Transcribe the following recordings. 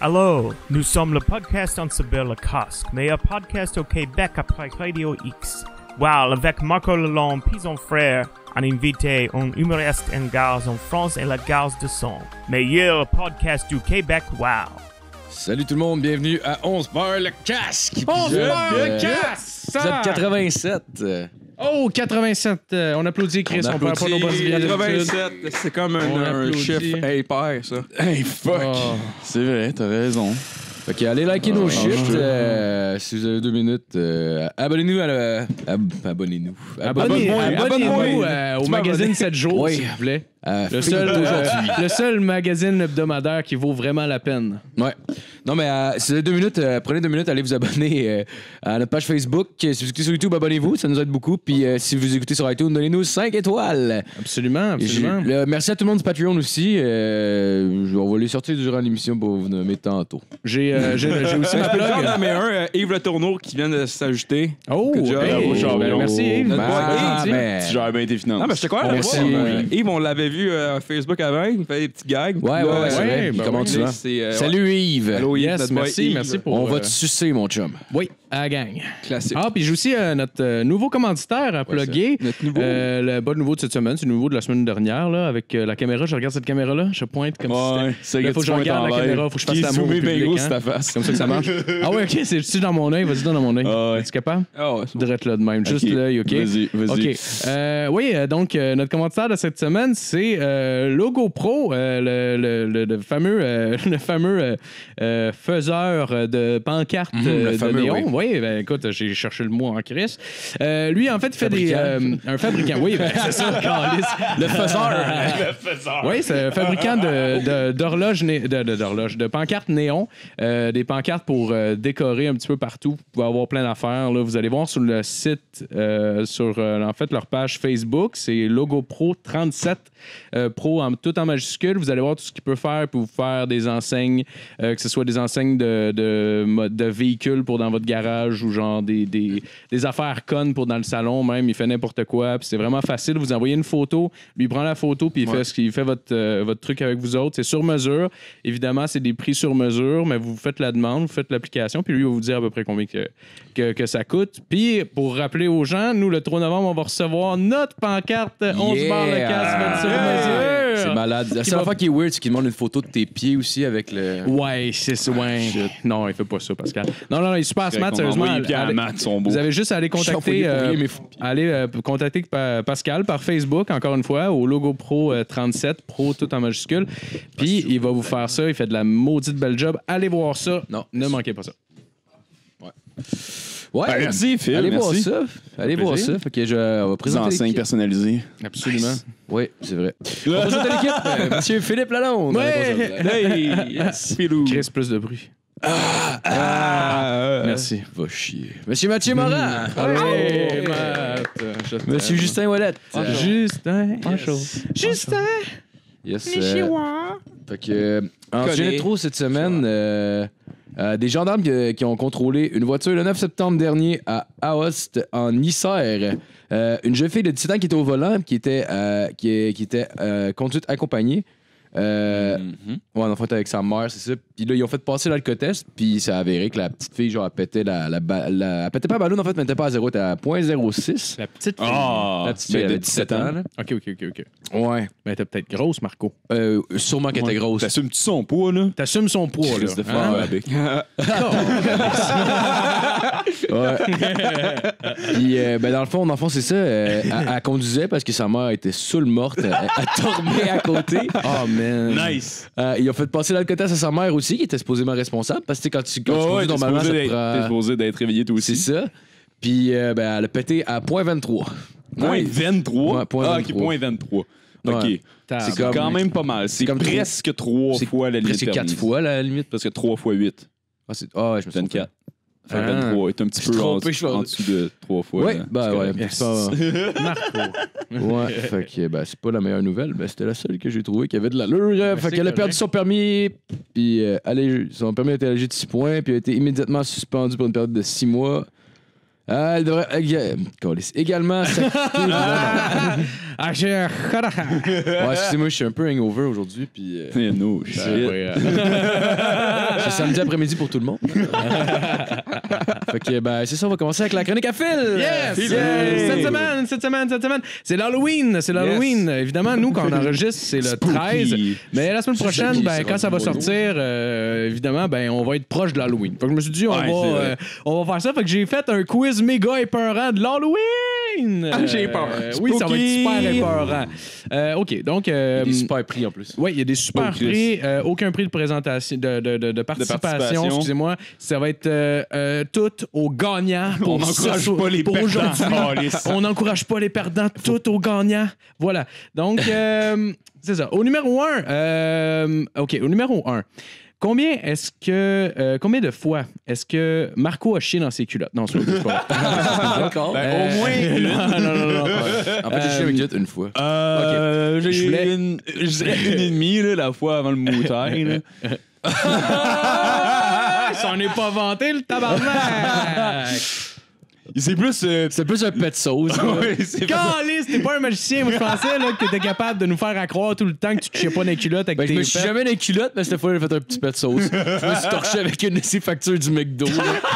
Allô, nous sommes le podcast en cyber le casque, meilleur podcast au Québec après Radio X. Wow, avec Marco Lalonde, puis son frère, un invité, un humoriste en gare en France et la gare de son. Meilleur podcast du Québec, wow. Salut tout le monde, bienvenue à 11 barres le casque. 11 barres le casque! Épisode 87. Oh, 87. On applaudit Chris, on perd pas nos bonnes idées. 87, c'est comme un chiffre impair, ça. Hey, fuck. Oh. C'est vrai, t'as raison. Fait que allez liker nos shit. Si vous avez 2 minutes, abonnez-nous abonnez-nous. Abonnez-vous au magazine 7 jours, Oui. s'il vous plaît. Aujourd'hui. Le seul magazine hebdomadaire qui vaut vraiment la peine. Ouais. Non, mais si vous avez 2 minutes, prenez 2 minutes, allez vous abonner à notre page Facebook. Si vous écoutez sur YouTube, abonnez-vous, ça nous aide beaucoup. Puis si vous écoutez sur iTunes, donnez-nous 5 étoiles. Absolument. Merci à tout le monde du Patreon aussi. On va les sortir durant l'émission pour vous nommer tantôt. J'ai aussi ma J'en blog. avais un, Yves Le Tourneau, qui vient de s'ajouter. Oh, Good job. hey, Bravo, ben, merci Yves. Notre boy Yves, ben, Tu gères bien tes finances. Non, mais j'étais quoi? Merci. Yves, on l'avait vu à Facebook avant, il fait des petits gags. Ouais, c'est vrai. ben Il oui. commente souvent. Salut. Salut Yves. Allô, Yves, Yes, notre boy merci, Yves. merci pour... On va te sucer, mon chum. Oui, à la gang. Classique. Ah, puis j'ai aussi notre nouveau commanditaire à plugger. Notre nouveau. Le bon nouveau de cette semaine, c'est le nouveau de la semaine dernière, là, avec la caméra. Je regarde cette caméra-là, je pointe comme Ouais, si c'est Là, que faut que je regarde la caméra, faut que je fasse l'amour au bingo public, sur hein. ta face. C'est comme ça que ça marche. Ah ouais, OK, c'est dans mon œil. Vas-y, dans mon œil. Ah ouais. Es-tu capable? Ah ouais, c'est bon. Direct là de même, juste Ok. l'œil, OK? Vas-y. OK. Oui, donc, notre commanditaire de cette semaine, c'est Logo Pro, le fameux faiseur de pancartes le de fameux, néon. Oui, ben, écoute, j'ai cherché le mot en crise. Lui, en fait, il fait un fabricant. Oui, ben, c'est ça, Carlis. Le faiseur. Oui, c'est un fabricant d'horloges, de pancartes néon, des pancartes pour décorer un petit peu partout. Vous pouvez avoir plein d'affaires. Là. Vous allez voir sur le site, sur en fait leur page Facebook, c'est Logo Pro 37 Pro tout en majuscule. Vous allez voir tout ce qu'il peut faire pour vous faire des enseignes, que ce soit des enseignes de véhicules pour dans votre garage ou genre des affaires connes pour dans le salon même. Il fait n'importe quoi. Puis c'est vraiment facile. Vous envoyez une photo, lui il prend la photo puis il fait votre truc avec vous autres. C'est sur mesure. Évidemment, c'est des prix sur mesure, mais vous faites la demande, vous faites l'application, puis lui il va vous dire à peu près combien que ça coûte. Puis pour rappeler aux gens, nous le 3 novembre, on va recevoir notre pancarte 11 barres le casque faite sur mesure. C'est malade. La seule fois qui est weird, c'est qu'il demande une photo de tes pieds aussi avec le. Ouais, c'est ça. Ouais. Non, il fait pas ça, Pascal. Non, il est super smart, sérieusement. Vous avez juste à aller contacter, contacter Pascal par Facebook, encore une fois, au Logo Pro 37, Pro tout en majuscule. Puis il va vous faire ça. Il fait de la maudite belle job. Allez voir ça. Non. Ne manquez pas ça. Ouais. Ben, merci, Phil. Allez voir merci. ça. Allez voir ça. Fait que on va Des présenter enseignes l'équipe. personnalisées. Absolument. Oui, c'est vrai. On va présenter l'équipe. Monsieur Philippe Lalonde. Ouais. Hey, yes, Philou. Chris, plus de bruit. Merci. Va chier. Monsieur Mathieu Morin. Hey, Matt. Monsieur Justin Ouellette. Justin. Justin. Yes. Fait que, en sujet trop cette semaine, des gendarmes qui ont contrôlé une voiture le 9 septembre dernier à Aoste, en Isère. Une jeune fille de 17 ans qui était au volant, qui était conduite accompagnée. Ouais, en fait, avec sa mère, c'est ça. Puis là, ils ont fait passer l'alcotest, puis ça a avéré que la petite fille, genre, elle pétait elle pétait pas la ballon, en fait, mais elle était pas à 0, elle était à 0.06. La petite fille. Ah, La petite fille, elle avait 17 ans, là. OK. Ouais. Mais t'es peut-être grosse, Marco. Sûrement qu'elle était grosse. T'assumes-tu son poids, là? T'assumes son poids, là. Chris de fort, Hein? avec. Ouais. Puis, dans le fond, c'est ça. Elle conduisait parce que sa mère était saoule morte. Elle dormait à côté. Oh, man. Nice! Ils ont fait passer l'alcotest à sa mère aussi, qui était supposément responsable. Parce que quand tu conduis, normalement, ça te prend... T'es supposé d'être réveillé, toi C'est aussi. ça. Puis, elle a pété à 0.23. Point Nice. 23? Ouais, point Ah, 23. OK, point 23. Ouais. OK. C'est C'est quand même pas mal. C'est comme presque 3 fois la limite Presque 4 permise. fois, la limite. Presque 3 fois 8. Ouais, je me suis 24. Fait Ah. 23. Est un petit Je suis peu trompé, je en pense. dessous de 3 fois. Ouais, là. ben C'est ouais. correct. C'est pas... Marco. Ouais, fait que c'est pas la meilleure nouvelle, mais c'était la seule que j'ai trouvée qui avait de l'allure. Fait qu'elle a perdu son permis, puis son permis a été allégé de 6 points, puis a été immédiatement suspendu pour une période de 6 mois. Elle devrait également s'acquitter Excusez-moi, je suis un peu hangover aujourd'hui, puis No shit. c'est samedi après-midi pour tout le monde. Fait que, ben, c'est ça, on va commencer avec la chronique à Phil. Yes! Cette semaine, c'est l'Halloween. Évidemment, nous, quand on enregistre, c'est le 13. Mais la semaine prochaine, ben, quand ça va sortir, évidemment, ben, on va être proche de l'Halloween. Fait que je me suis dit, on va faire ça. Fait que j'ai fait un quiz méga épeurant de l'Halloween. J'ai peur. Oui, ça va être super épeurant. OK, donc... Il y a des super prix en plus. Oui, il y a des super prix. Aucun prix de présentation, de participation, excusez-moi. Ça va être tout au gagnant. On n'encourage pas les pour perdants. aujourd'hui. On n'encourage pas les perdants, tout au gagnant. Voilà. Donc, c'est ça. Au numéro 1, au numéro 1. Combien de fois est-ce que Marco a chié dans ses culottes? Non, c'est pas D'accord. Au moins non. En fait, j'ai chié avec une fois. je dirais une et demie là, la fois avant le moutarde. Là. Il s'en est pas vanté, le tabarnak! C'est plus un pet sauce. ouais, c'est Caliste, t'es pas un magicien. Moi, je pensais là, que t'étais capable de nous faire à croire tout le temps que tu te chiais pas dans les culottes avec Ben, je tes me suis pets. jamais dans les culottes, mais cette fois, j'ai fait un petit pet de sauce. Je me suis torché avec une de ces factures du McDo. Qui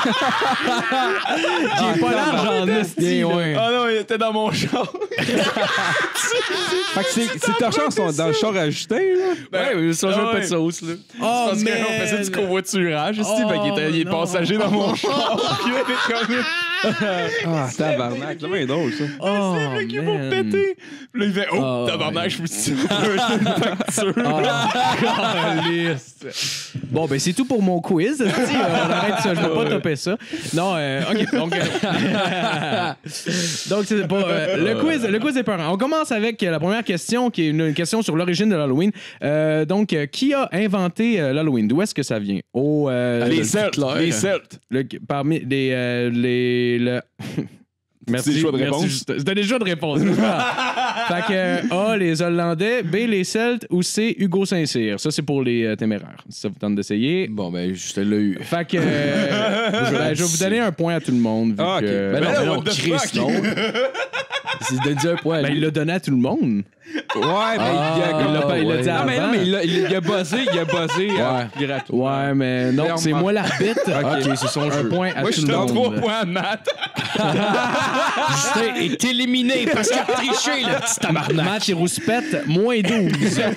est pas l'argent en esti. Ouais. Ah non, il était dans mon char. Fait que c'est torchant dans le char à Justin, là. Ouais, mais c'est un pet de sauce, là. Oh, Parce man. qu'on faisait du covoiturage, Oh, il est non. passager dans mon char. Puis là, il est comme... Ah, tabarnak. C'est bien drôle, ça. Oh, C'est qui vont man. péter. Puis là, il fait Oh, tabarnak, je me suis dit, une facture. Caliste. Bon, ben c'est tout pour mon quiz. esti. On arrête ça, je vais pas topper ça. Non, OK. Donc, donc c'est pas le quiz est peurant. On commence avec la première question qui est une question sur l'origine de l'Halloween. Donc, qui a inventé l'Halloween? D'où est-ce que ça vient? Les Celtes. Les Celtes. Parmi Merci. Des choix de réponse. C'était des choix de réponse. Fait que A, les Hollandais, B, les Celtes ou C, Hugo Saint-Cyr. Ça, c'est pour les téméraires. Si ça vous tente d'essayer. Bon, ben, je te l'ai eu. Fait que je vais vous donner un point à tout le monde. Vu Ah, ok. que... Ben non, là, mais non, what the Chris, fuck? non. C'est de dire un point. Ben, il l'a donné à tout le monde. Ouais, mais il l'a dit Ah, mais avant. non, mais il a buzzé gratuitement. Ouais, mais non, c'est moi l'arbitre. Ok, c'est son Un jeu. point à Moi, tout je le donne 3 monde. points à Matt. Justin est éliminé parce qu'il a triché, le petit tabarnak. Matt et Rouspette, moins 12.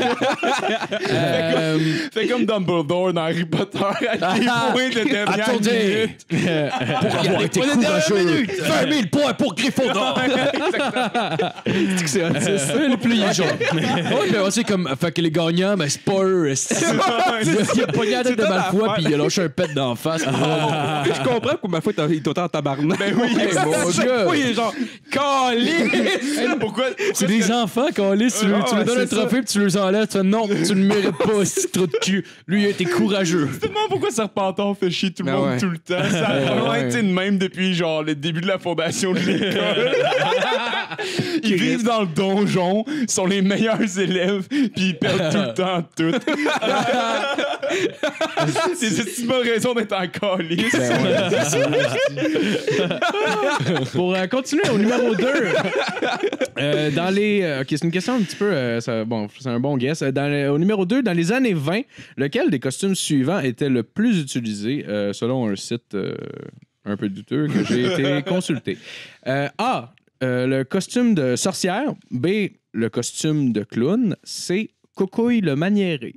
Fait comme Dumbledore dans Harry Potter à des points de dernière Attendez! minute. Pour avoir été courageux. 20 000 points pour Gryffondor! C'est le plus genre. Ouais, ben, c'est comme. Fait que les gagnants, ben, c'est pas eux. Il a pogné la tête de Malfoy, puis il a lâché un pet d'en face. Je comprends pourquoi ma foi il est autant en tabarnak. Ben oui, mon chaque Dieu. fois, il est genre calisse. Pourquoi C'est des enfants, Calis. Tu leur donnes un trophée, puis tu leur enlèves. Tu fais non, tu le mérites pas, ce trou de cul. Lui, il a été courageux. Justement, pourquoi Serpentor fait chier tout le Ben monde ouais. tout le temps? Ça a vraiment été de même depuis genre le début de la fondation de l'école. Ils vivent dans le donjon, sont les meilleurs élèves, puis ils perdent tout le temps tout. C'est une bonne raison d'être en calice. Pour continuer au numéro 2, dans les... OK, c'est une question un petit peu... bon, c'est un bon guess. Au numéro 2, dans les années 20, lequel des costumes suivants était le plus utilisé selon un site un peu douteux que j'ai été consulté? A, le costume de sorcière. B, le costume de clown. C, Coucouille le maniéré.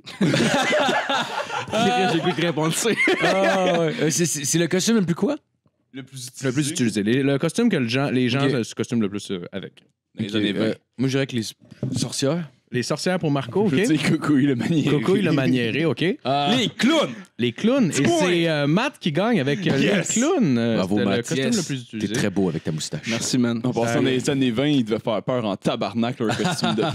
J'ai cru qu'il répondait ça. C'est le costume le plus quoi? Le plus Le plus utilisé. Le costume que les gens Ok. se costument le plus avec. Dans les années 20. Moi, je dirais que les sorcières. Les sorcières pour Marco, OK? Je dis Coucouille le maniéré. Coucouille le maniéré, OK? Les clowns! Les clowns. Et point. c'est Matt qui gagne avec Yes. les clowns. Bravo, C'était le Matt. costume Yes. le plus T'es utilisé. très beau avec ta moustache. Merci, man. En passant dans les années 20, ils devaient faire peur en tabarnak leur costume de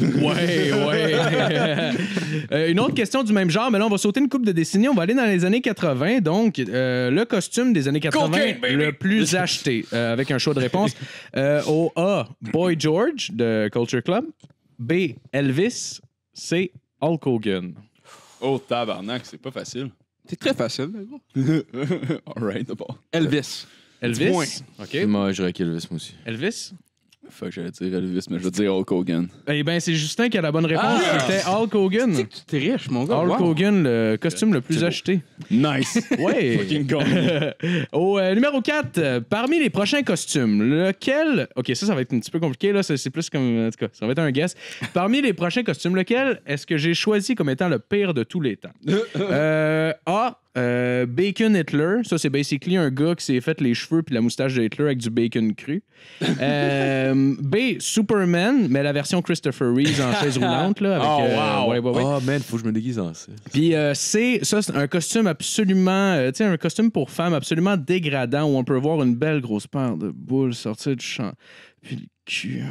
Ouais. Une autre question du même genre, mais là, on va sauter une couple de décennies. On va aller dans les années 80. Donc, le costume des années 80 le plus acheté, avec un choix de réponse. Au A, Boy George de Culture Club. B, Elvis. C, Hulk Hogan. Oh tabarnak, c'est pas facile. C'est très facile, gros. Alright, d'abord. Elvis. Elvis. Point. OK. Moi, je dirais qu'Elvis, moi aussi. Elvis. Fuck, j'allais dire Elvis, mais je vais dire Hulk Hogan. Eh bien, c'est Justin qui a la bonne réponse. C'était Hulk Hogan. Tu es riche, mon gars. Hulk Hogan, le costume le plus acheté. Nice. Ouais. Fucking gagné. Au numéro 4, parmi les prochains costumes, lequel... OK, ça va être un petit peu compliqué, là. C'est plus comme... En tout cas, ça va être un guess. Parmi les prochains costumes, lequel est-ce que j'ai choisi comme étant le pire de tous les temps? A... Bacon Hitler, ça c'est basically un gars qui s'est fait les cheveux puis la moustache de Hitler avec du bacon cru. B, Superman, mais la version Christopher Reeve en chaise roulante là. Avec, Oh man, faut que je me déguise en ça. Puis C, ça c'est un costume absolument, tu sais, un costume pour femme absolument dégradant où on peut voir une belle grosse paire de boules sortir du champ. Puis le cul.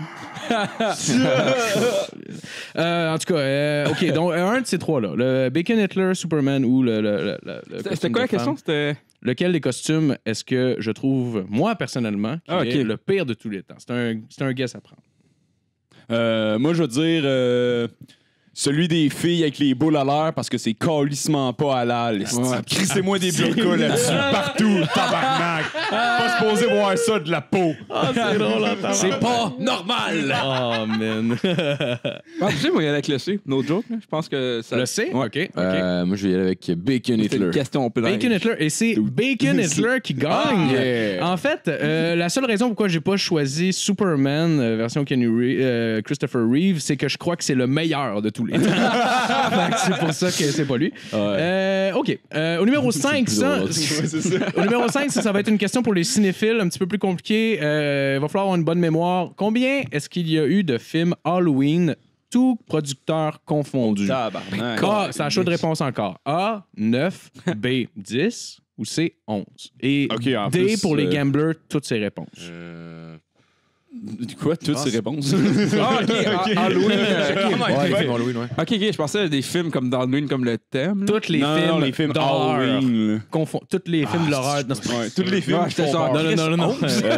En tout cas, OK, donc un de ces trois-là. Le Bacon Hitler, Superman ou le C'était quoi la question? C'était... Lequel des costumes est-ce que je trouve, moi, personnellement, qui est le pire de tous les temps? C'est un guess à prendre. Moi, je veux dire celui des filles avec les boules à l'air parce que c'est calissement pas halal. Crissez-moi des burkas là-dessus, partout, tabarnak. Pas supposé voir ça de la peau. C'est drôle, C'est pas normal! Oh, man. Tu sais, moi, il y a avec le C. No joke, là. Je pense que ça... Le C? Ouais. OK. Moi, je vais y aller avec Bacon C'est Hitler. une question piège. Bacon Hitler. Et c'est Bacon Hitler qui gagne. En fait, la seule raison pourquoi j'ai pas choisi Superman, version Christopher Reeve, c'est que je crois que c'est le meilleur de tous les temps. C'est pour ça que c'est pas lui. OK. Au numéro 5, au numéro 5, ça va être une question pour les cinéphiles, un petit peu plus compliqué. Il va falloir avoir une bonne mémoire. Combien est-ce qu'il y a eu de films Halloween, tous producteurs confondus? Tabarnak. A, c'est la chaude réponse encore. A, 9, B, 10 ou C, 11. Et OK, en D, plus, pour les gamblers, toutes ces réponses. Quoi, toutes ces réponses? Halloween. Halloween, ouais. OK, je pensais à des films comme d'Halloween, comme le thème. Tous les Non, les films d'horreur. Halloween. Tous les films de l'horreur. Non, Tous les films. Ouais, j'étais genre... non. Non,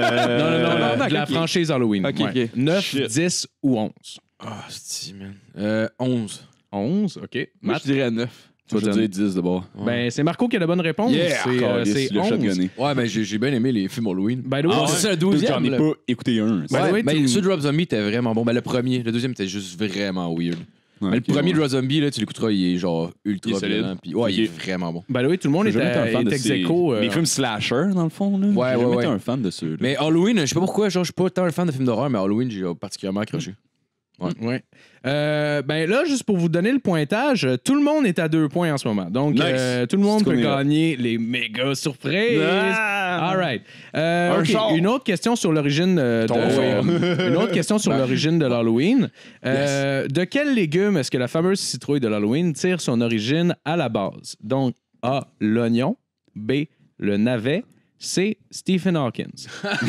de la ok. franchise Halloween. Ok, ok. 9, Shit. 10 ou 11. Ah, c'est man. 11. 11, OK. Moi, je dirais 9. Tu vas dire 10 d'abord. Ben, c'est Marco qui a la bonne réponse. C'est le 11. shotgunné. Ouais, mais j'ai bien aimé les films Halloween. By the way, C'est le 12e. J'en ai là. pas écouté un. Ben, Ouais, oui, tu- ceux de Rob Zombie étaient vraiment bon. Ben, le premier, le deuxième était juste vraiment weird. Mais le premier de Rob Zombie, là, tu l'écouteras, il est genre ultra Il est solide. violent. Puis, ouais, il est Ok. vraiment bon. by the way, tout le monde J'ai jamais été un fan est de ex ces... aequo, Les films slasher, dans le fond. Là. Ouais, J'ai jamais ouais. été un fan de ceux. Mais Halloween, je sais pas pourquoi, genre, je suis pas tant un fan de films d'horreur, mais Halloween, j'ai particulièrement accroché. Ouais. Ben là, juste pour vous donner le pointage, tout le monde est à 2 points en ce moment. Donc, Nice. tout le monde C'est peut cool, gagner les méga surprises. All right. OK, char. une autre question sur l'origine une autre question sur l'origine de l'Halloween. De quel légume est-ce que la fameuse citrouille de l'Halloween tire son origine à la base? Donc, A, l'oignon. B, le navet. C, Stephen Hawkins.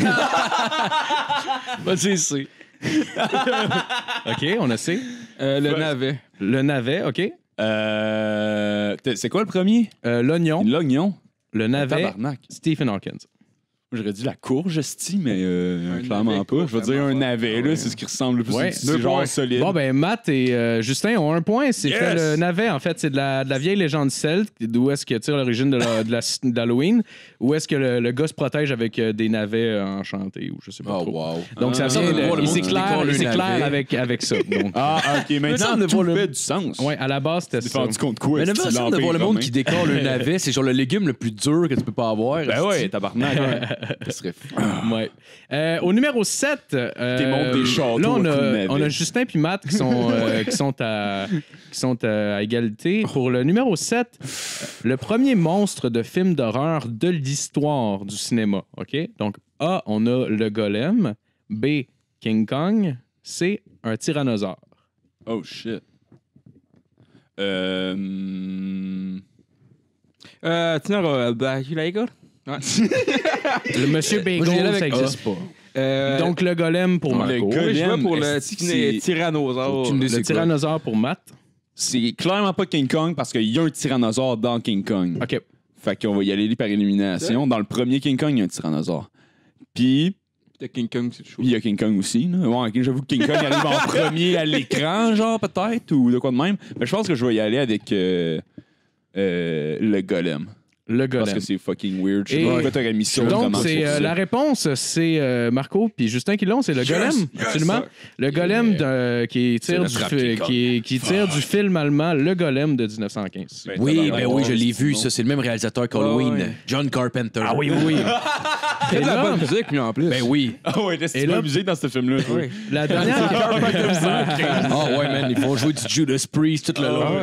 Vas-y, c'est. OK, on a C. Le navet. Le navet, OK. C'est quoi le premier? L'oignon, L'oignon. le navet, Tabarnak. Stephen Hawkins. J'aurais dit la courge, esti, mais clairement navet, pas. quoi, Je veux dire un vraiment navet, là, c'est ce qui ressemble le plus. Ouais. C'est genre solide. Bon, ben, Matt et Justin ont un point. C'est Yes! fait le navet, en fait. C'est de la vieille légende celte, d'où est-ce que tire l'origine de l'Halloween, où est-ce que le gars se protège avec des navets enchantés, ou je sais pas Oh, trop. wow. Donc, ça vient de voir le il monde qui s'éclaire décolle un navet. avec ça. Donc, Ah, ok, maintenant, de tout voir le- fait du sens. ouais, à la base, c'était Tu ça. t'es rendu compte quoi? Mais esti, l'impression de voir le l'Empire monde romain? qui décore un navet, c'est genre le légume le plus dur que tu peux pas avoir. Ben ouais, tabarnak. Ça serait fou. Ouais. Au numéro 7, montes des châteaux là, à coups de navet. on a Justin puis Matt qui sont à égalité. Pour le numéro 7, le premier monstre de film d'horreur de l'histoire du cinéma. OK? Donc, A, on a le golem. B, King Kong. C, un tyrannosaure. Oh shit. Tiens, Bagulaïga. Le Monsieur Moi, j'y Bagel, allais ça avec n'existe pas. Donc, le golem pour Marco. le Oui, je vois pour le est-ce que c'est- tyrannosaure. Aucune idée. Le c'est quoi? tyrannosaure pour Matt. C'est clairement pas King Kong parce qu'il y a un tyrannosaure dans King Kong. OK. Fait qu'on va y aller par élimination. Dans le premier King Kong, il y a un tyrannosaure. Puis, De King Kong, c'est chaud. il y a King Kong aussi. Là. Ouais, ok, j'avoue que King Kong arrive en premier à l'écran, genre, peut-être, ou de quoi de même. Mais je pense que je vais y aller avec le golem. Le golem. Parce que c'est fucking weird. Je sais Et- pas pourquoi t'aurais mis ça. Donc, vraiment c'est sur ça. la réponse, c'est Marco puis Justin qui l'ont, c'est le golem, absolument. sir. Le golem qui tire, C'est le trap qui tire du film allemand Le Golem de 1915. Ben, Oui, tabarnak. ben oui, je l'ai vu. Ça, c'est le même réalisateur qu'Halloween. Ouais. John Carpenter. Ah oui, oui. Il y a de la là- bonne musique, lui, en plus. Ben oui. Ah ouais, laisse Et la là- musique dans ce film-là. toi. Oui. La dernière... Ah ouais, man, ils vont jouer du Judas Priest tout le long.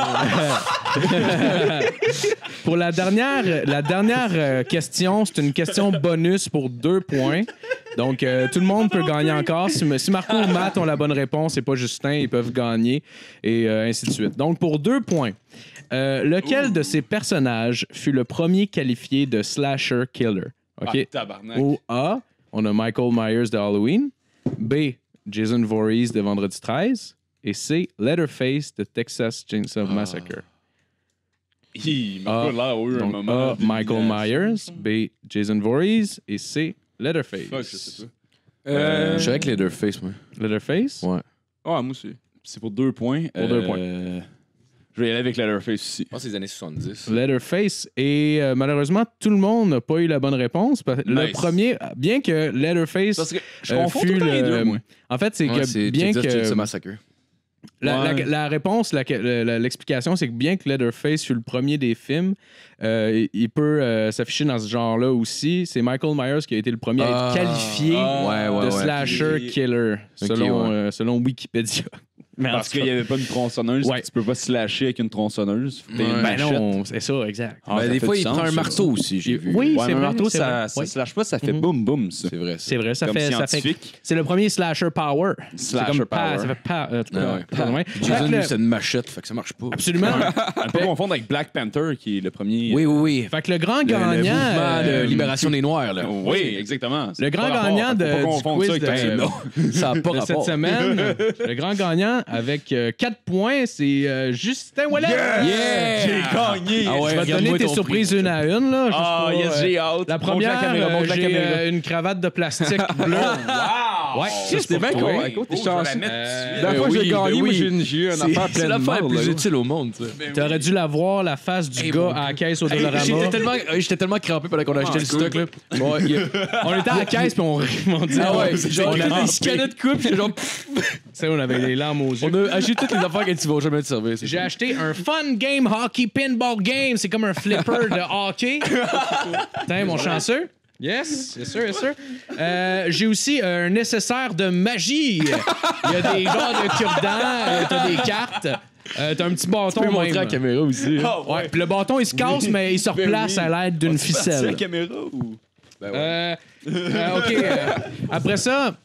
Pour la dernière question, c'est une question bonus pour 2 points. Donc, tout le monde peut gagner encore. Si Marco ou Matt ont la bonne réponse et pas Justin, ils peuvent gagner et ainsi de suite. Donc, pour 2 points, lequel de ces personnages fut le premier qualifié de slasher killer? OK. Ah, tabarnak. Ou A, on a Michael Myers de Halloween. B, Jason Voorhees de Vendredi 13. Et C, Leatherface de Texas Chainsaw Massacre. Il m'a pas l'air eu un Donc, moment. A, Michael Myers. B, Jason Voorhees. Et C, Leatherface. Fuck, je sais pas. Je suis avec Leatherface, moi. Leatherface? Ouais. Ah, moi aussi. C'est pour 2 points. Pour 2 points. Je vais y aller avec Leatherface aussi. Je pense que c'est les années 70. Leatherface. Et malheureusement, tout le monde n'a pas eu la bonne réponse. Le Nice. premier, bien que Leatherface Parce que je euh, confonds fut tout le temps les le- deux, moi. En fait, c'est Ouais, que c'est bien Texas que... Chainsaw Massacre. Ouais. La réponse, l'explication, c'est que bien que Leatherface fut le premier des films, il peut s'afficher dans ce genre-là aussi. C'est Michael Myers qui a été le premier à être qualifié de slasher killer, selon Wikipédia. Mais en Parce tout qu'il cas- n'y avait pas une tronçonneuse. Ouais. Tu peux pas slasher avec une tronçonneuse. Faut que t'aies une Ben machette. non, c'est ça, exact. Ah, Ben, ça des fait fois, du il sens, prend un ça. marteau aussi, j'ai vu. Oui, Ouais, c'est mais vrai. un marteau, c'est ça vrai. slash pas, ça fait boum boum, ça. C'est vrai, ça. C'est vrai, ça Comme fait. scientifique. C'est le premier slasher power. Slasher C'est comme power. Ça fait pas. Ah ouais. Jason, Fait que lui, le- c'est une machette, fait que ça marche pas. Absolument. On peut confondre avec Black Panther, qui est le premier. Oui, oui, oui. Fait que le grand Le gagnant. mouvement de libération des Noirs, là. Oui, exactement. Le grand gagnant Faut pas du confondre quiz ça avec de- Tarantino. Ça n'a pas de cette rapport. semaine, le grand gagnant avec 4 points, c'est Justin Ouellet. J'ai gagné! Ah ouais, Je vais te donner regarde-moi tes ton surprises une à une. Là, juste Ah, pour, yes, j'ai hâte. La Montre première, caméra, montre la j'ai caméra. une cravate de plastique bleue. Ouais, ça, C'était bien pour toi. con. Écoute, t'es chanceux. La Ben fois que j'ai oui, gagné, ben moi, oui. j'ai eu une affaire C'est pleine de l'affaire marde, plus là. utile au monde, ça. T'aurais dû la voir, la face du gars à la caisse au Dollarama. J'étais tellement crampé pendant qu'on a acheté le stock, là. Bon, On était à la caisse, puis on dit... Ah ouais, genre, on avait des canettes de coupe, puis genre, Tu sais, on avait les larmes aux yeux. on a acheté toutes les affaires que tu vas jamais te servir. c'est J'ai ça. acheté un fun game hockey pinball game. C'est comme un flipper de hockey. Tiens, mon chanceux. Yes, yes sir, yes sir. J'ai aussi un nécessaire de magie. Il y a des genres de cure-dents, t'as des cartes. T'as un petit bâton Tu peux montrer même. à la caméra aussi. hein. Ouais, puis le bâton il se casse mais il se replace à l'aide d'une C'est la ficelle. caméra ou. Ben ouais. OK. Après ça,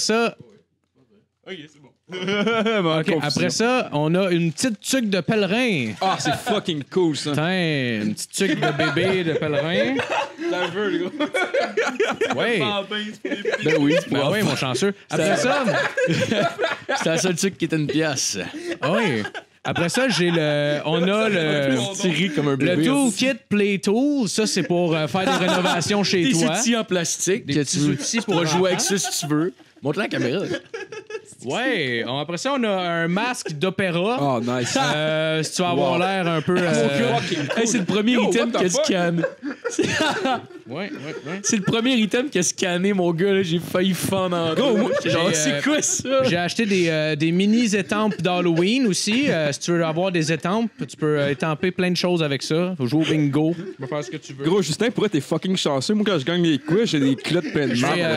Ok, c'est bon. OK, après ça, on a une petite tuque de pèlerin. Ah, c'est fucking cool, ça. Tiens, une petite tuque de bébé de pèlerin. T'en veux, le gars. Oui. Ben oui, c'est Ben pour oui, mon chanceux. Après ça, C'était la seule truc qui était une pièce. oui. Après ça, on a le Tiré comme un bébé. le toolkit Play Tool. Ça, c'est pour faire des rénovations chez Des toi. outils en plastique. Des que petits tu outils pour pourras jouer avec enfants. ça si tu veux. Montre la caméra. Ouais. Après ça, on a un masque d'opéra. Oh, nice. Si tu vas avoir l'air un peu. Hey, c'est le premier item what the qui a fuck? scanné. Ouais. C'est le premier item qui a scanné, mon gars. Là. J'ai failli fendre en deux. J'ai genre, J'ai, c'est quoi ça? J'ai acheté des mini étampes d'Halloween aussi. Si tu veux avoir des étampes, tu peux étamper plein de choses avec ça. Faut jouer au bingo. Tu peux faire ce que tu veux. Gros, Justin, pourquoi t'es fucking chanceux? Moi, quand je gagne les quiz, j'ai des clottes pleines de marde.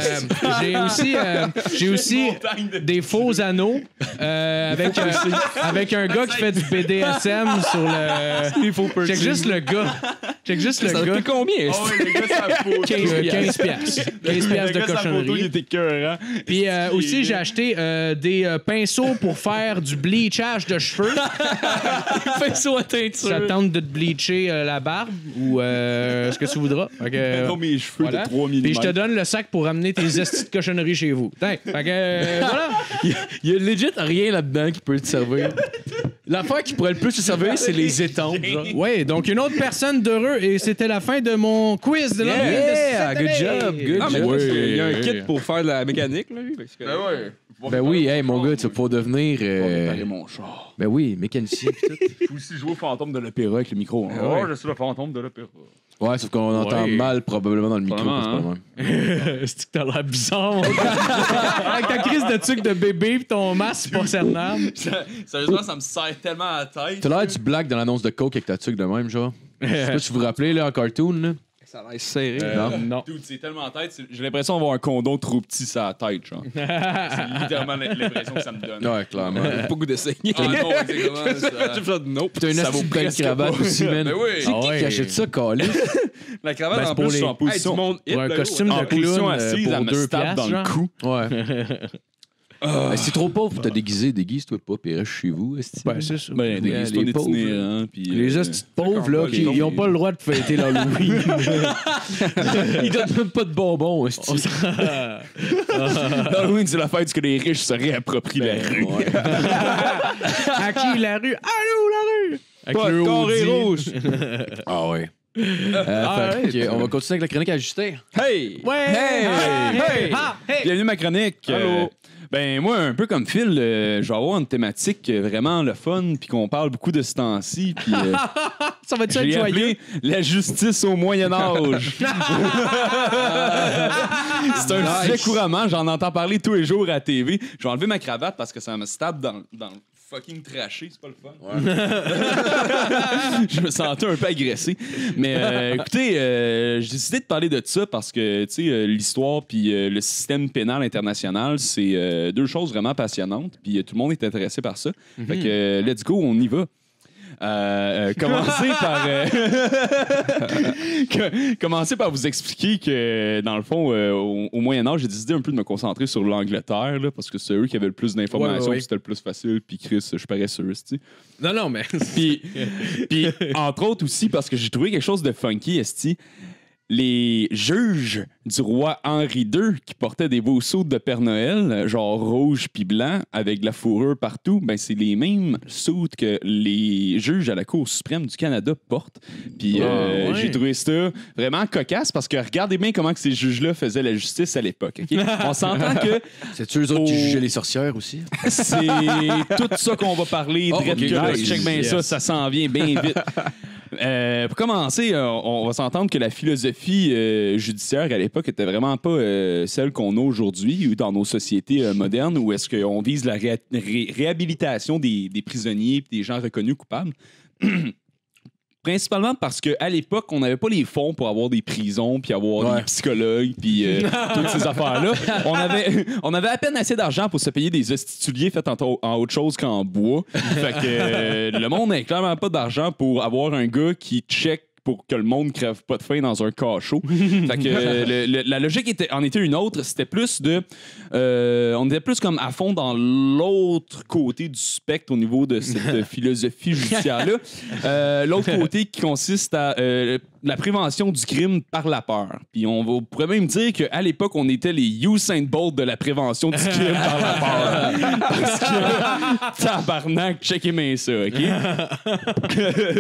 J'ai aussi des faux anneaux avec un gars qui fait du BDSM sur le. Check juste le gars. Check juste le Ça gars. fait combien? Oh, ouais, le gars, sa photo. 15 piastres. 15 piastres de Le gars, sa photo, il cochonnerie. était écœurant. Puis aussi, j'ai acheté des pinceaux pour faire du bleachage de cheveux. Pinceau à teinture. Ça tente de te bleacher la barbe ou ce que tu voudras. Fait que, Non, mes cheveux voilà. de 3 mm. Puis je te donne le sac pour ramener tes estis de cochonnerie chez vous. Tiens, fait que voilà. Il y a legit rien là-dedans qui peut te servir. L'affaire qui pourrait le plus se servir, c'est les étangs. Oui, donc une autre personne d'heureux et c'était la fin de mon quiz de l'année. Yeah, good job, good job. Il y a un kit pour faire de la mécanique, là. Ben oui, hey, mon gars, tu vas pouvoir devenir... Réparer mon char. Ben oui, mécanicien pis tout. Je peux aussi jouer au fantôme de l'opéra avec le micro. Oh, je suis le fantôme de l'opéra. Ouais, sauf qu'on entend mal probablement dans le micro. Probablement, C'est pas le même. C'est que t'as l'air bizarre, mon gars. Avec ta crise de tuque de bébé pis ton masque pas cernable. Sérieusement, ça me serre tellement à la tête. T'as l'air du black dans l'annonce de Coke avec ta tuque de même, genre. Je sais pas si vous vous rappelez, là, en cartoon, là. Ça a l'air serré. Non. Dude, c'est tellement en tête. J'ai l'impression d'avoir un condom trop petit sur la tête, genre. C'est littéralement l'impression que ça me donne. Ouais, clairement. Pas goût d'essayer. Ah non, exactement. J'ai fait nope. T'as une Ça vaut astuce belle presque cravate pas. aussi, man. Ben oui. C'est qui ouais. qui achète ça, Calais? La cravate, Ben, en c'est pour plus, je suis les- en position. Hey, du monde hit, Pour un là, costume En de position clown assise, elle pour me 2 tape piastres, dans le genre. cou. Ouais. C'est trop pauvre pour te déguiser. Déguise-toi pas, puis reste chez vous, esti. Ben, c'est ça. Ben, déguise-toi les des pauvres, itinérants, puis... Les hosties de pauvres, là, qui ils ont pas le droit de fêter l'Halloween. Ils donnent même pas de bonbons, esti. Halloween, c'est la fête que les riches se réapproprient la rue. À qui la rue? Allô, la rue! Avec Pas le de carré Audi. rouge. Ah ouais. On va continuer avec la chronique à Justin. Hey! Ouais! Hey! Hey! Bienvenue à ma chronique. Allô? Ben moi, un peu comme Phil, je vais avoir une thématique vraiment le fun, puis qu'on parle beaucoup de ce temps-ci. Puis Ça va être ça, j'ai joyeux. appelé la justice au Moyen Âge. C'est un sujet couramment, j'en entends parler tous les jours à la TV. Je vais enlever ma cravate parce que ça me se tape dans le fucking traché, c'est pas le fun. Je me sentais un peu agressé. Mais écoutez, j'ai décidé de parler de ça parce que tu sais, l'histoire puis le système pénal international, c'est deux choses vraiment passionnantes. Puis tout le monde est intéressé par ça. Fait que let's go, on y va. Commencer par vous expliquer que, dans le fond, au Moyen-Âge, j'ai décidé un peu de me concentrer sur l'Angleterre, là, parce que c'est eux qui avaient le plus d'informations, Ouais. c'était le plus facile, puis Chris, je parais sûr, tu sais. Non, mais... Puis, entre autres aussi, parce que j'ai trouvé quelque chose de funky, esti. Les juges du roi Henri II qui portaient des beaux sous de Père Noël, genre rouge puis blanc, avec de la fourrure partout, ben c'est les mêmes sous que les juges à la Cour suprême du Canada portent. Puis ouais. j'ai trouvé ça vraiment cocasse parce que regardez bien comment que ces juges-là faisaient la justice à l'époque. Okay? On s'entend que C'est-tu eux autres qui jugeaient les sorcières aussi? c'est tout ça qu'on va parler. Oh, Drette ok, que là, nice. check bien ça s'en vient bien vite. Pour commencer, on va s'entendre que la philosophie judiciaire à l'époque était vraiment pas celle qu'on a aujourd'hui ou dans nos sociétés modernes où est-ce qu'on vise la réhabilitation des prisonniers et des gens reconnus coupables. Principalement parce qu'à l'époque, on n'avait pas les fonds pour avoir des prisons, puis avoir des psychologues, puis toutes ces affaires-là. On avait à peine assez d'argent pour se payer des hostituliers faits en autre chose qu'en bois. Fait que le monde n'avait clairement pas d'argent pour avoir un gars qui check pour que le monde crève pas de faim dans un cachot. Fait que la logique en était une autre. C'était plus de... on était plus comme à fond dans l'autre côté du spectre au niveau de cette philosophie judiciaire-là. L'autre côté qui consiste à la prévention du crime par la peur. Puis on pourrait même dire qu'à l'époque, on était les Usain Bolt de la prévention du crime par la peur. Parce que, tabarnak, checkez bien ça, OK?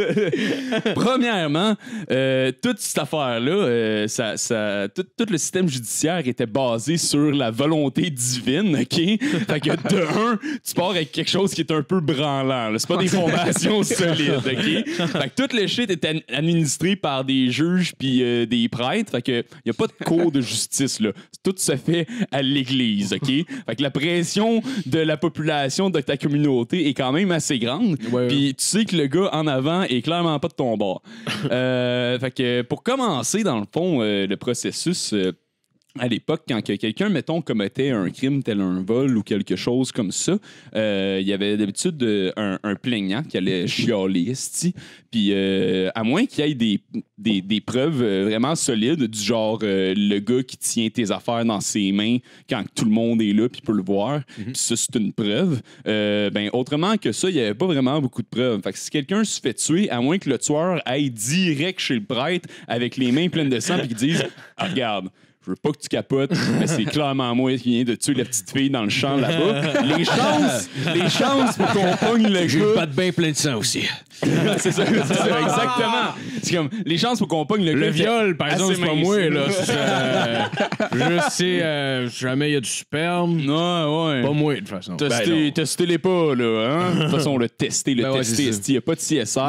Premièrement, toute cette affaire-là, tout le système judiciaire était basé sur la volonté divine, OK? Fait que de un, tu pars avec quelque chose qui est un peu branlant. Là. C'est pas des fondations solides, OK? Fait que tout le shit était administré par des juges puis des prêtres. Fait que y a pas de cour de justice, là. Tout se fait à l'église, OK? Fait que la pression de la population de ta communauté est quand même assez grande. Puis tu sais que le gars en avant est clairement pas de ton bord. Fait que pour commencer, dans le fond, le processus... à l'époque, quand quelqu'un, mettons, commettait un crime tel un vol ou quelque chose comme ça, il y avait d'habitude un plaignant qui allait chialer, puis à moins qu'il y ait des preuves vraiment solides, du genre le gars qui tient tes affaires dans ses mains quand tout le monde est là puis peut le voir, puis ça, c'est une preuve. Ben, autrement que ça, il n'y avait pas vraiment beaucoup de preuves. Fait que si quelqu'un se fait tuer, à moins que le tueur aille direct chez le prêtre avec les mains pleines de sang puis qu'il dise « Ah, regarde, je veux pas que tu capotes, mais c'est clairement moi qui viens de tuer la petite fille dans le champ là-bas. Les chances pour qu'on pogne le J'ai gars. le pas de bain plein de sang aussi. c'est ça, exactement. C'est comme les chances pour qu'on pogne le gars. Le viol, par exemple, c'est pas moi, là. Juste, c'est jamais il y a du sperme. Ouais. Pas moi, de toute façon. Testez-les pas, là. Hein? De toute façon, on l'a testé, il n'y a pas de CSR.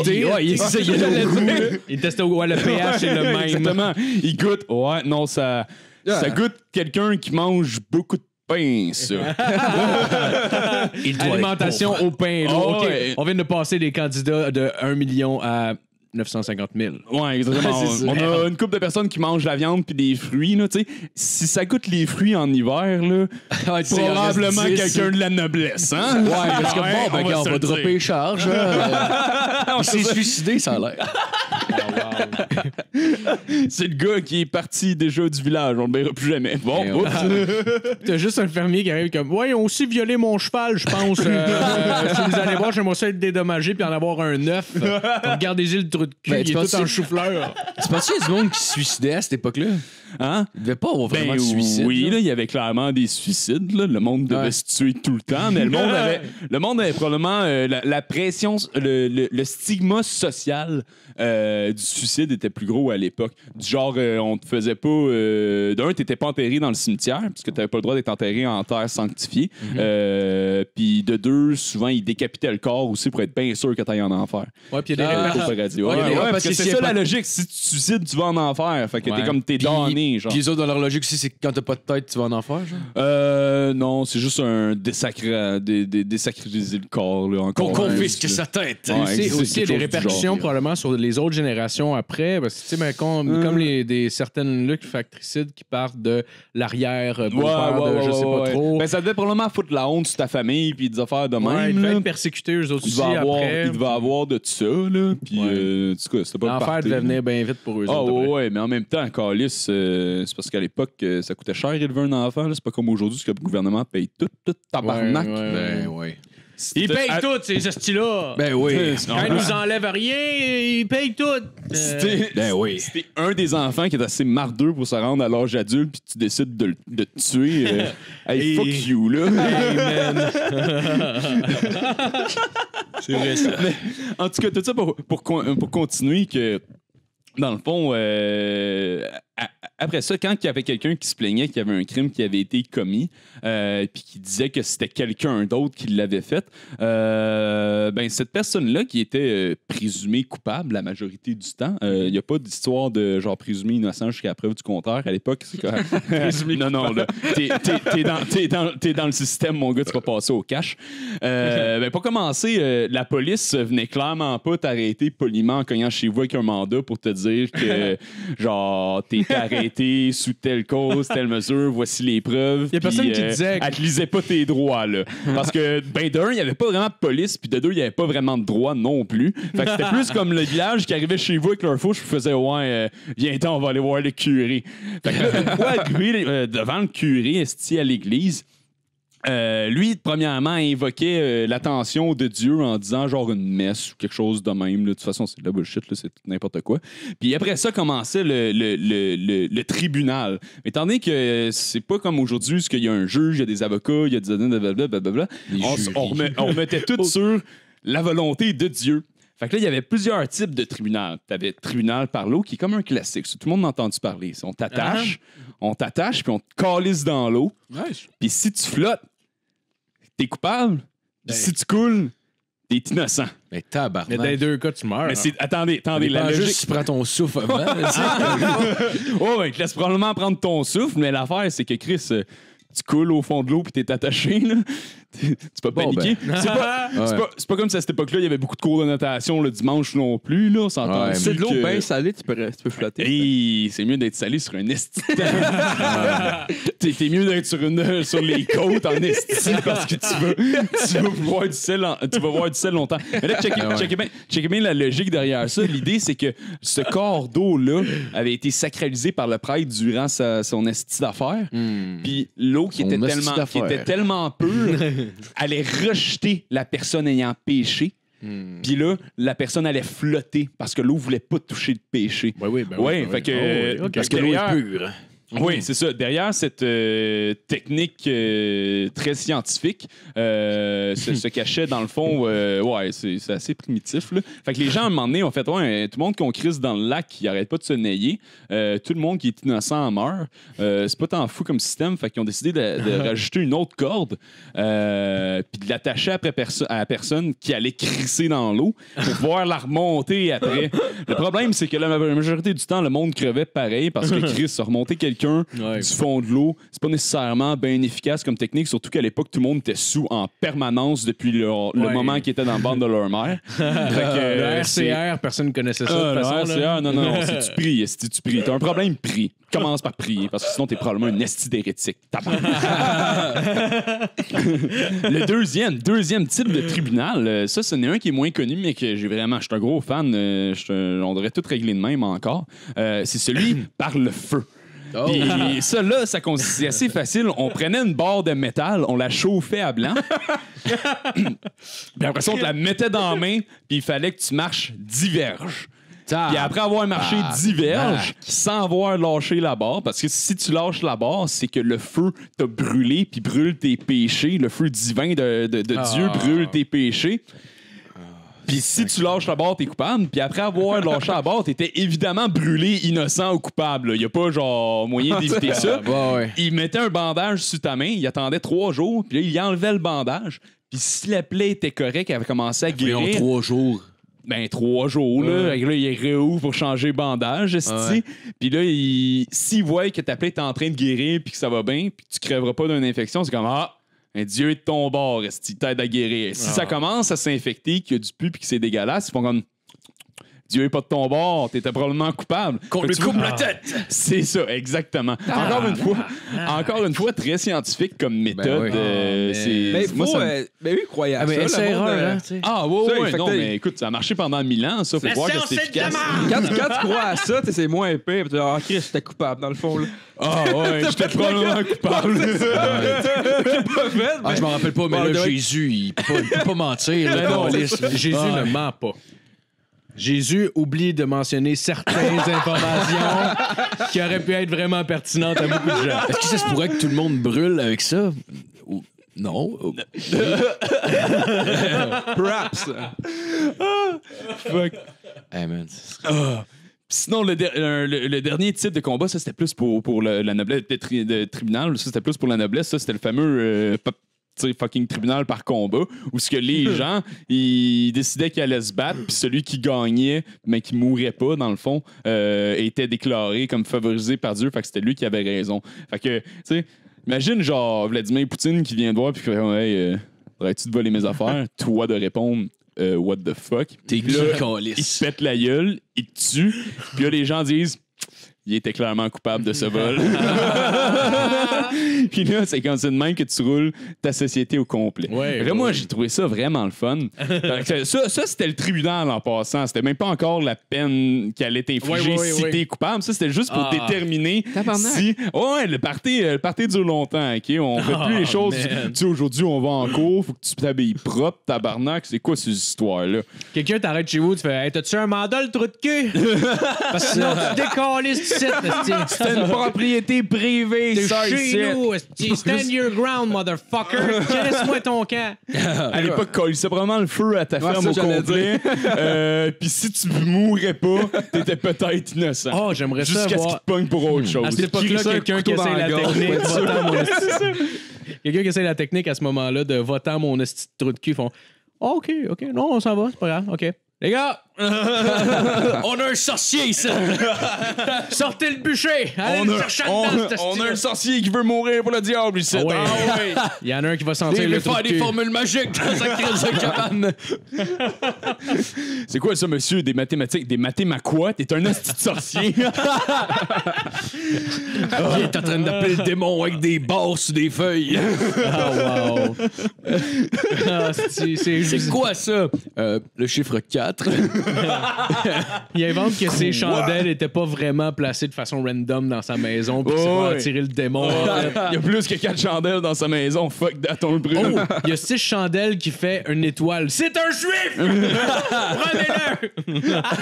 Il testait le pH, c'est le même. Exactement. Il goûte. Ouais, non, ça goûte quelqu'un qui mange beaucoup de pain, ça. Alimentation au pain. Là. Oh, OK. ouais. On vient de passer des candidats de 1 million à 950 000. Ouais, exactement. On a une couple de personnes qui mangent la viande puis des fruits, là, tu sais. Si ça goûte les fruits en hiver, là, probablement quelqu'un de la noblesse, hein? Ouais, parce que on va dropper les charges. On s'est suicidé, ça a l'air. C'est le gars qui est parti déjà du village, on le verra plus jamais. Bon, T'as juste un fermier qui arrive comme ouais, ils ont aussi violé mon cheval, je pense. Si vous allez voir, j'aimerais ça être dédommagé puis en avoir un neuf. Regardez-y le trou de cul, il est tout en chou-fleur. Tu penses qu'il y a du monde qui se suicidait à cette époque-là? Hein? Il devait pas avoir vraiment de suicide. Oui, là, il y avait clairement des suicides. Là. Le monde devait se tuer tout le temps, mais le monde avait probablement la pression, le stigma social du suicide était plus gros à l'époque. Du genre, on te faisait pas... d'un, t'étais pas enterré dans le cimetière, parce que t'avais pas le droit d'être enterré en terre sanctifiée. Puis de deux, souvent, ils décapitaient le corps aussi pour être bien sûr que t'ailles en enfer. Ouais, puis il y a des répercussions. Parce que c'est ça la logique. Si tu te suicides, tu vas en enfer. Fait que t'es comme t'es donné, genre. Puis les autres, dans leur logique aussi, c'est que quand t'as pas de tête, tu vas en enfer, genre? Non, c'est juste un désacraliser le corps, là, encore. Qu'on confisque sa tête. C'est aussi des répercussions probablement sur les autres générations après. Parce que, tu sais, comme des certaines luttes factricides qui partent de l'arrière, je sais pas trop. Ben, ça devait probablement foutre la honte sur ta famille puis des affaires de même. Ils devaient être persécutés eux autres aussi après. Il devait avoir de tout ça, là. Puis, en tout cas, c'était pas l'enfer devait venir bien vite pour eux autres. Ouais, mais en même temps, Calice, c'est parce qu'à l'époque, ça coûtait cher élever un enfant. C'est pas comme aujourd'hui, que le gouvernement paye tout tabarnak. Ben oui. Ils payent tout, ces hosties-là. Ben oui. Quand ils nous enlèvent rien, ils payent tout. Ben oui. Si t'es un des enfants qui est assez mardeux pour se rendre à l'âge adulte puis tu décides de te tuer, hey, fuck you, là. Hey, man. C'est vrai, ça. Mais, en tout cas, tout ça pour continuer que... Dans le fond, après ça, quand il y avait quelqu'un qui se plaignait qu'il y avait un crime qui avait été commis, puis qui disait que c'était quelqu'un d'autre qui l'avait fait, ben cette personne-là qui était présumée coupable la majorité du temps, il n'y a pas d'histoire de genre présumé innocent jusqu'à la preuve du contraire. À l'époque, c'est quand même... non, là, t'es dans le système, mon gars, tu vas passer au cash. Ben pour commencer, la police venait clairement pas t'arrêter poliment en cognant chez vous avec un mandat pour te dire que genre t'es arrêté sous telle cause, telle mesure, voici les preuves. Il y a personne qui disait elle te lisait pas tes droits, là. Parce que ben d'un, il y avait pas vraiment de police, puis de deux, il y avait pas vraiment de droits non plus. Fait que c'était plus comme le village qui arrivait chez vous avec leur fouche, puis faisait viens-t'en, on va aller voir le curé. Fait que là, une fois arrivé devant le curé, esti à l'église, lui, premièrement, invoquait l'attention de Dieu en disant genre une messe ou quelque chose de même. Là. De toute façon, c'est de la bullshit, là, c'est n'importe quoi. Puis après ça, commençait le tribunal. Mais étant donné que c'est pas comme aujourd'hui, parce qu'il y a un juge, il y a des avocats, il y a des blablabla, on remettait tout sur la volonté de Dieu. Fait que là, il y avait plusieurs types de tribunal. Tu avais tribunal par l'eau, qui est comme un classique. Tout le monde a entendu parler. On t'attache, puis on te calisse dans l'eau. Nice. Puis si tu flottes, t'es coupable. Puis si tu coules, t'es innocent. Mais tabarnak. Mais dans les deux cas, tu meurs. Mais c'est... Attendez, la Pas logique... juste tu prends ton souffle avant. Oh, ben, il te laisse probablement prendre ton souffle, mais l'affaire, c'est que Chris... tu coules au fond de l'eau puis t'es attaché, là. Tu peux pas paniquer. C'est pas comme si à cette époque-là, il y avait beaucoup de cours de natation le dimanche non plus, là. On s'entend. C'est de l'eau bien salée, tu peux flotter. Hey, c'est mieux d'être salé sur un esti. T'es mieux d'être sur les côtes en esti parce que tu vas voir du sel longtemps. Mais là, checkez bien la logique derrière ça. L'idée, c'est que ce corps d'eau-là avait été sacralisé par le prêtre durant son esti d'affaires. Puis l'eau qui était tellement pure allait rejeter la personne ayant péché. Puis là, la personne allait flotter parce que l'eau voulait pas toucher le péché. Oui. Fait que parce que l'eau est pure. Oui, c'est ça. Derrière cette technique très scientifique se cachait, dans le fond, c'est assez primitif. Là. Fait que les gens, à un moment donné, ont fait tout le monde qu'on crisse dans le lac, qui arrête pas de se nailler. Tout le monde qui est innocent en meurt. C'est pas tant fou comme système. Fait qu'ils ont décidé de rajouter une autre corde puis de l'attacher après à la personne qui allait crisser dans l'eau pour pouvoir la remonter après. Le problème, c'est que la majorité du temps, le monde crevait pareil parce que Chris a remonté quelqu'un du fond de l'eau. C'est pas nécessairement bien efficace comme technique, surtout qu'à l'époque, tout le monde était sous en permanence depuis le moment qu'ils étaient dans le ventre de leur mère. Le RCR, personne ne connaissait ça. Le RCR, non. Si tu pries. T'as un problème, prie. Commence par prier, parce que sinon, t'es probablement un esti d'hérétique. Le deuxième type de tribunal, ça, c'en est un qui est moins connu, mais que je suis un gros fan. On devrait tout régler de même encore. C'est celui par le feu. Puis ça, là, c'est assez facile. On prenait une barre de métal, on la chauffait à blanc. Puis après ça, on te la mettait dans la main, puis il fallait que tu marches 10 verges. Puis après avoir marché 10 verges, sans avoir lâché la barre, parce que si tu lâches la barre, c'est que le feu t'a brûlé, puis brûle tes péchés. Le feu divin de Dieu brûle tes péchés. Puis si tu lâches la barre, t'es coupable. Puis après avoir lâché la barre, t'étais évidemment brûlé, innocent ou coupable. Il n'y a pas genre moyen d'éviter ça. Il mettait un bandage sur ta main, il attendait 3 jours, puis là, il enlevait le bandage. Puis si la plaie était correcte, elle avait commencé à guérir. 3 jours. Ben, 3 jours, là. Là, il réouvre pour changer bandage, esti. Puis là, s'il voit que ta plaie est en train de guérir, puis que ça va bien, puis que tu crèveras pas d'une infection, c'est comme Dieu est de ton bord, esti, t'aide à guérir. Si ça commence à s'infecter, qu'il y a du pus, puis que c'est dégueulasse, ils font comme Dieu est pas de ton bord, t'étais probablement coupable. Qu'on lui coupe la tête! C'est ça, exactement. Encore une fois, très scientifique comme méthode. oui, croyable. Mais c'est erreur, non, mais écoute, ça a marché pendant 1000 ans, ça. Faut voir que c'est efficace. Quand tu crois à ça, c'est moins épais. Tu dis, Chris, j'étais coupable, dans le fond. Là. J'étais probablement coupable. Je m'en rappelle pas, mais là, Jésus, il peut pas mentir. Jésus ne ment pas. Jésus oublie de mentionner certaines informations qui auraient pu être vraiment pertinentes à beaucoup de gens. Est-ce que ça se pourrait que tout le monde brûle avec ça? Non. Perhaps. Fuck. Hey, man. Sinon, le dernier type de combat, ça, c'était plus pour la noblesse de tribunal. Ça, c'était plus pour la noblesse. Ça, c'était le fameux fucking tribunal par combat, où ce que les gens, ils décidaient qu'ils allaient se battre, puis celui qui gagnait, mais qui mourait pas, dans le fond, était déclaré comme favorisé par Dieu, fait que c'était lui qui avait raison. Fait que, tu sais, imagine, genre, Vladimir Poutine qui vient de voir, puis qui fait, hey, aurais-tu de voler mes affaires? Toi de répondre, what the fuck? T'es il te pète la gueule, il te tue, puis là, les gens disent, il était clairement coupable de ce vol. Puis là, c'est quand c'est de même que tu roules ta société au complet. Moi, j'ai trouvé ça vraiment le fun. Ça, c'était le tribunal en passant. C'était même pas encore la peine qui allait t'infliger si t'es coupable. Ça, c'était juste pour déterminer si... le party dure longtemps, OK? On fait plus les choses... Tu sais, aujourd'hui, on va en cours, faut que tu t'habilles propre, tabarnak. C'est quoi ces histoires-là? Quelqu'un t'arrête chez vous, tu fais « Hey, t'as-tu un mandat, le trou de cul? » Parce que sinon, tu décalisses. C'est une propriété privée, ça, chez nous. Stand your ground, motherfucker. Laisse-moi ton camp. À l'époque, il s'est probablement le feu à ta ferme au complet. Puis si tu mourrais pas, t'étais peut-être innocent. Oh, j'aimerais ça jusqu'à ce qu'il te pogne pour autre chose. À cette époque-là, quelqu'un qui essaie la technique votant mon quelqu'un qui essaie la technique à ce moment-là de votant mon esti de trou de cul, font OK, non, on s'en va, c'est pas grave, OK. Les gars, on a un sorcier ici. Sortez le bûcher. Allez on a un sorcier qui veut mourir pour le diable ici. Il y en a un qui va sentir le faire des formules magiques dans sa crise de cabane. C'est quoi ça, monsieur? Des mathématiques? Des mathémaquois? T'es un hostie de sorcier. Il est en train d'appeler le démon avec des barres sur des feuilles. Wow. C'est quoi ça? Le chiffre 4. Il invente que ses chandelles n'étaient pas vraiment placées de façon random dans sa maison, puis c'est pour attirer le démon. Il y a plus que 4 chandelles dans sa maison. Fuck, on le brûle. Oh, il y a 6 chandelles qui fait une étoile. C'est un juif! Prenez-le!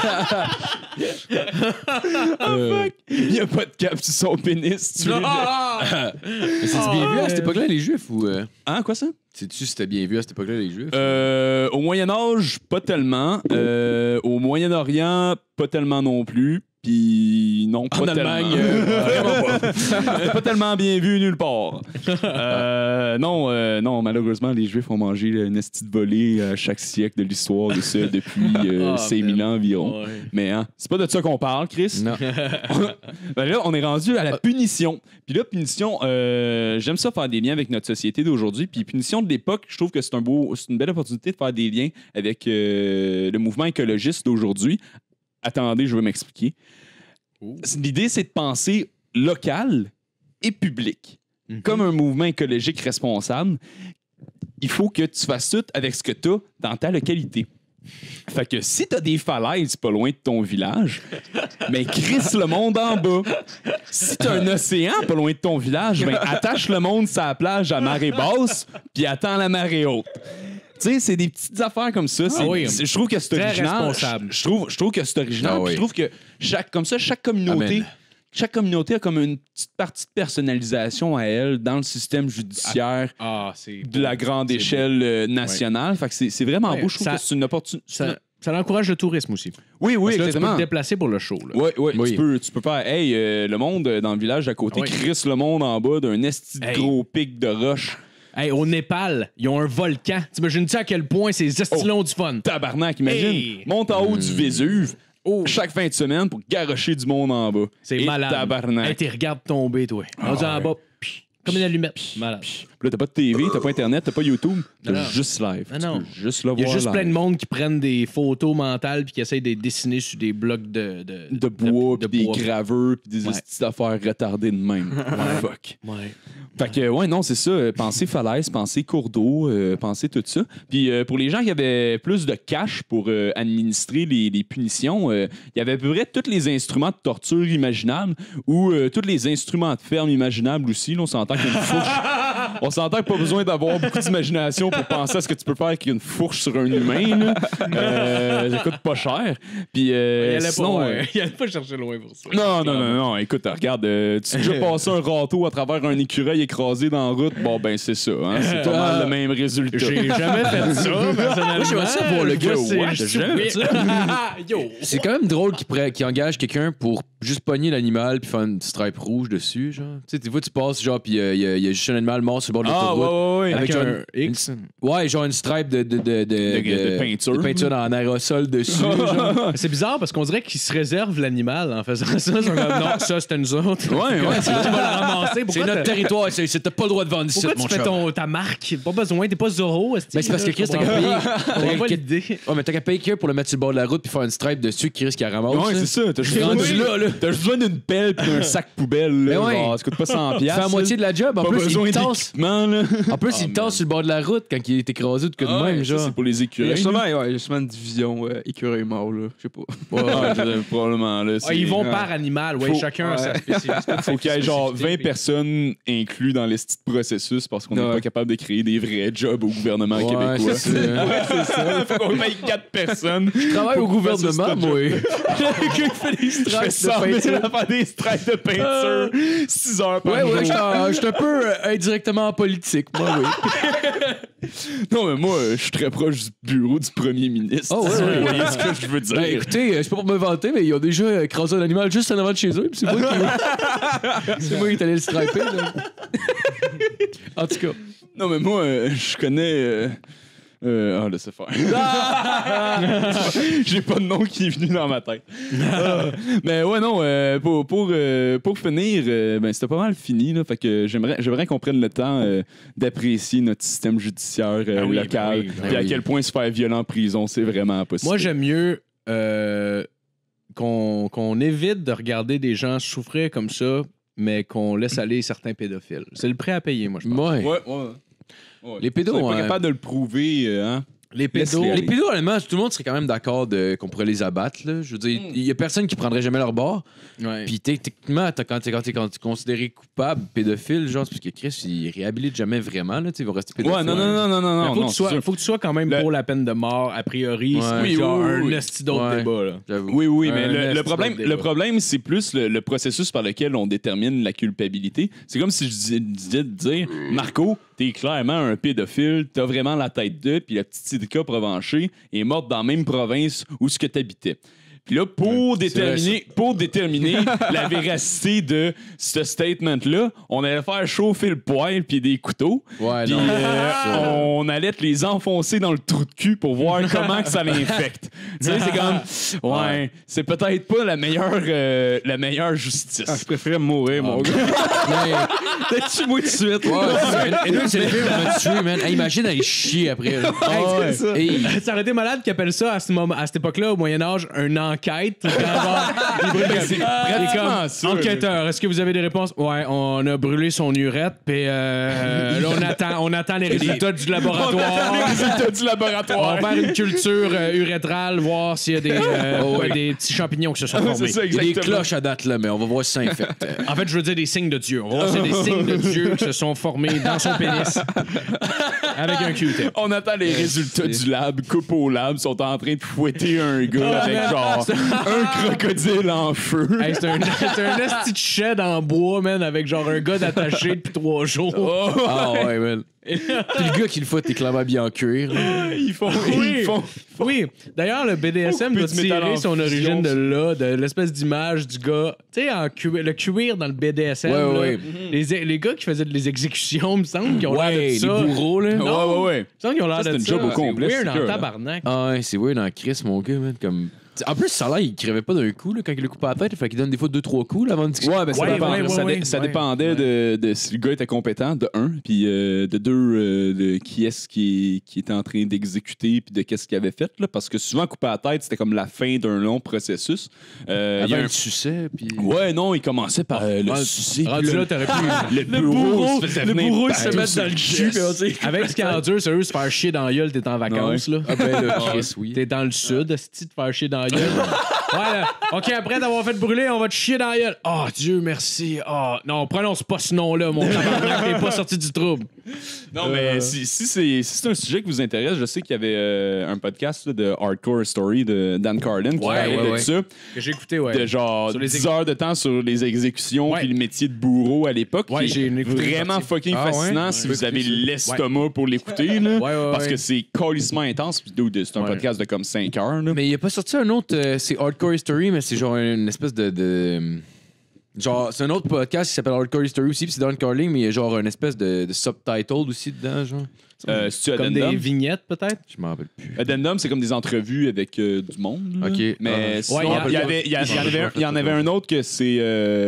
Il n'y a pas de cap sur son pénis. Tu veux Mais c'est bien vu à cette époque-là, les Juifs, ou... Hein, quoi ça? Sais-tu si c'était bien vu à cette époque-là, les Juifs? Au Moyen-Âge, pas tellement. Au Moyen-Orient, pas tellement non plus. Puis non, pas en tellement. Allemagne, Vraiment pas. Pas tellement bien vu nulle part. Non, malheureusement, les Juifs ont mangé une estie de volée à chaque siècle de l'histoire de ça depuis 5000 ans environ. Ouais. Mais hein, c'est pas de ça qu'on parle, Chris. Non. Ben là, on est rendu à la punition. Puis là, punition, j'aime ça faire des liens avec notre société d'aujourd'hui. Puis punition de l'époque, je trouve que c'est une belle opportunité de faire des liens avec le mouvement écologiste d'aujourd'hui. Attendez, je vais m'expliquer. L'idée, c'est de penser local et public. Comme un mouvement écologique responsable, il faut que tu fasses tout avec ce que tu as dans ta localité. Fait que si tu as des falaises pas loin de ton village, ben crisse le monde en bas. Si tu as un océan pas loin de ton village, ben attache le monde sur la plage à marée basse puis attends la marée haute. Tu sais, c'est des petites affaires comme ça. Je trouve que c'est original. Responsable. Je trouve que c'est original. Puis je trouve que chaque communauté... Amen. Chaque communauté a comme une petite partie de personnalisation à elle dans le système judiciaire de la grande échelle nationale. Fait que c'est vraiment beau. Je trouve que c'est une opportunité. Ça encourage le tourisme aussi. Oui, Parce que là, tu peux exactement. te déplacer pour le show. Oui. Tu peux faire, le monde dans le village à côté crisse le monde en bas d'un esti de gros pic de roche. Hey, au Népal, ils ont un volcan. T'imagines-tu à quel point c'est estilons du fun? Tabarnak, imagine. Hey. Monte en haut du Vésuve chaque fin de semaine pour garrocher du monde en bas. C'est Et malade. Tabarnak. Hey, t'es regardes tomber, toi. Rendu en bas, comme une allumette. Malade. Puis là, t'as pas de TV, t'as pas Internet, t'as pas YouTube, t'as Non. juste live. Ah Tu non. peux juste le Il y a voir juste live. plein de monde qui prennent des photos mentales puis qui essayent de les dessiner sur des blocs de de bois, puis des bois. graveurs, puis des Ouais. petites affaires retardées de même. Fuck. Ouais. Fait que, non, c'est ça. Penser falaise, penser cours d'eau, penser tout ça. Puis pour les gens qui avaient plus de cash pour administrer les punitions, il y avait à peu près tous les instruments de torture imaginables ou tous les instruments de ferme imaginables aussi. Là, on s'entend qu'il y a une fourche. On s'entend qu'il n'y a pas besoin d'avoir beaucoup d'imagination pour penser à ce que tu peux faire avec une fourche sur un humain. Ça coûte pas cher. Puis sinon, il allait pas chercher loin pour ça. non. Écoute, regarde, tu as déjà passé un râteau à travers un écureuil écrasé dans la route. Bon, ben, c'est ça. Hein? C'est pas mal le même résultat. J'ai jamais fait ça, personnellement. Moi, j'aimerais ça voir le gars. Moi, Ouais, c'est j'ai jamais fait ça. Yo! C'est quand même drôle qu'il engage quelqu'un pour juste pogner l'animal puis faire une stripe rouge dessus, genre. Tu sais, des fois, tu passes, genre, puis il y a juste un animal mort sur le bord de l'autoroute. ouais. Avec Avec genre un X. Ouais, genre une stripe de peinture. De peinture en aérosol dessus. genre. C'est bizarre parce qu'on dirait qu'ils se réservent l'animal en faisant ça. Ils sont comme, non, ça, c'était nous autres. Ouais. C'est toi qui vas le ramasser. C'est Pourquoi notre territoire, t'as pas le droit de vendre ici, Pourquoi mon tu fais chum. ta marque? Pas besoin, t'es pas Zorro. Ben, c'est parce que Chris, t'as qu'à payer. On va l'idée. Ouais, mais t'as qu'à payer quelqu'un pour le mettre sur le bord de la route puis faire une stripe dessus, Chris qui la ramasse. Ouais, là. c'est ça. T'as juste rendu besoin- là. T'as juste besoin d'une pelle puis d'un sac poubelle. Là, Mais ouais. genre, ça coûte pas 100$. Tu fais la moitié de la job. En Pas plus, besoin il tasse. d'équipement, là. En plus, il tasse sur le bord de la route quand il est écrasé ou de quoi de même, Ça, genre. c'est pour les Il y a écureuils. sûrement une division écureuil mort, là. Je sais pas. Probablement, là. Ils vont par animal, ouais, Faut- chacun a sa spécialité. Faut qu'il y ait genre 20 personnes inclus dans les petits processus parce qu'on n'est pas capable de créer des vrais jobs au gouvernement québécois. c'est ça. Ouais, c'est ça. Faut qu'on paye 4 personnes. Je travaille au gouvernement, moi. Quelqu'un qui fait des stripes. Je fais 100 000 à faire des stripes de peinture. 6 heures par jour. Je suis un peu indirectement en politique, moi, oui. Non, mais moi, je suis très proche du bureau du premier ministre. Oh, ouais, Vous ouais. voyez ce que je veux dire? Ben, écoutez, c'est pas pour me vanter, mais ils ont déjà écrasé un animal juste en avant de chez eux, puis c'est moi c'est moi qui est allé le striper, là. En tout cas. Non, mais moi, je connais. Laissez faire. J'ai pas de nom qui est venu dans ma tête. Mais ouais, non, pour finir, c'était pas mal fini. Là, fait que j'aimerais qu'on prenne le temps d'apprécier notre système judiciaire local. Puis à quel point se faire violent en prison, c'est vraiment possible. Moi, j'aime mieux qu'on évite de regarder des gens souffrir comme ça, mais qu'on laisse aller certains pédophiles. C'est le prêt à payer, moi, je pense. Ouais. Ouais. Les pédos, On est pas ouais. capable de le prouver, hein? Les pédos. Les pédos, honnêtement, tout le monde serait quand même d'accord qu'on pourrait les abattre. Là. Je veux dire, il y a personne qui prendrait jamais leur bord. Ouais. Puis techniquement, quand t'es considéré coupable, pédophile, genre, parce que Chris, il réhabilite jamais vraiment. Là, ils vont rester pédophiles. Ouais, non. Faut que tu sois quand même pour la peine de mort, a priori. Ouais. C'est genre un esti d'autre débat. Là. J'avoue. Oui, mais Un le problème, c'est plus le processus par lequel on détermine la culpabilité. C'est comme si je disais de dire, Marco, t'es clairement un pédophile, t'as vraiment la tête d'eux, puis la petite Sidika Provencher est morte dans la même province où ce que t'habitais. Puis là, pour déterminer la véracité de ce statement-là, on allait faire chauffer le poêle puis des couteaux. Ouais, Puis non. on allait te les enfoncer dans le trou de cul pour voir comment que ça l'infecte. Tu sais, c'est comme, c'est peut-être pas la meilleure justice. Je préférais mourir, mon gars. T'as-tu moi tout de suite? Et nous, c'est le film qui m'a tué, man. Hey, imagine aller chier après. Là. Hey. Ça aurait été malade qu'ils appellent ça à cette époque-là, au Moyen-Âge, un enquête. Pratiquement ça. Enquêteur, est-ce que vous avez des réponses? Ouais, on a brûlé son urètre, puis là, on attend les résultats du laboratoire. On va faire une culture urétrale, voir s'il y a des petits champignons qui se sont formés. C'est ça, Il y a des exactement. cloches à date, là, mais on va voir si ça infecte. En fait, je veux dire des signes de Dieu. On va voir s'il y a des signes de Dieu qui se sont formés dans son pénis avec un Q-tip. On attend les résultats du lab. Coupe au lab, sont en train de fouetter un gars avec genre un crocodile en feu. Hey, c'est un esti de shed en bois, man, avec genre un gars d'attaché depuis 3 jours. Ah ouais, man. Puis le gars qui le fout est clairement bien en cuir. Là. Ils font. Oui. D'ailleurs, le BDSM doit Petit métal tirer en son fusion, origine de l'espèce d'image du gars. Tu sais, le cuir dans le BDSM. Ouais, là, ouais. Les gars qui faisaient les exécutions, il me semble, qui ont l'air de Ouais, ça. les bourreaux, là. Non. Ouais. Il me semble qu'ils ont l'air Ça, de c'est ça. une job au complet, C'est weird c'est en sûr, tabarnak. Ah ouais, c'est weird dans Chris, mon gars, man. Comme... En plus, ça a l'air, il crevait pas d'un coup là, quand il le coupe à la tête. Il fait qu'il donne des fois 2-3 coups là, avant de discuter. Ouais, ben ça dépendait de si le gars était compétent, de un, puis de deux, de qui est-ce qui était en train d'exécuter, puis de qu'est-ce qu'il avait fait, là, parce que souvent, couper à la tête, c'était comme la fin d'un long processus. Avant, il suçait, puis... Ouais, non, il commençait par le sucer. Rendu là, t'aurais pu... Le bourreau, il se met dans le cul. Avec ce qui endure, sérieux, se faire chier dans la gueule, t'es en vacances, là. Ah ben là, Chris, oui. T'es dans le sud, esti, de faire chier dans la gueule. Ouais, là. OK, après t'avoir fait brûler, on va te chier dans la gueule. Oh, Dieu, merci. Oh, non, prononce pas ce nom-là, mon tabarnak, t'es pas sorti du trouble. Non, mais si c'est un sujet qui vous intéresse, je sais qu'il y avait un podcast là, de Hardcore Story de Dan Carlin qui parlait de ça. Que j'ai écouté, ouais. De genre Sur les 10 heures de temps sur les exécutions puis le métier de bourreau à l'époque. Ouais, qui est vraiment fucking fascinant si vous avez l'estomac pour l'écouter. Là, parce que c'est calissement intense. C'est un podcast de comme 5 heures. Là. Mais il a pas sorti un autre... c'est Hardcore History, mais c'est genre une espèce de... Genre, c'est un autre podcast qui s'appelle Hardcore History aussi, puis c'est Dan Carlin, mais il y a genre une espèce de subtitle aussi dedans, genre. C'est-tu Comme Addendum? des vignettes, peut-être? Je m'en rappelle plus. Addendum, c'est comme des entrevues avec du monde. Là. OK. Mais sinon, Ouais, il y en avait un autre que c'est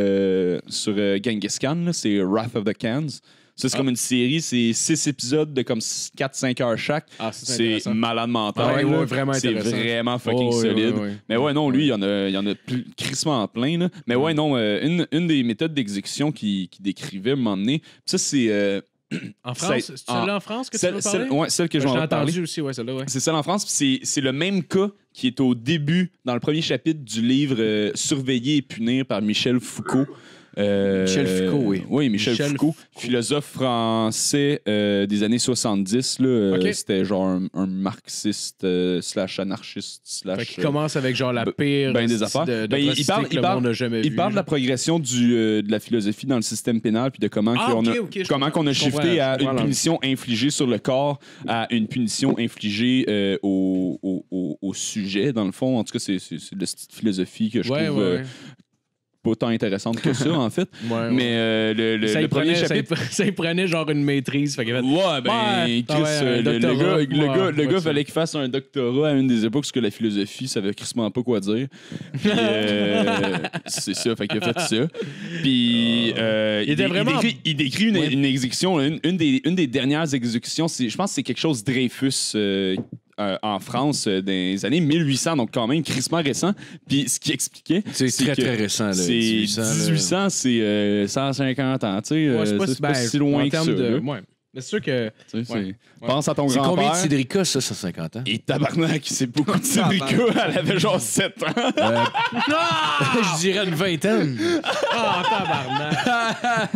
sur Genghis Khan, là, c'est Wrath of the Khans. Ça, c'est comme une série, c'est 6 épisodes de comme 4-5 heures chaque. Ah, c'est c'est intéressant. malade mental. Ah ouais, là. ouais, vraiment c'est intéressant. vraiment fucking Oh, ouais, solide. ouais, ouais. Mais ouais, non, lui, il y en a crissement plein. Là. Mais ouais, non, une des méthodes d'exécution qu'il décrivait à un moment donné, ça, c'est... En France? C'est celle-là en France que tu veux parler? Ouais, celle que je vais J'ai en parler. entendu aussi, ouais, celle-là, ouais. C'est celle en France, puis c'est le même cas qui est au début, dans le premier chapitre du livre Surveiller et punir par Michel Foucault. Michel Foucault, oui. Oui, Michel Foucault, philosophe français des années 70. Là, OK. C'était genre un marxiste slash anarchiste slash... Fait qu'il commence avec genre la pire des affaires. de procédé que le monde n'a jamais vu. Il parle de la progression de la philosophie dans le système pénal puis de comment qu'on a shifté à une punition infligée sur le corps à une punition infligée au sujet, dans le fond. En tout cas, c'est le style de philosophie que je trouve... pas tant intéressante que ça, en fait. Ouais, mais le premier chapitre... Ça y prenait genre une maîtrise. Fait qu'il fait, le gars fallait qu'il fasse un doctorat à une des époques parce que la philosophie savait crissement pas quoi dire. Puis, c'est ça, fait qu'il a fait ça. Puis il décrit une exécution, une des dernières exécutions, je pense que c'est quelque chose de Dreyfus en France dans les années 1800, donc quand même crissement récent. Puis ce qui expliquait... C'est très récent, là. C'est 1800, c'est 150 ans, tu sais. c'est pas si loin que ça. Mais c'est sûr que. Pense à ton C'est grand-père. combien de Cédrica, ça, 150 ans? Et tabarnak, c'est beaucoup de Cédrica. Elle avait genre 7 ans. Je dirais une vingtaine. Ah, tabarnak!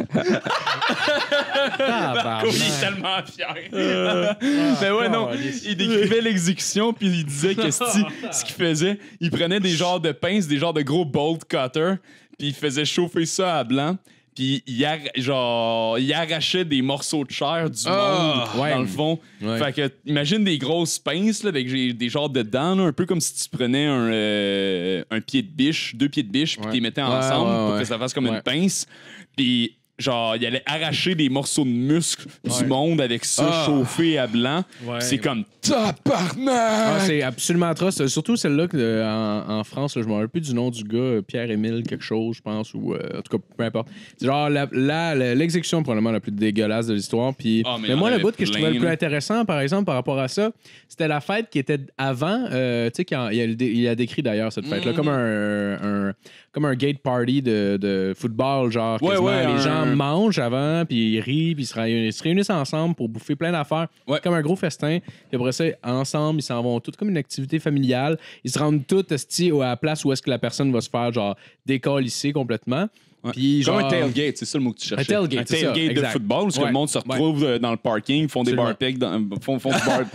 Il est tellement fier. Mais ouais, non. Il décrivait l'exécution, puis il disait que ce qu'il faisait, il prenait des genres de pinces, des genres de gros bolt cutter, puis il faisait chauffer ça à blanc. Puis il arrachait des morceaux de chair du monde, dans le fond. Ouais. Fait que, imagine des grosses pinces là, avec des genres de dents, là, un peu comme si tu prenais un pied de biche, 2 pieds de biche, puis tu les mettais ensemble pour que ça fasse comme une pince. Puis genre, il allait arracher des morceaux de muscles du monde avec ça chauffé à blanc. Ouais. C'est comme tabarnak! C'est absolument atroce. Surtout celle-là en France, là, je me rappelle plus du nom du gars, Pierre-Émile quelque chose, je pense, ou en tout cas, peu importe. C'est genre l'exécution probablement la plus dégueulasse de l'histoire. Puis, mais moi, le bout que je trouvais le plus intéressant, par exemple, par rapport à ça, c'était la fête qui était avant. Tu sais, il a décrit d'ailleurs cette fête-là comme un gate party de football, genre les gens mangent avant, puis ils rient, puis ils se réunissent ensemble pour bouffer plein d'affaires. Comme un gros festin. Puis après ça, ensemble, ils s'en vont tous comme une activité familiale. Ils se rendent tous à la place où est-ce que la personne va se faire genre décalisser complètement. Ouais. Puis, genre, comme un tailgate, c'est ça le mot que tu cherchais. Un tailgate de football, où le monde se retrouve dans le parking, font des barbecues, font du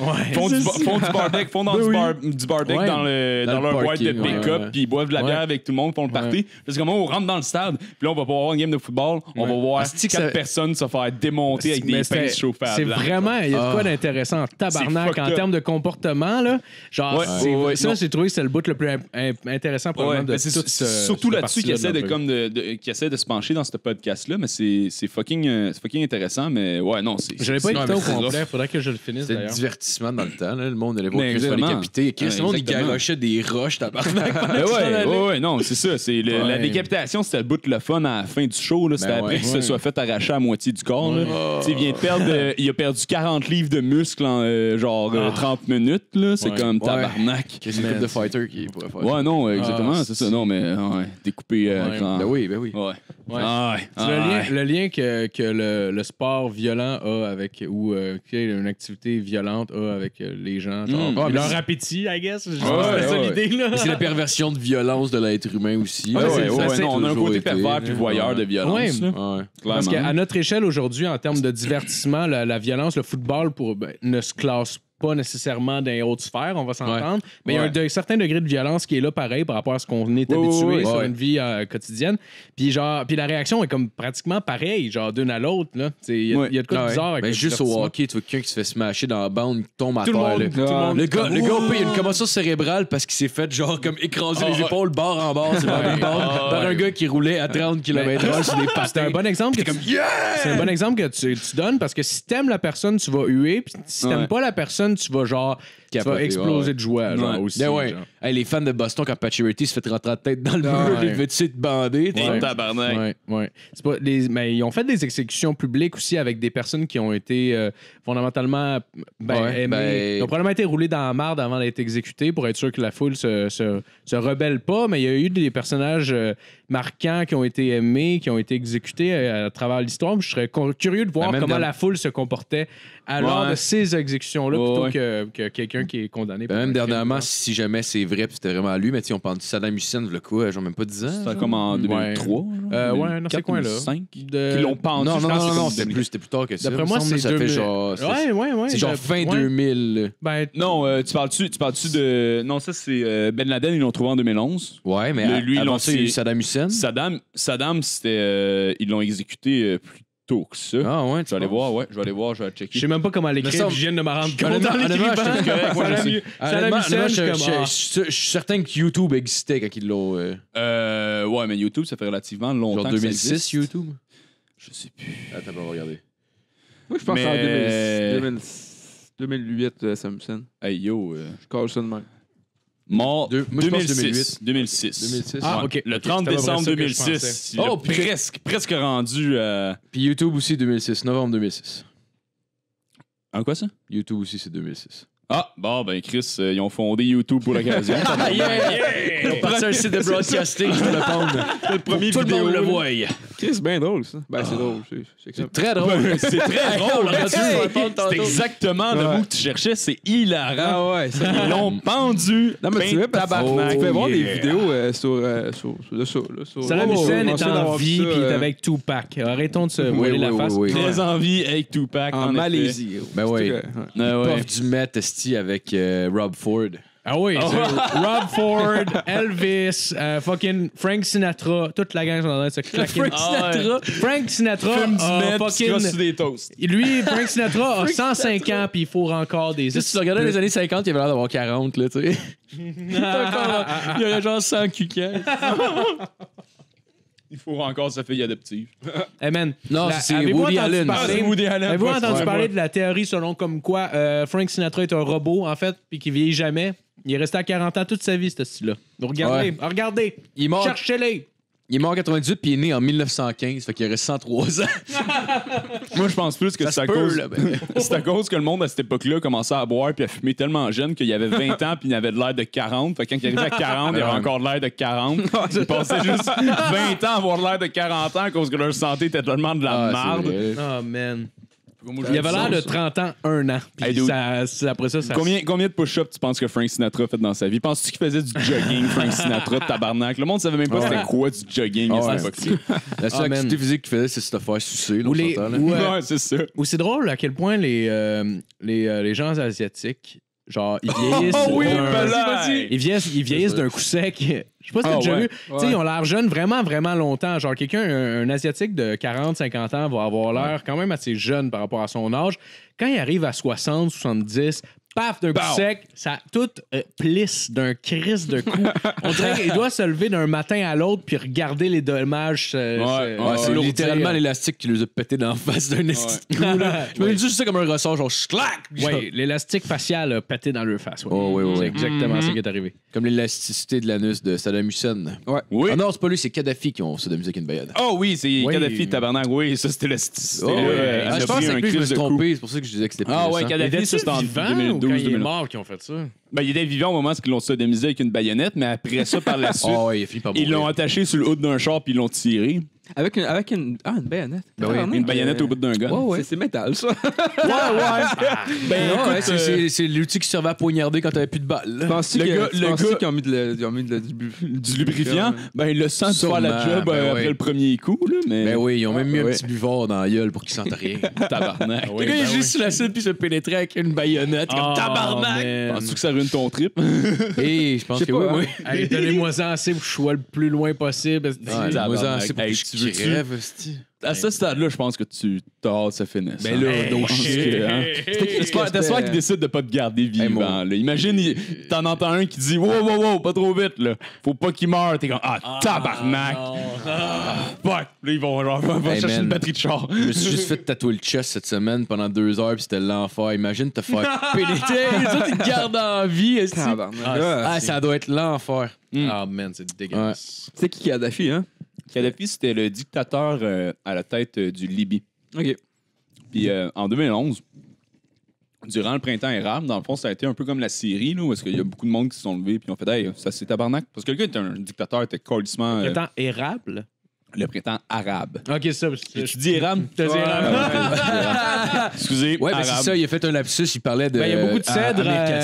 barbecue, font du barbecue dans leur boîte de pick-up, puis ils boivent de la bière avec tout le monde, font le party. Parce que comment on rentre dans le stade, puis là, on va pouvoir avoir une game de football, on va voir 4 personnes se faire démonter avec des pinces chauffées à blanc. C'est vraiment, il y a de quoi d'intéressant en tabarnak en termes de comportement, là. Genre, ça, j'ai trouvé que c'est le bout le plus intéressant probablement de tout ce. Surtout là-dessus qui essaie de se pencher dans ce podcast-là, mais c'est fucking intéressant, mais ouais, non, c'est... Je l'avais pas écouté au complet, faudrait que je le finisse, d'ailleurs. C'était le divertissement dans le temps, là. Le monde allait voir Chris faire décapiter. Chris, le monde, il garochait des roches, tabarnak. Ouais, non, c'est ça. La décapitation, c'était le bout de le fun à la fin du show, là. C'était après qu'il se soit fait arracher à moitié du corps, là. Il a perdu 40 livres de muscles en, 30 minutes, là. C'est comme tabarnak. C'est une couple de fighter qui pourrait faire. Ouais, non, exactement, c'est ça. Non, mais découpé... Ben oui. Ouais. Le lien que le sport violent a avec, ou une activité violente a avec les gens, genre leur appétit, I guess. C'est ça l'idée, là. C'est la perversion de violence de l'être humain aussi. On a un côté pervers puis voyeur de violence. Parce qu'à notre échelle aujourd'hui, en termes de divertissement, la violence, le football ne se classe pas nécessairement dans les hautes sphères, on va s'entendre, mais il y a un certain degré de violence qui est là pareil par rapport à ce qu'on est habitué sur une vie quotidienne. Puis la réaction est comme pratiquement pareille, genre d'une à l'autre. Il y a de quoi de bizarre avec juste au hockey, tu vois quelqu'un qui se fait smasher dans la bande, qui tombe à terre. Le gars, il a une commotion cérébrale parce qu'il s'est fait genre comme écraser les épaules bord en bord par un gars qui roulait à 30 km/h sur des patins. C'est un bon exemple que tu donnes parce que si t'aimes la personne, tu vas huer, puis si t'aimes pas la personne, tu vas exploser de joie aussi. Hey, les fans de Boston, quand Pacioretty se fait rentrer la tête dans le mur, il veut te bander. Tabarnak. Mais ils ont fait des exécutions publiques aussi avec des personnes qui ont été fondamentalement aimées. Ils ont probablement été roulés dans la marde avant d'être exécutés pour être sûr que la foule se rebelle pas. Mais il y a eu des personnages marquants qui ont été aimés, qui ont été exécutés à travers l'histoire. Je serais curieux de voir comment la foule se comportait lors de ces exécutions-là plutôt que quelqu'un qui est condamné. Même dernièrement, si jamais c'est vrai, puis c'était vraiment lui, mais on parle de Saddam Hussein, genre même pas 10 ans. C'était comme en 2003. Dans ces coins-là. 2005. Qui l'ont pendu. Non, c'était plus tard que ça. D'après moi, c'est 2000. C'est genre fin 2000. Non, tu parles-tu de... Non, ça, c'est Ben Laden, ils l'ont trouvé en 2011. Ouais, mais lui, avant ça, il y a eu Saddam Hussein. Saddam, c'était... Ils l'ont exécuté plus tôt que ça. Ah ouais, je vais aller voir, je vais checker. Je sais même pas comment l'écrire, je viens de me rendre compte dans l'écriture. Je suis certain que YouTube existait quand ils l'ont... Ouais, mais YouTube, ça fait relativement longtemps. Genre 2006, YouTube? Je sais plus. Attends, on va regarder. Moi, je pense en 2008, Samson. Hey, yo. Je colle ça de même. Mort 2006. 2006. Ah, OK. Le 30 décembre 2006. Oh, presque rendu. Puis YouTube aussi, 2006. Novembre 2006. En quoi ça? YouTube aussi, c'est 2006. Ah, bon, ben Chris, ils ont fondé YouTube pour l'occasion. Ils ont parti un site de broadcasting, je le prendre. Le premier Tout vidéo. le monde le voit. C'est bien drôle, ça. Ben, c'est drôle. C'est très drôle. C'est très drôle. C'est exactement le mot que tu cherchais. C'est hilarant. Ah ouais, ça. Ils l'ont pendu. Non, mais tu vois, tabarnak. tu peux voir des vidéos sur ça. Saddam Hussein est en d'avoir vie vu puis ça, il est avec Tupac. Arrêtons de se voiler la face. Très en vie avec Tupac. en Malaisie. Ben oui. Ouais. Prof du Met, esti, avec Rob Ford. Ah oui, Rob Ford, Elvis, fucking Frank Sinatra, toute la gang sont en train de se claquer. Frank Sinatra a fucking... des toasts. Lui, Frank Sinatra a 105 ans puis il faut encore des... Si tu regardais les années 50, il avait l'air d'avoir 40, là, tu sais. Il y aurait genre 100 cuquets. Il faut encore sa fille adoptive. Hey man, Non, c'est Woody Allen. Avez-vous entendu parler de la théorie selon comme quoi Frank Sinatra est un robot, en fait, puis qu'il vieillit jamais? Il est resté à 40 ans toute sa vie, ce style-là. Donc, regardez. Il est mort. Cherchez-les. Il est mort en 98 puis il est né en 1915, fait qu'il reste 103 ans. Moi, je pense plus que c'est à cause que le monde à cette époque-là commençait à boire puis à fumer tellement jeune qu'il y avait 20 ans puis il avait de l'air de 40. Fait que quand il arrivait à 40, il avait encore de l'air de 40. Il passait juste 20 ans à avoir de l'air de 40 ans à cause que leur santé était tellement de la merde. Oh, man. Il avait l'air de 30 ans, 1 an. Puis après ça... Combien de push-ups tu penses que Frank Sinatra a fait dans sa vie? Penses-tu qu'il faisait du jogging, Frank Sinatra, tabarnak? Le monde savait même pas c'était quoi du jogging à cette époque-là. La seule activité physique qu'il faisait, c'est se faire sucer. Là, ouais, c'est ça. Ou c'est drôle à quel point les gens asiatiques, genre, ils vieillissent, ils vieillissent d'un coup sec. Je sais pas si t'as déjà vu. Tu sais, ils ont l'air jeunes vraiment, vraiment longtemps. Genre, un Asiatique de 40, 50 ans va avoir l'air quand même assez jeune par rapport à son âge. Quand il arrive à 60, 70, paf, d'un coup sec, ça tout plisse d'un crisse de coup. On dirait qu'il doit se lever d'un matin à l'autre puis regarder les dommages. C'est littéralement l'élastique qui lui a pété dans la face d'un esti de coup. Je me dis juste ça comme un ressort, genre clac! Oui, l'élastique facial a pété dans leur face. C'est exactement ça qui est arrivé. Comme l'élasticité de l'anus de Saddam Hussein. Ouais. Oui. Ah non, c'est pas lui, c'est Kadhafi qui ont Saddam Hussein avec une bayade. Oh oui, c'est Kadhafi, tabarnak. Oui, ça c'était l'élasticité. Je pense que lui, je me suis trompé, c'est pour ça que je disais que c'était plus Ah ouais, Kadhafi, ça c'était en 2012. Il est mort qui ont fait ça. Ben, il était vivant au moment où ils l'ont sodomisé avec une baïonnette, mais après ça, par la suite, ils l'ont attaché sur le haut d'un char puis ils l'ont tiré. Avec une baïonnette. Ben oui, une baïonnette au bout d'un gun. Ouais, c'est métal, ça. C'est l'outil qui servait à poignarder quand t'avais plus de balles. Penses-tu qu'ils ont mis du lubrifiant? Ben, il le sent de faire la job après le premier coup, là. Ben oui, ils ont même mis un petit buvard dans la gueule pour qu'il sente rien. Tabarnak. Le gars, il est juste sur la scène puis se pénétrait avec une baïonnette comme tabarnak. Penses-tu que ça ruine ton trip? Je pense que oui. Allez, donnez-moi-en assez pour que je sois le plus loin possible. Donnez-moi-en assez pour que je crève. À ce stade-là, je pense que tu t'as hâte que ça finisse. Ben là, no shit. T'espères qu'il décide de pas te garder vivant. Là. Imagine, t'en entends un qui dit wow, pas trop vite, là. Faut pas qu'il meure. T'es comme tabarnak. Fuck. Là, ils vont chercher une batterie de char. Je me suis juste fait tatouer le chest cette semaine pendant 2 heures, puis c'était l'enfer. Imagine te faire pénétrer. Les autres, ils te gardent en vie. Ça doit être l'enfer. Ah, man, c'est dégueulasse. C'est qui Kadhafi, hein? Kadhafi, c'était le dictateur à la tête du Libye. OK. Puis en 2011, durant le printemps arabe, dans le fond, ça a été un peu comme la Syrie, là, où est-ce qu'il y a beaucoup de monde qui se sont levés puis ont fait « Hey, ça c'est tabarnak ». Parce que le gars était un dictateur, était colissement... Le printemps érable? Le printemps arabe. OK, ça... Tu dis érable? T'as dit érable. Excusez, ouais, ben c'est ça, il a fait un lapsus, il parlait de... Il y a beaucoup de cèdres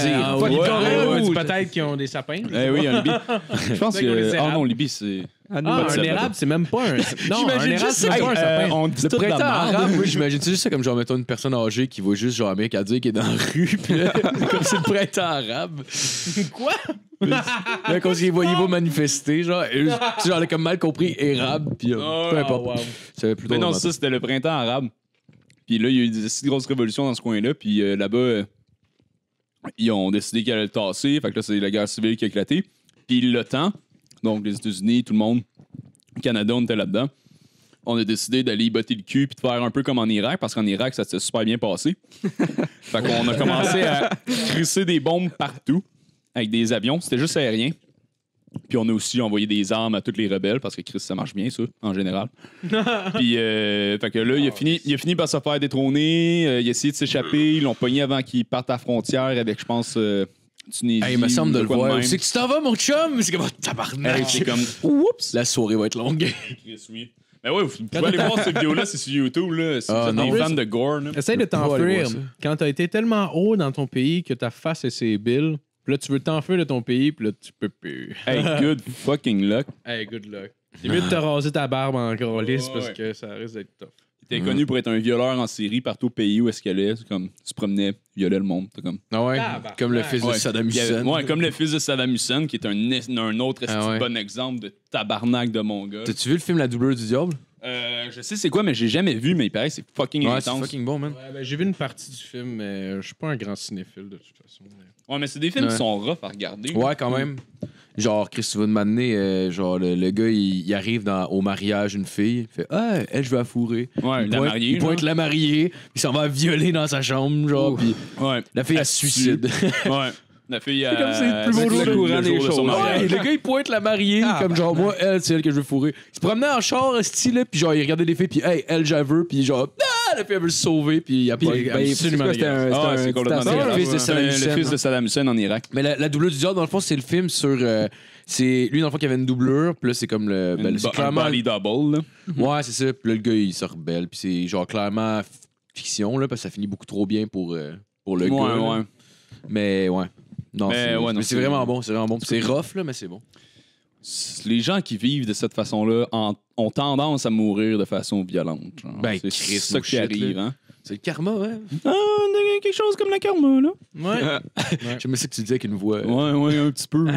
peut-être qui ont des sapins. Oui, en Libye. Je pense que... Ah non, Libye, c'est... un érable, c'est même pas un... Non, un érable, c'est pas un sapin. Le printemps arabe, oui, j'imagine juste ça comme genre, mettons, une personne âgée qui va juste, genre, Amérique à dire qui est dans la rue, puis là, comme c'est le printemps arabe. Quoi? Là, quand il va manifester, genre, elle a comme mal compris érable, puis peu importe. Mais non, ça, c'était le printemps arabe. Puis là, il y a eu des si grosses révolutions dans ce coin-là, puis là-bas, ils ont décidé qu'ils allaient le tasser, fait que là, c'est la guerre civile qui a éclaté. Puis l'OTAN, donc les États-Unis, tout le monde, le Canada, on était là-dedans. On a décidé d'aller y botter le cul puis de faire un peu comme en Irak, parce qu'en Irak, ça s'est super bien passé. Fait qu'on a commencé à crisser des bombes partout avec des avions. C'était juste aérien. Puis on a aussi envoyé des armes à tous les rebelles, parce que Chris, ça marche bien, ça, en général. Puis, fait que là, il a fini par se faire détrôner. Il a essayé de s'échapper. Ils l'ont pogné avant qu'il parte à la frontière avec, je pense... Tunisie, il me semble de le voir. C'est que tu t'en vas, mon chum? C'est comme tabarnak. C'est comme oups, la soirée va être longue. Oui. Mais ouais, vous pouvez aller voir cette vidéo-là, c'est sur YouTube, là. Si vous êtes des fans de gore, là. Essaye de aller t'enfuir. voir ça. Quand t'as été tellement haut dans ton pays que ta face est ses billes, puis là, tu veux t'enfuir de ton pays, puis là, tu peux plus. Hey, good fucking luck. Hey, good luck. C'est mieux de te raser ta barbe en lisse parce que ça risque d'être tough. T'es connu pour être un violeur en série partout au pays où est-ce qu'elle est. C'est comme, tu te promenais, violais le monde. C'est comme... Ah ouais? Tabarnak. Comme le fils de Saddam Hussein. Ouais, comme le fils de Saddam Hussein, qui est un autre ouais. bon exemple de tabarnak de mon gars. T'as-tu vu le film La doubleur du diable? Je sais c'est quoi, mais j'ai jamais vu, mais il paraît que c'est fucking Ouais, c'est intense. fucking bon, man. Ouais, ben, j'ai vu une partie du film, mais je suis pas un grand cinéphile de toute façon. Ouais, mais c'est des films Ouais. qui sont rough à regarder. Ouais, quand même. Genre, Chris, tu vas demander, genre, le gars, il arrive au mariage d'une fille, il fait Ah, elle, je vais la fourrer. Ouais, la mariée. Il pointe la mariée, il s'en va violer dans sa chambre, genre, puis Ouais. la fille, elle se suicide. Ouais. La fille, C'est comme c'est le plus beau jour le courant des jour de son choses. mariage. Ouais, le gars, il pointe la mariée, comme genre, moi, elle, c'est elle que je veux fourrer. Il se promenait en char, style, là, puis genre, il regardait des filles, puis hey, elle, j'en veux, puis genre, ah, la fille, elle veut se sauver, puis il a pas. C'est complètement le fils de Saddam Hussein. Le fils de Saddam Hussein en Irak. Mais la doublure du diable, dans le fond, c'est le film sur. C'est lui, dans le fond, qui avait une doublure, puis là, c'est comme le. c'est Un clairement. body double, là. Ouais, c'est ça. Puis là, le gars, il se rebelle, puis c'est genre clairement fiction, là, parce que ça finit beaucoup trop bien pour le gars. là. Ouais. Mais ouais. Non, Mais ouais, non, mais c'est vraiment bon, c'est vraiment bon. Puis c'est rough, là, mais c'est bon. Les gens qui vivent de cette façon-là ont tendance à mourir de façon violente. Genre. Ben, c'est Christ, ça no qui shit, arrive, là. hein. C'est le karma, ouais. Ah, quelque chose comme la karma, là. Ouais. J'aimais ça que tu disais avec une voix. Ouais, un petit peu.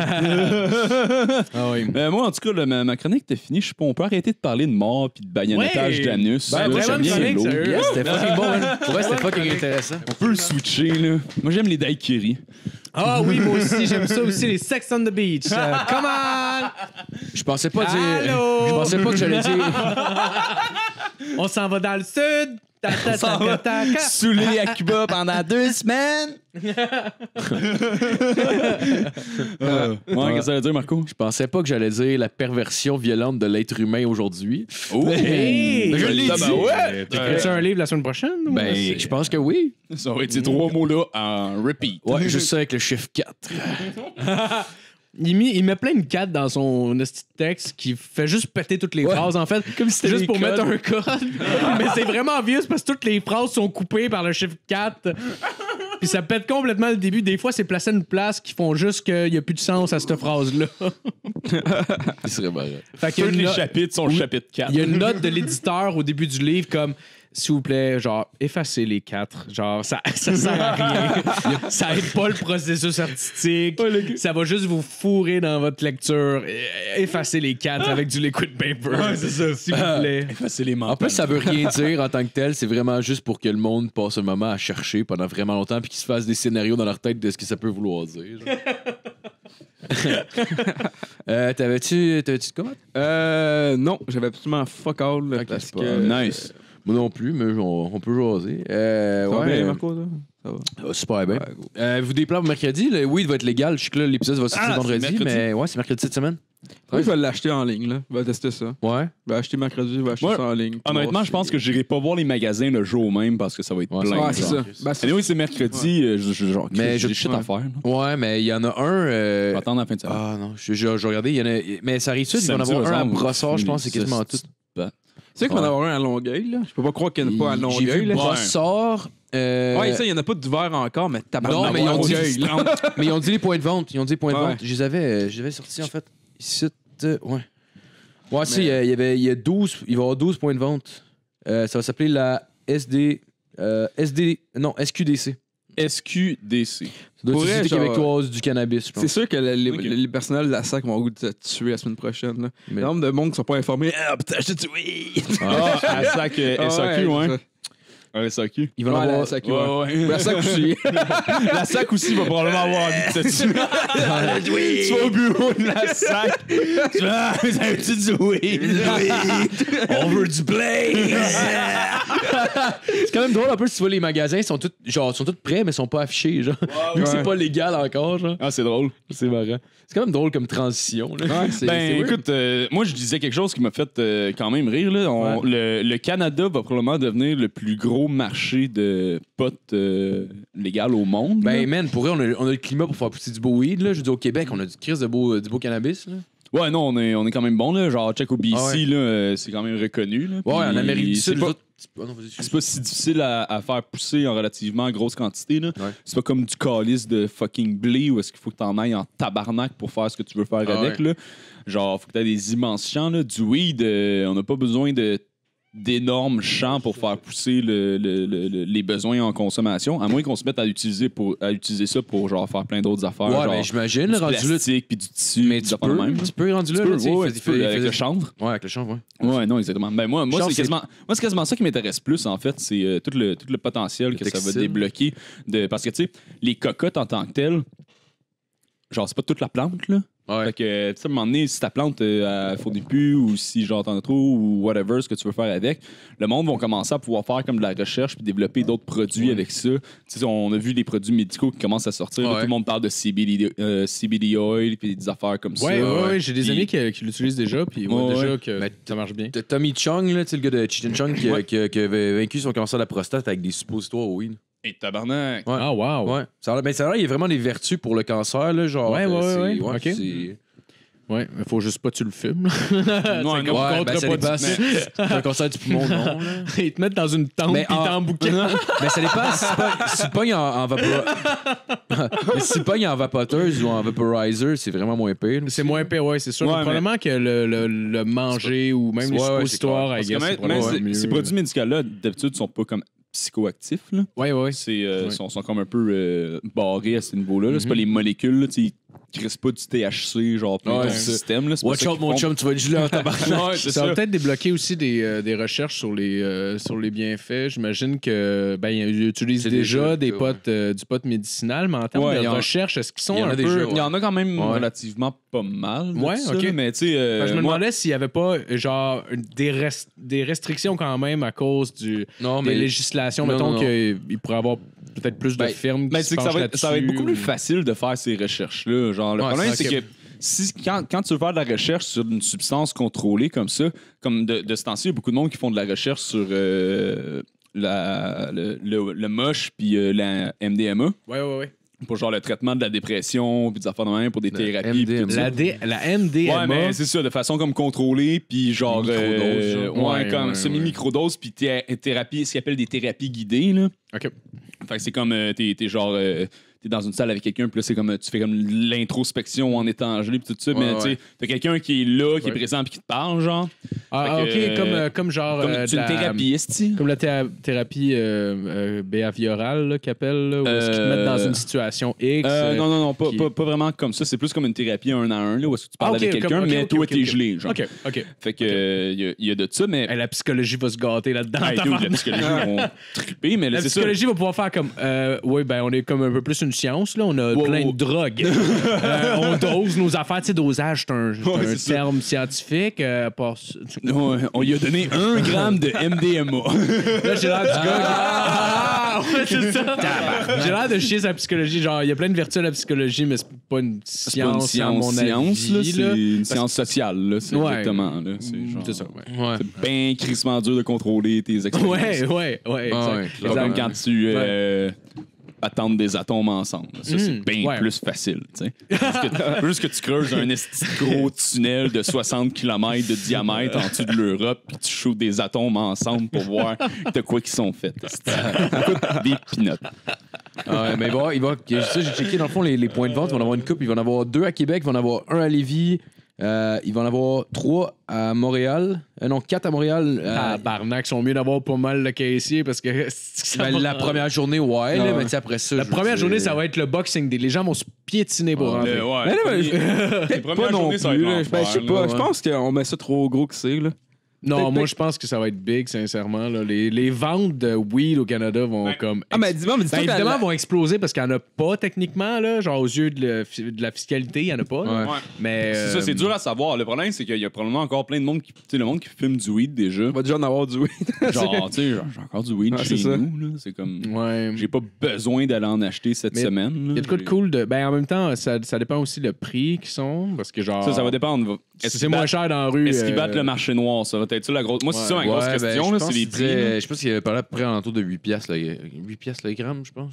Ah oui. Moi, en tout cas, ma chronique était finie. Je sais pas, on peut arrêter de parler de mort puis de baïonnettage Ouais. d'anus. Ben, Là, vraiment j'aime une bien chronique, l'eau. sérieux. Yes, c'était fucking bon, man. Ouais, c'était fucking intéressant. On peut le switcher, là. Moi, j'aime les daiquiris. Ah oui, moi aussi, j'aime ça aussi, les Sex on the Beach. Come on! Je pensais pas dire. Allô? Je pensais pas que j'allais dire. On s'en va dans le sud. Saoulé à Cuba pendant 2 semaines. Ouais, qu'est-ce que ça veut dire, Marco? Je pensais pas que j'allais dire la perversion violente de l'être humain aujourd'hui. Oh! Hey! Je l'ai dit. Ouais! T'écris-tu un livre la semaine prochaine? ou Ben, c'est- je pense que oui. Ça aurait été 3 mots-là en repeat. Ouais, juste ça avec le chiffre 4. Il met plein de 4 dans son esti de texte qui fait juste péter toutes les Ouais. phrases, en fait. Comme si c'était juste des pour codes. mettre un code. Mais c'est vraiment vieux parce que toutes les phrases sont coupées par le chiffre 4. Puis ça pète complètement le début. Des fois, c'est placé à une place qui font juste qu'il n'y a plus de sens à cette phrase-là. Il serait marrant. Fait qu'il y a Tous une les no- chapitres sont chapitre 4. Il y a une note de l'éditeur au début du livre comme s'il vous plaît, genre, effacez les 4. Genre, ça sert à rien. Ça aide pas le processus artistique. Ça va juste vous fourrer dans votre lecture. Effacez les 4 avec du liquid paper. Ouais, c'est ça, s'il vous plaît. Effacer les En plus, ça veut rien dire en tant que tel. C'est vraiment juste pour que le monde passe un moment à chercher pendant vraiment longtemps puis qu'ils se fassent des scénarios dans leur tête de ce que ça peut vouloir dire. T'avais-tu de quoi? Non, j'avais absolument fuck all. Ok, Parce c'est pas- que... Nice. Moi non plus, mais on peut jaser. Ça va bien, Marco, ça? Ça va. Super bien. Ouais, go. Vous des plans pour mercredi? Le weed va être légal. Je sais que là, l'épisode va sortir Ah, c'est vendredi, mercredi. mais ouais, c'est mercredi cette semaine. Oui, je vais l'acheter en ligne, là. Je vais tester ça. Ouais. Je vais acheter mercredi, je vais acheter Ouais. ça en ligne. Honnêtement, je pense que j'irai pas voir les magasins le jour même parce que ça va être Ouais, plein. Ouais, c'est genre. ça. Ben, c'est Anyway, c'est mercredi. Genre, Mais j'ai je- des shit ouais. à faire. là. Ouais, mais il y en a un. Je vais attendre la fin de semaine. Ah non, je regardais, il y en a. Mais ça arrive ça, il va en Samedi, avoir un à ensemble, Brossard, je pense, c'est quasiment tout. Tu sais qu'il va en avoir un à Longueuil, là. Je peux pas croire qu'il n'y en a pas à J'ai Longueuil, vu là. Brossard. Ouais, ça, il n'y en a pas d'hiver encore, mais tabarnak. Non, mais ils ont dit- Longueuil, là. Mais ils ont dit les points de vente. Ils ont dit les points de Ouais. vente. Je les avais sortis, en fait. Ici, ouais. Ouais, si, il y a 12. Il va y avoir 12 points de vente. Ça va s'appeler la SQDC. SQDC. Ça doit Pour être vrai, Société genre, québécoise du cannabis, je pense. C'est sûr que les Ok. personnels de la SAC vont te tuer la semaine prochaine. Là. Mais- Le nombre de monde qui sont pas informés. Ah, putain, je t'ai tué! Ah, à SAC, SAQ, ouais. ça. Ouais, SAQ. Ils vont en Ouais, avoir. la SAQ, Ouais, ouais. ouais. La SAC aussi. La SAC aussi va probablement avoir envie de se tuer. Tu vas au bureau de la SAC. Tu vas, vous avez-tu du weed? On veut du blaze! C'est quand même drôle un peu si tu vois les magasins, ils sont tous prêts, mais ils sont pas affichés. Genre. Vu que c'est ouais. pas légal encore. Genre. Ah, c'est drôle. C'est marrant. C'est quand même drôle comme transition. Là. Ouais, c'est Ben, weird. écoute, moi, je disais quelque chose qui m'a fait quand même rire. Là. Le Canada va probablement devenir le plus gros marché de potes légal au monde. Ben, là. man, pour vrai, on a le climat pour faire pousser du beau weed. Là. Je veux dire, au Québec, on a du crise de du beau cannabis. Là. Ouais, non, on est quand même bon, là. Genre, check au BC, là, c'est quand même reconnu. Là. Ouais, en Puis Amérique du Sud, c'est pas si difficile à faire pousser en relativement grosse quantité. Là. Ouais. C'est pas comme du calice de fucking blé où est-ce qu'il faut que t'en ailles en tabarnak pour faire ce que tu veux faire avec. Là. Genre, faut que t'aies des immenses champs. Là. Du weed, on n'a pas besoin d'énormes champs pour faire pousser les besoins en consommation, à moins qu'on se mette à utiliser ça pour genre faire plein d'autres affaires. Ouais, genre, mais j'imagine, du rendu là. plastique puis du tissu. Mais des tu affaires de même. peux rendu là. Tu peux, avec le chanvre. Ouais, avec le chanvre, ouais. Ouais, non, exactement. Ben moi c'est quasiment ça qui m'intéresse plus, en fait. C'est tout le potentiel que ça va débloquer. Parce que, tu sais, les cocottes en tant que telles, genre, c'est pas toute la plante, là. Ouais. Fait que, tu sais, à un moment donné, si ta plante elle fournit plus ou si genre t'en as trop ou whatever, ce que tu veux faire avec, le monde va commencer à pouvoir faire comme de la recherche puis développer d'autres produits avec ça. Tu sais, on a vu des produits médicaux qui commencent à sortir. Là, tout le monde parle de CBD oil puis des affaires comme ça. Ouais, j'ai des amis qui l'utilisent déjà puis déjà que ça marche bien. Tommy Chung, là, le gars de Cheech Chung qui avait vaincu son cancer de la prostate avec des suppositoires au weed. Et tabarnak! Ouais. Ah, wow! Ouais. Ça a l'air, il y a vraiment des vertus pour le cancer, là, genre. Ouais. OK. C'est... Ouais, mais faut juste pas que tu le fumes. Non, c'est comme ça dépend. C'est un cancer du poumon, non. Là. Ils te mettent dans une tente pis t'embouquent. Mais ça dépend si tu pognes en si tu pognes en vapoteuse ou en vaporizer, c'est vraiment moins pire. C'est moins pire, ouais, c'est sûr. Ouais, probablement que le manger ou même les suppositoires, I guess, c'est probablement mieux. Ces produits médicaux-là, d'habitude, sont pas comme psychoactifs. Là. Ouais. Sont comme un peu barrés à ce niveau-là. Là. C'est pas les molécules. Là, ils crissent pas du THC, genre, dans ton système. Là. Watch out, mon chum, tu vas être gelé en tabarnak. Ça va peut-être débloquer aussi des recherches sur les bienfaits. J'imagine que ils utilisent déjà du pot médicinal, mais en termes de recherche, est-ce qu'ils sont un peu... Il y en a quand même relativement pas mal. Ouais, ça, OK. Mais tu sais... je me demandais s'il y avait pas, genre, des restrictions quand même à cause des législations. Mettons qu'il pourrait y avoir peut-être plus de firmes qui se penchent là-dessus. Ça va être beaucoup plus facile de faire ces recherches-là. Genre, le problème, c'est que quand tu veux faire de la recherche sur une substance contrôlée comme ça, comme de ce temps-ci, il y a beaucoup de monde qui font de la recherche sur le moche puis la MDMA. Ouais. Pour genre le traitement de la dépression puis des affaires de même pour des thérapies. La MDMA. Ouais, mais c'est ça, de façon comme contrôlée puis genre comme semi-microdose puis thérapie, ce qu'ils appellent des thérapies guidées là. OK. Fait que c'est comme t'es genre t'es dans une salle avec quelqu'un puis là c'est comme tu fais comme l'introspection en étant gelé puis tout ça, mais tu sais t'as quelqu'un qui est là, qui est présent puis qui te parle genre. OK, comme genre c'est une thérapie, esti. Comme la thérapie behaviorale qu'ils appellent là, où est-ce qu'ils te mettent dans une situation X. Non, pas vraiment comme ça, c'est plus comme une thérapie 1 à 1 là où est-ce que tu parles avec quelqu'un mais toi t'es gelé genre. OK. Fait que il y a de ça mais la psychologie va se gâter là-dedans. La psychologie vont triper mais la psychologie va pouvoir faire comme on est comme un peu plus une science là, on a plein de drogues. On dose nos affaires, tu sais, dosage c'est un terme scientifique on lui a donné 1 gramme de MDMA. Là, j'ai l'air du gars c'est ça. J'ai l'air de chier sa psychologie. Genre, il y a plein de vertus à la psychologie, mais c'est pas une science, à mon avis. C'est une science sociale, là. C'est exactement, là. C'est ça, C'est bien crissement dur de contrôler tes expériences. Ouais, exact. C'est comme quand tu... attendre des atomes ensemble. Ça, c'est bien plus facile. Juste que tu creuses un gros tunnel de 60 km de diamètre en dessous de l'Europe puis tu shoots des atomes ensemble pour voir de quoi ils sont faits. Des pinottes. Mais j'ai checké dans le fond les points de vente. Il va en avoir une coupe. Il va en avoir 2 à Québec. Il va en avoir 1 à Lévis. Il va en avoir 3 à Montréal. Non, 4 à Montréal. Tabarnak, sont mieux d'avoir pas mal le caissier parce que. La première journée, mais après ça. La première journée, ça va être le Boxing Day. Les gens vont se piétiner pour rentrer. Les premières journées, ça va être je sais pas. Je pense qu'on met ça trop gros que c'est, là. Non, moi, je pense que ça va être big, sincèrement. Là. Les ventes de weed au Canada vont comme... évidemment, vont exploser parce qu'il n'y en a pas, techniquement, là. Genre, aux yeux de la fiscalité, il n'y en a pas. Ouais. Mais... C'est ça, c'est dur à savoir. Le problème, c'est qu'il y a probablement encore plein de monde qui... Tu sais, le monde qui fume du weed, déjà. On va déjà en avoir du weed. Genre, tu sais, j'ai encore du weed chez nous, là. C'est comme... Ouais. J'ai pas besoin d'aller en acheter cette semaine. Il y a de quoi de cool de... en même temps, ça dépend aussi le prix qu'ils sont, parce que genre... Ça va dépendre. C'est moins cher dans la rue. Est-ce qu'ils battent le marché noir, ça va être ça la grosse... Moi, c'est ça, ma grosse question, là, c'est les prix. Je pense qu'il y avait parlé à peu près en autour de 8$, là. 8$ le gramme, je pense.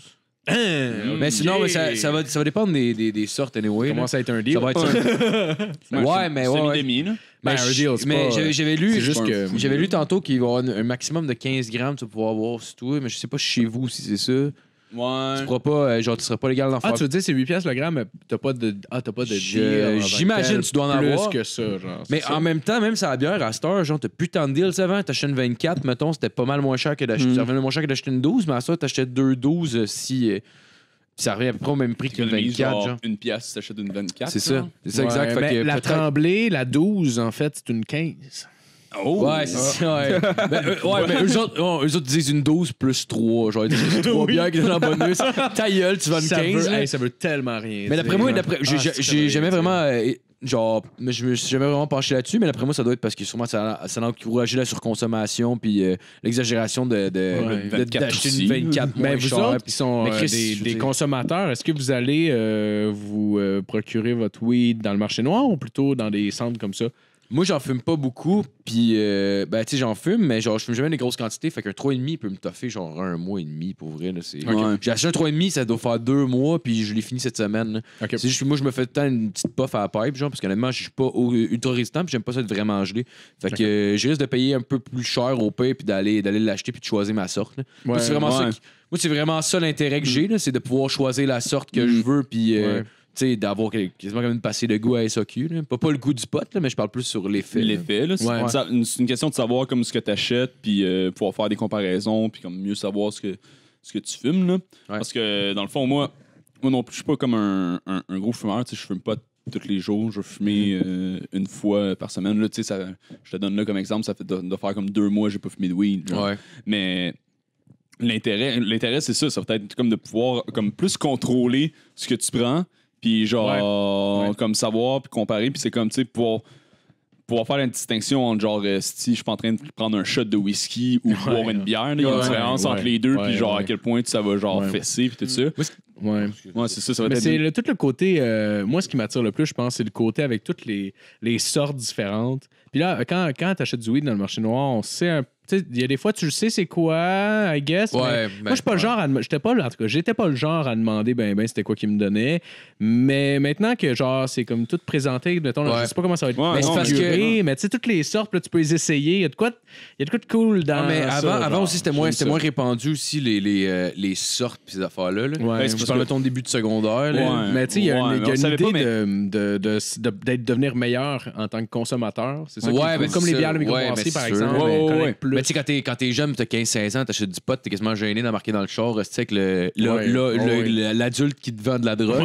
Mais sinon, ça va dépendre des sortes, anyway. Ça commence à être un deal. Ça va être ça. Ouais, mais ouais. Semi-demi, là. Ben, un deal, c'est mais pas... j'avais lu, c'est juste que... j'avais lu tantôt qu'il va y avoir un maximum de 15 grammes, tu vas pouvoir avoir sur toi, mais je sais pas chez vous si c'est ça. Ouais. Tu pourras pas, genre, tu seras pas légal d'en faire. Ah, tu veux dire, c'est 8 piastres le gramme, mais t'as pas de deal. J'imagine que tu dois en avoir. Plus que ça, genre. Mais en même temps, même ça a bière à cette heure, genre, t'as plus tant de deals avant. T'achetais une 24, mettons, c'était pas mal moins cher que d'acheter. Ça revenait moins cher que d'acheter une 12, mais à ça, t'achetais 2 12 si. Ça revient à peu près au même prix qu'une 24, genre. Une pièce si t'achètes une 24. C'est ça. C'est ça, exact. Mais fait que la peut-être- Tremblay, la 12, en fait, c'est une 15. Oh! Ouais, c'est ça. Ouais, mais eux autres disent une 12 plus 3. Genre, ils disent 3 bières qui donnent en bonus. Ta gueule, tu vas une 15. Ça veut tellement rien Mais d'après moi, dire. j'ai jamais vraiment. Genre, mais je me suis jamais vraiment penché là-dessus, mais d'après moi, ça doit être parce que sûrement ça a encouragé la surconsommation puis l'exagération d'acheter une 24 moins Mais vous cher. autres, qui sont Mais Chris, des consommateurs, est-ce que vous allez vous procurer votre weed dans le marché noir ou plutôt dans des centres comme ça? Moi, j'en fume pas beaucoup, puis ben, tu sais, j'en fume, mais genre, je fume jamais des grosses quantités, fait qu'un 3,5 peut me toffer genre un mois et demi, pour vrai, là, c'est... Ouais. J'ai acheté un 3,5, ça doit faire 2 mois, puis je l'ai fini cette semaine, là. Okay. C'est juste que moi, je me fais tout le temps une petite puff à la pipe, genre, parce qu'honnêtement, je suis pas ultra résistant, puis j'aime pas ça être vraiment gelé. Fait que je risque de payer un peu plus cher au pire, puis d'aller l'acheter, puis de choisir ma sorte, là. Moi, c'est vraiment ça. Moi, c'est vraiment ça l'intérêt que j'ai, là, c'est de pouvoir choisir la sorte que je veux, puis... tu sais, d'avoir quasiment comme une passée de goût à SAQ. Là. Pas le goût du pot, là, mais je parle plus sur l'effet. L'effet, là. C'est une question de savoir comme ce que tu achètes, puis pouvoir faire des comparaisons, puis comme mieux savoir ce que tu fumes. Là. Parce que, dans le fond, moi non plus, je suis pas comme un gros fumeur. Je fume pas tous les jours. Je vais fumer une fois par semaine. Là, je te donne là comme exemple, ça fait de faire comme 2 mois que j'ai pas fumé de weed. Ouais. Mais... L'intérêt, c'est ça. Ça va être comme de pouvoir comme plus contrôler ce que tu prends, puis genre, comme savoir, puis comparer, puis c'est comme, tu sais, pouvoir faire une distinction entre genre, si je suis pas en train de prendre un shot de whisky ou boire une bière, il y a une différence entre les deux, puis genre, à quel point ça va genre fesser, puis tout ça. Ouais, c'est ça va mais être... c'est tout le côté... moi, ce qui m'attire le plus, je pense, c'est le côté avec toutes les sortes différentes. Puis là, quand tu achètes du weed dans le marché noir, on sait un... Il y a des fois, tu le sais c'est quoi, I guess. Ouais, moi, je suis pas le genre à... J'étais pas le genre à demander c'était quoi qu'il me donnait. Mais maintenant que, genre, c'est comme tout présenté, mettons, je sais pas comment ça va être mais c'est parce que... mais tu sais, toutes les sortes, là, tu peux les essayer. Il y a de quoi de cool dans mais ça. avant aussi, c'était moins répandu aussi, les sortes pis ces affaires-là. Là. Ouais, je parle de ton début de secondaire. Là. Mais tu sais, il y a une idée de devenir meilleur en tant que consommateur. C'est ça comme les bières de microbrasserie, par exemple. Mais tu sais, quand t'es jeune, t'as 15-16 ans, t'achètes du pot, t'es quasiment gêné d'en marquer dans le char, avec l'adulte qui te vend de la drogue.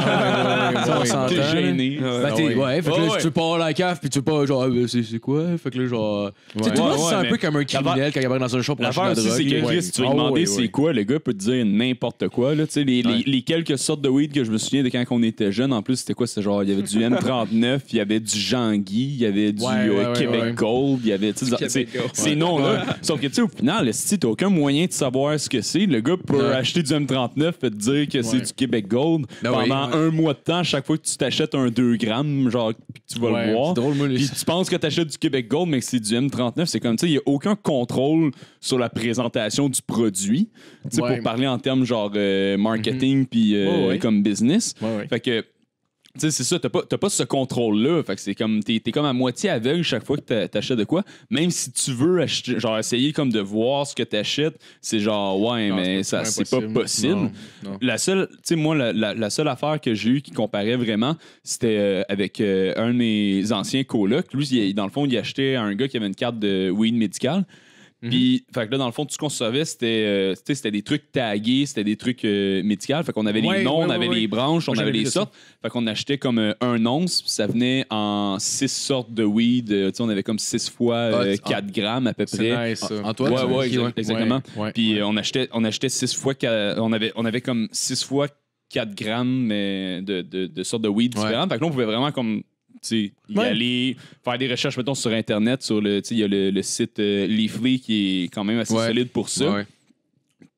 T'es gêné. Fait que là, tu veux pas avoir la cave, puis tu veux pas, genre, c'est quoi? Fait que là, genre. Tu sais, toi, c'est un peu comme un criminel quand il va dans un char pour acheter de la drogue. C'est que Chris, tu vas lui demander c'est quoi, le gars peut te dire n'importe quoi. Tu sais, les quelques sortes de weed que je me souviens de quand on était jeune, en plus, c'était quoi? C'était genre, il y avait du M39, il y avait du Jean-Guy, il y avait du Québec Gold, il y avait, ces noms-là. Sauf que, tu sais, au final, si t'as aucun moyen de savoir ce que c'est, le gars peut acheter du M39 et te dire que c'est du Québec Gold pendant un mois de temps, chaque fois que tu t'achètes un 2 grammes, genre, pis que tu vas le boire. Puis tu penses que t'achètes du Québec Gold, mais que c'est du M39, c'est comme, tu sais, il n'y a aucun contrôle sur la présentation du produit, tu sais, pour parler en termes genre marketing puis comme business. Fait que, tu sais, c'est ça, t'as pas ce contrôle-là. Fait que c'est comme, t'es comme à moitié aveugle chaque fois que t'achètes de quoi. Même si tu veux acheter, genre, essayer comme de voir ce que t'achètes, c'est genre, mais ça, c'est pas possible. Non. La seule, tu sais, moi, la seule affaire que j'ai eue qui comparait vraiment, c'était avec un de mes anciens colocs. Lui, dans le fond, il achetait à un gars qui avait une carte de weed médicale. Puis, fait que là, dans le fond, tout ce qu'on savait, c'était des trucs tagués, c'était des trucs médicaux. Fait qu'on avait les noms, on avait les branches, on avait les sortes. Fait qu'on achetait comme un once, puis ça venait en 6 sortes de weed. Tu sais, on avait comme 6 fois 4 grammes à peu près. Nice, ça. Antoine, exactement. Puis on achetait 6 fois... On avait comme 6 fois 4 grammes de sortes de weed différentes. Fait que là, on pouvait vraiment comme... y aller faire des recherches, mettons, sur Internet, il y a le site Leafly qui est quand même assez solide pour ça.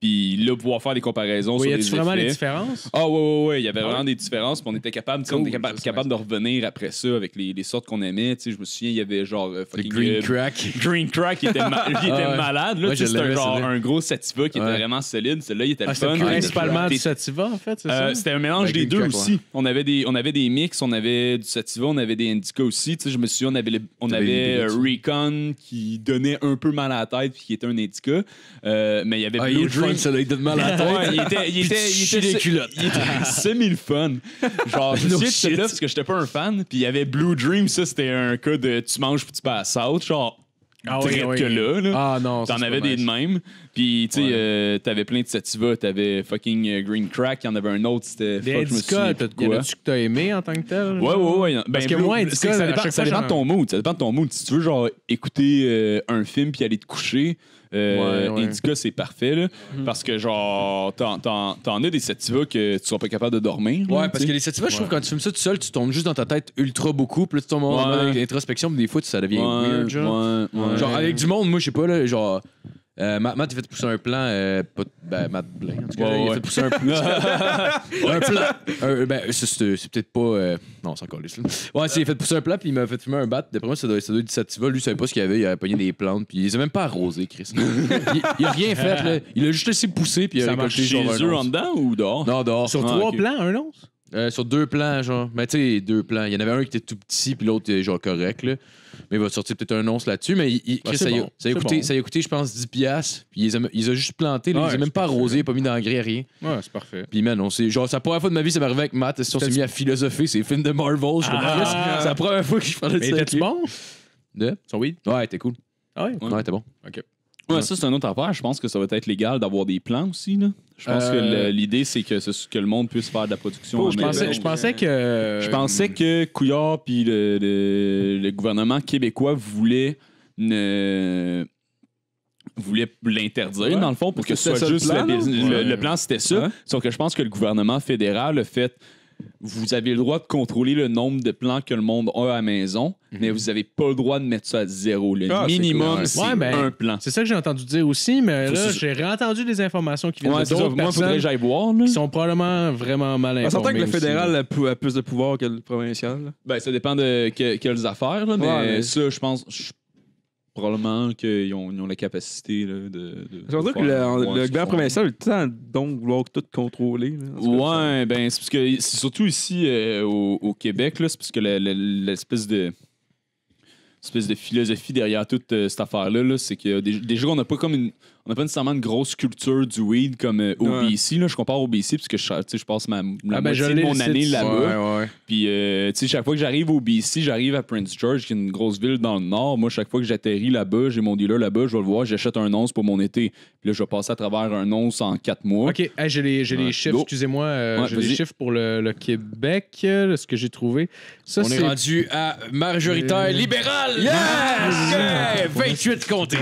Puis là, pouvoir faire des comparaisons Oui, sur y les a-tu vraiment effets. les différences? Ah ouais, il y avait vraiment des différences. Puis on était capable, Cool, on était capable de revenir après ça avec les sortes qu'on aimait. Tu sais, je me souviens, il y avait genre Le fucking, Green Crack. Green Crack, il était malade. Là, Ouais, tu sais, je c'était l'aimais, genre c'est vrai. un gros sativa qui était Ouais. vraiment solide. Celui-là, il était le C'était fun. principalement du T'es- sativa, en fait, c'est ça? C'était un mélange Ouais, des Green deux Crack, aussi. On avait des mix, on avait du sativa, on avait des indica aussi. Tu sais, je me souviens, on T'avais avait des Recon qui donnait un peu mal à la tête puis qui était un indica. Mais il y avait Ah, il Blue est le fun, Dream. ça, là, il donne mal à la tête. Ouais, il était semi-le-fun. Genre, je No suis de shit. celui-là parce que j'étais pas un fan. Puis il y avait Blue Dream, ça, c'était un cas de tu manges puis tu passes out. Genre, direct que là. Ah non, ça, T'en c'est avais pas des de nice. même. Puis, tu sais, t'avais plein de sativa. T'avais fucking Green Crack. Il y en avait un autre, c'était Des fuck, je me indica, souviens plus de y en quoi. a-tu que t'as aimé en tant que tel? Ouais. Parce que Blue- moi, c'est indica, que ça à dépend, chaque ça fois, dépend de ton mood. Ça dépend de ton mood. Si tu veux, genre, écouter un film puis aller te coucher, Ouais. Indica, c'est parfait, là. Parce que, genre, t'en as des sativas que tu seras pas capable de dormir. Ouais, là, parce tu que sais. les sativas, je trouve que quand tu fumes ça tout seul, tu tombes juste dans ta tête ultra beaucoup. Puis là, tu tombes en Ouais. mode introspection, puis des fois, ça devient weird, genre. Ouais. Genre, avec du monde, moi, je sais pas, là, genre. Matt, il a fait pousser un plan. Matt Blain, en tout cas, il a fait pousser un plan. C'est peut-être pas. Non, c'est encore lisse. Ouais, il a fait pousser un plan, puis il m'a fait fumer un bat. D'après moi, ça doit être du sativa. Lui, il savait pas ce qu'il y avait. Il a pogné des plantes, puis il les a même pas arrosées, Chris. Il a rien fait, là. Il a juste laissé pousser, puis il a Ça marche récolté chez genre un eux en once. dedans ou dehors? Non, dehors. Sur Ah, 3 ok. plans, un once? Sur 2 plans, genre. Mais tu sais, 2 plans. Il y en avait un qui était tout petit, puis l'autre, genre correct, là. Mais il va sortir peut-être un once là-dessus. Mais Chris, c'est ça, bon. ça a coûté, je pense, 10$. Puis il a juste planté, là. Ouais, Il les a même pas arrosé, pas mis d'engrais, rien. Ouais, c'est parfait. Puis, man, genre, c'est la première fois de ma vie, ça m'est arrivé avec Matt. On s'est mis à philosopher ces films de Marvel. Je suis comme, Chris, c'est la première fois que je parlais de Mais ça. était-tu bon? De? Son weed? Ouais, t'es cool. Ah ouais? Ouais, t'es bon. Ouais, ça, c'est une autre affaire. Je pense que ça va être légal d'avoir des plans aussi, là. Je pense que l'idée, c'est que le monde puisse faire de la production. Je pensais que... Je pensais que Couillard puis le gouvernement québécois voulait l'interdire, dans le fond, pour que ce soit C'était ça, juste le plan, non? le plan, c'était ça. Ouais. Sauf que je pense que le gouvernement fédéral a fait vous avez le droit de contrôler le nombre de plans que le monde a à la maison, mais vous n'avez pas le droit de mettre ça à 0. Le Ah, c'est minimum, cool. c'est Ouais, ben, un plan. C'est ça que j'ai entendu dire aussi, mais Faut là, que- j'ai réentendu des informations qui viennent Ouais, de c'est ça. d'autres Moi, il faudrait que personnes j'aille voir. Là. qui sont probablement vraiment mal On informées. s'entend que le aussi, fédéral là. a plus de pouvoir que le provincial. là. Ben, ça dépend de quelles affaires, là, mais Ouais, mais- ça, je pense probablement qu'ils ont la capacité là, de C'est pour ça que faire- le voir ce qu'ils gouvernement font. provincial a le temps donc vouloir tout contrôler. là. En tout cas, Ouais, ben c'est parce que c'est surtout ici au Québec, là, c'est parce que l'espèce de philosophie derrière toute cette affaire-là, là, c'est que déjà on n'a pas nécessairement une grosse culture du weed comme au Ouais. BC. Là, je compare au BC parce que je passe la je moitié de l'ai, mon le année site. là-bas. Ouais. Puis, tu sais, chaque fois que j'arrive au BC, j'arrive à Prince George, qui est une grosse ville dans le nord. Moi, chaque fois que j'atterris là-bas, j'ai mon dealer là-bas, je vais le voir, j'achète un once pour mon été. Puis là, je vais passer à travers un once en 4 mois. OK, hey, j'ai les chiffres, Go. excusez-moi. Ouais, j'ai les vas-y. chiffres pour le Québec, ce que j'ai trouvé. Ça, On est rendu à majoritaire libéral. Yes! Yeah! 28 comtés.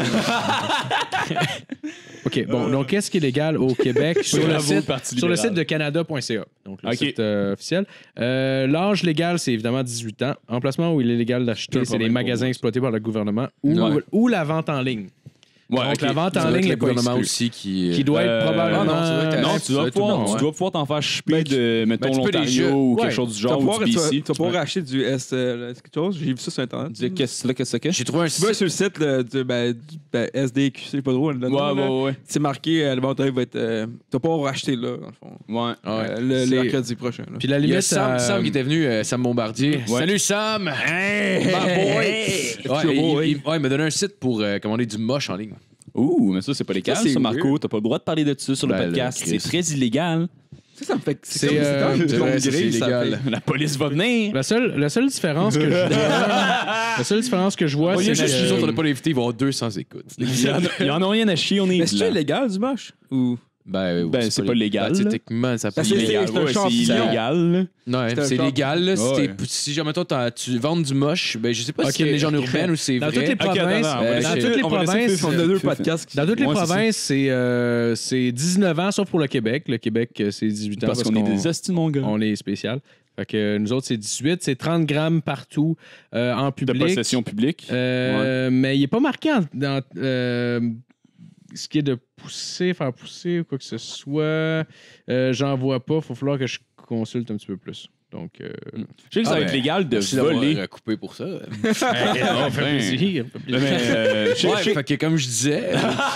OK, bon, donc qu'est-ce qui est légal au Québec sur le Bravo, site, Parti sur le libéral. site de canada.ca, donc le OK. site officiel. L'âge légal, c'est évidemment 18 ans. Emplacement où il est légal d'acheter, un c'est les problème pour magasins moi, exploités par le gouvernement Ouais. ou la vente en ligne. Ouais, Donc, ok. la vente en Ça doit ligne être n'est le pas gouvernement exclue. aussi qui. Qui doit être probablement... non, ça doit être- Non, Ouais, tu ça dois va être tout le monde, tu ouais. dois pouvoir t'en faire shipper de, mettons, tu peux l'Ontario déjà- ou quelque ouais. chose du Tu vas genre, ou pouvoir, du tu vas- BC. tu vas pouvoir acheter du S. quelque chose. J'ai vu ça sur Internet. Dis, qu'est-ce que J'ai trouvé un Tu vas site. sur le site du SDQ, c'est pas drôle. Ouais. C'est marqué, le vendeur va être. Tu vas pouvoir racheter là, dans le fond. Ouais. Le C'est- mercredi prochain. là. Puis la Il y limite... a Sam qui était venu, Sam Bombardier. Ouais. Salut Sam! My boy! Il m'a donné un site pour commander du moche en ligne. Ouh, mais ça, c'est pas légal, Ça, c'est ça, Marco. weird. T'as pas le droit de parler de ça sur le Ben, podcast. là, Chris. C'est très illégal. Ça me fait. C'est, comme- euh, comme c'est une vrai, longue c'est grille, ça illégal. fait. La police va venir. La seule différence que je vois, la seule différence que je vois, C'est c'est juste que nous autres, on n'a que... pas l'invité, ils vont avoir 200 écoutes. Ils en ont rien à chier, on est Mais c'est blancs. illégal du moche? Ou. Ben, c'est pas légal, Ben, là. techniquement, ça peut Ben, c'est- illégal. c'est un Ouais, champignon. c'est illégal. là. Non, c'est un c'est champ- légal. Là, Ouais. si genre, mettons, tu vends du moche, ben, je sais pas Ok, si c'est une légende ok. urbaine ou c'est Dans vrai. toutes les provinces, attends, on va dans laisser- toutes les on va laisser provinces, on a deux podcasts. qui- dans toutes les Ouais, c'est provinces, c'est 19 ans, sauf pour le Québec. Le Québec, c'est 18 ans. Parce qu'on est des hosties, mon gars. On est spécial. Fait que nous autres, c'est 18. C'est 30 grammes partout en De public. possession publique. Mais il n'est pas marqué ce qui est de faire pousser ou quoi que ce soit, j'en vois pas. Il va falloir que je consulte un petit peu plus. Donc, je sais que ça va être légal de voler. Coupé pour ça. on fait plaisir. Fait que comme je disais.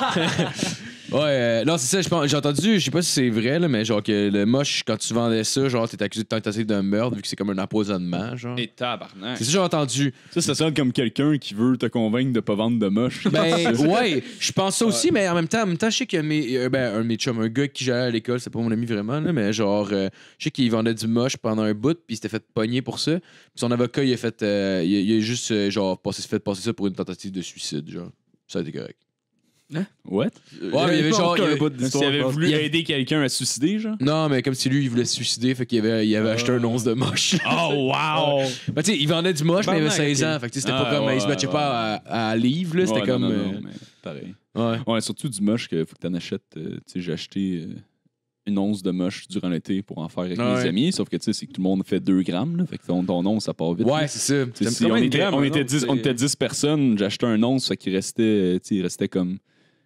Non, c'est ça, j'ai entendu, je sais pas si c'est vrai, là, mais genre que le moche, quand tu vendais ça, genre, t'es accusé de tentative d'un meurtre, vu que c'est comme un empoisonnement, genre. Et tabarnak. C'est ça que j'ai entendu. Ça sonne comme quelqu'un qui veut te convaincre de pas vendre de moche. Ben, ouais, je pense ça aussi, mais en même temps, je sais que un de mes chums, un gars qui j'allais à l'école, c'est pas mon ami vraiment, là, mais genre, je sais qu'il vendait du moche pendant un bout, puis il s'était fait pogner pour ça. Puis son avocat, il a fait, il a juste, genre, fait passer ça pour une tentative de suicide, genre. Ça a été correct. Hein? What? Ouais, mais il y avait genre. S'il avait voulu aider quelqu'un à se suicider, genre? Non, mais comme si lui, il voulait se suicider, fait qu'il avait acheté un once de moche. Oh, wow! Ben, tu sais, il vendait du moche, mais il avait 16 ans. Fait que c'était pas comme. Il se matchait pas à livre, là. C'était comme. Non, mais pareil. Ouais, surtout du moche qu'il faut que t'en achètes. Tu sais, j'ai acheté une once de moche durant l'été pour en faire avec mes amis. Sauf que, tu sais, c'est que tout le monde fait 2 grammes, là. Fait que ton once, ça part vite. Ouais, là. c'est ça. Si on était 10 personnes, j'ai acheté un once, fait qu'il restait, il restait comme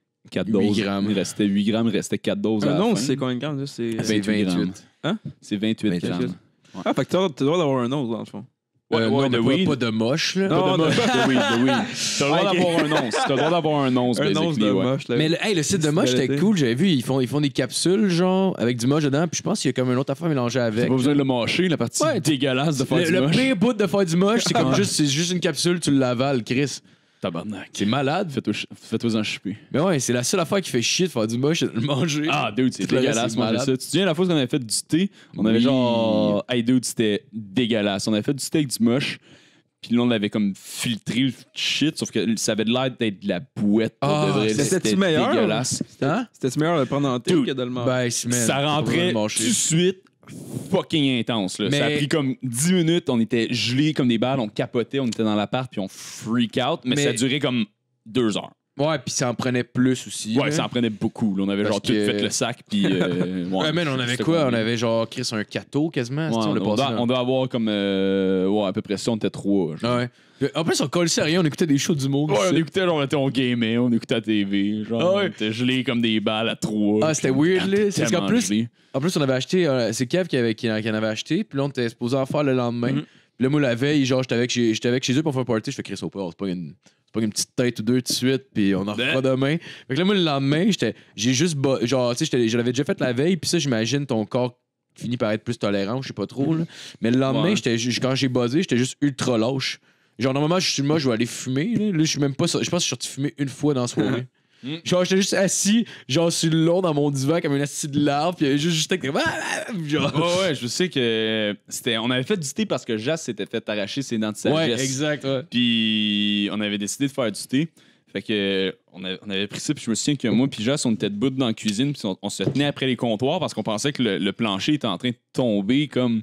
4 doses. Grammes. Il restait 8 grammes, il restait 4 doses. Un once, c'est combien de grammes? C'est 28 grammes. Hein? C'est 28 grammes. Ouais. Ah, fait que t'as le droit d'avoir un once, dans le fond. Non, de mais weed. pas de moche, là. Non, de weed. T'as le droit d'avoir un once. T'as le droit d'avoir un once, Un once de moche. Là. Mais le site de moche, c'était cool. J'avais vu, ils font des capsules, genre, avec du moche dedans. Puis je pense qu'il y a comme une autre affaire mélangée avec. T'as pas besoin de le mâcher, la partie dégueulasse de faire du moche. Le pire bout de faire du moche, c'est comme juste une capsule, tu l'avales, Chris. Tabarnak. C'est malade. Fais-toi-en chipper. Mais ouais, c'est la seule affaire qui fait chier de faire du moche, c'est de le manger. Ah, dude, c'est Tout le reste, dégueulasse, c'est manger malade. ça. Tu te souviens la fois qu'on avait fait du thé? On avait genre. Hey, dude, c'était dégueulasse. On avait fait du thé avec du moche. Puis là, on avait comme filtré le shit, sauf que ça avait l'air d'être de la bouette. C'était-tu meilleur? Dégueulasse. Hein? C'était-tu meilleur de le prendre en thé que de le manger? Ben, Ça rentrait tout de suite fucking intense. Là. Mais... Ça a pris comme 10 minutes. On était gelés comme des balles. On capotait. On était dans l'appart. Puis on freak out. Mais ça a duré comme 2 heures. Ouais, puis ça en prenait plus aussi. Ouais, ça en prenait beaucoup. Là. On avait genre tout fait le sac. Puis. Ouais, mais on avait quoi? On avait genre Chris un cateau quasiment. Ouais, on doit avoir comme. Ouais, à peu près ça. On était 3. Ouais. En plus, on collait rien. On écoutait des shows du monde. Ouais, on écoutait, genre, on gamait. On écoutait la TV. Genre, on était gelés comme des balles à 3. Ah, c'était weird, là. C'est qu'en plus. En plus, on avait acheté. C'est Kev qui en avait acheté. Puis là, on était supposé en faire le lendemain. Puis là, moi, la veille, genre, j'étais avec chez eux pour faire un party. Je fais Chris au port. C'est pas une petite tête ou deux tout de suite, puis on en refera demain. Fait que là, moi, le lendemain, j'ai juste. Genre, tu sais, je l'avais déjà fait la veille, puis ça, j'imagine ton corps finit par être plus tolérant, je sais pas trop, là. Mais le lendemain, quand j'ai buzzé, j'étais juste ultra lâche. Genre, normalement, je vais aller fumer, là. Là, je suis même pas. Je pense que je suis sorti fumer une fois dans la soirée. Genre, j'étais juste assis, genre, sur le long dans mon divan, comme un assis de l'arbre, puis il y avait juste genre. Ouais, je sais que on avait fait du thé parce que Jas s'était fait arracher ses dents de sagesse. Ouais, exact, ouais. Puis on avait décidé de faire du thé. Fait que on avait pris ça, puis je me souviens que moi puis Jas, on était debout dans la cuisine, puis on se tenait après les comptoirs parce qu'on pensait que le plancher était en train de tomber, comme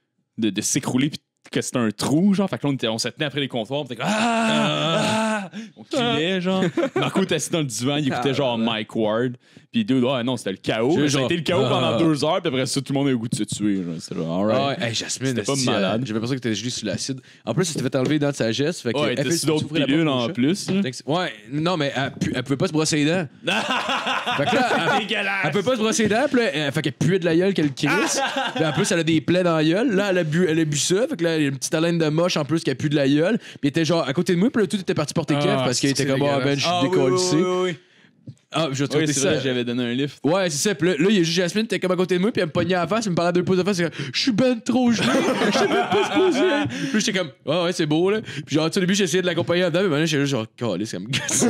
de s'écrouler, puis que c'était un trou, genre. Fait que là, on se tenait après les comptoirs, puis on criait, genre. Marco était assis dans le divan, il écoutait genre Mike Ward. Puis non, c'était le chaos. Ça a été le chaos pendant 2 heures, puis après ça, tout le monde a eu le goût de se tuer. C'était genre, alright. Hey, Jasmine, c'était pas malade. J'avais l'impression que t'étais gelé sur l'acide. En plus, ça s'était fait enlever dans de sagesse. Fait que elle était sur d'autres pilules en plus. Ouais, non, mais elle pouvait pas se brosser les dents. Fait que là, elle pouvait pas se brosser les dents, puis là, fait qu'elle puait de la gueule qu'elle crisse. Puis en plus, elle a des plaies dans la gueule. Là, elle a bu ça. Fait que là, il y a une petite haleine de moche en plus qui a pu de la gueule. Puis elle était genre à côté de moi, puis là, tout était parti porter Kev parce qu'il était comme, ben, je suis décollissé. Ah, je trouvais ça. J'avais donné un lift. Ouais, c'est ça. Puis là, il y a juste Jasmine, t'es comme à côté de moi, puis elle me pognait à la face, elle me parlait à 2 pouces de face, c'est comme, je suis ben trop gelé, je sais même pas se poser. Puis j'étais comme, ouais, c'est beau, là. Puis genre, au début, j'ai essayé de l'accompagner dedans, mais maintenant, j'étais juste genre, calisse, ça me gosse.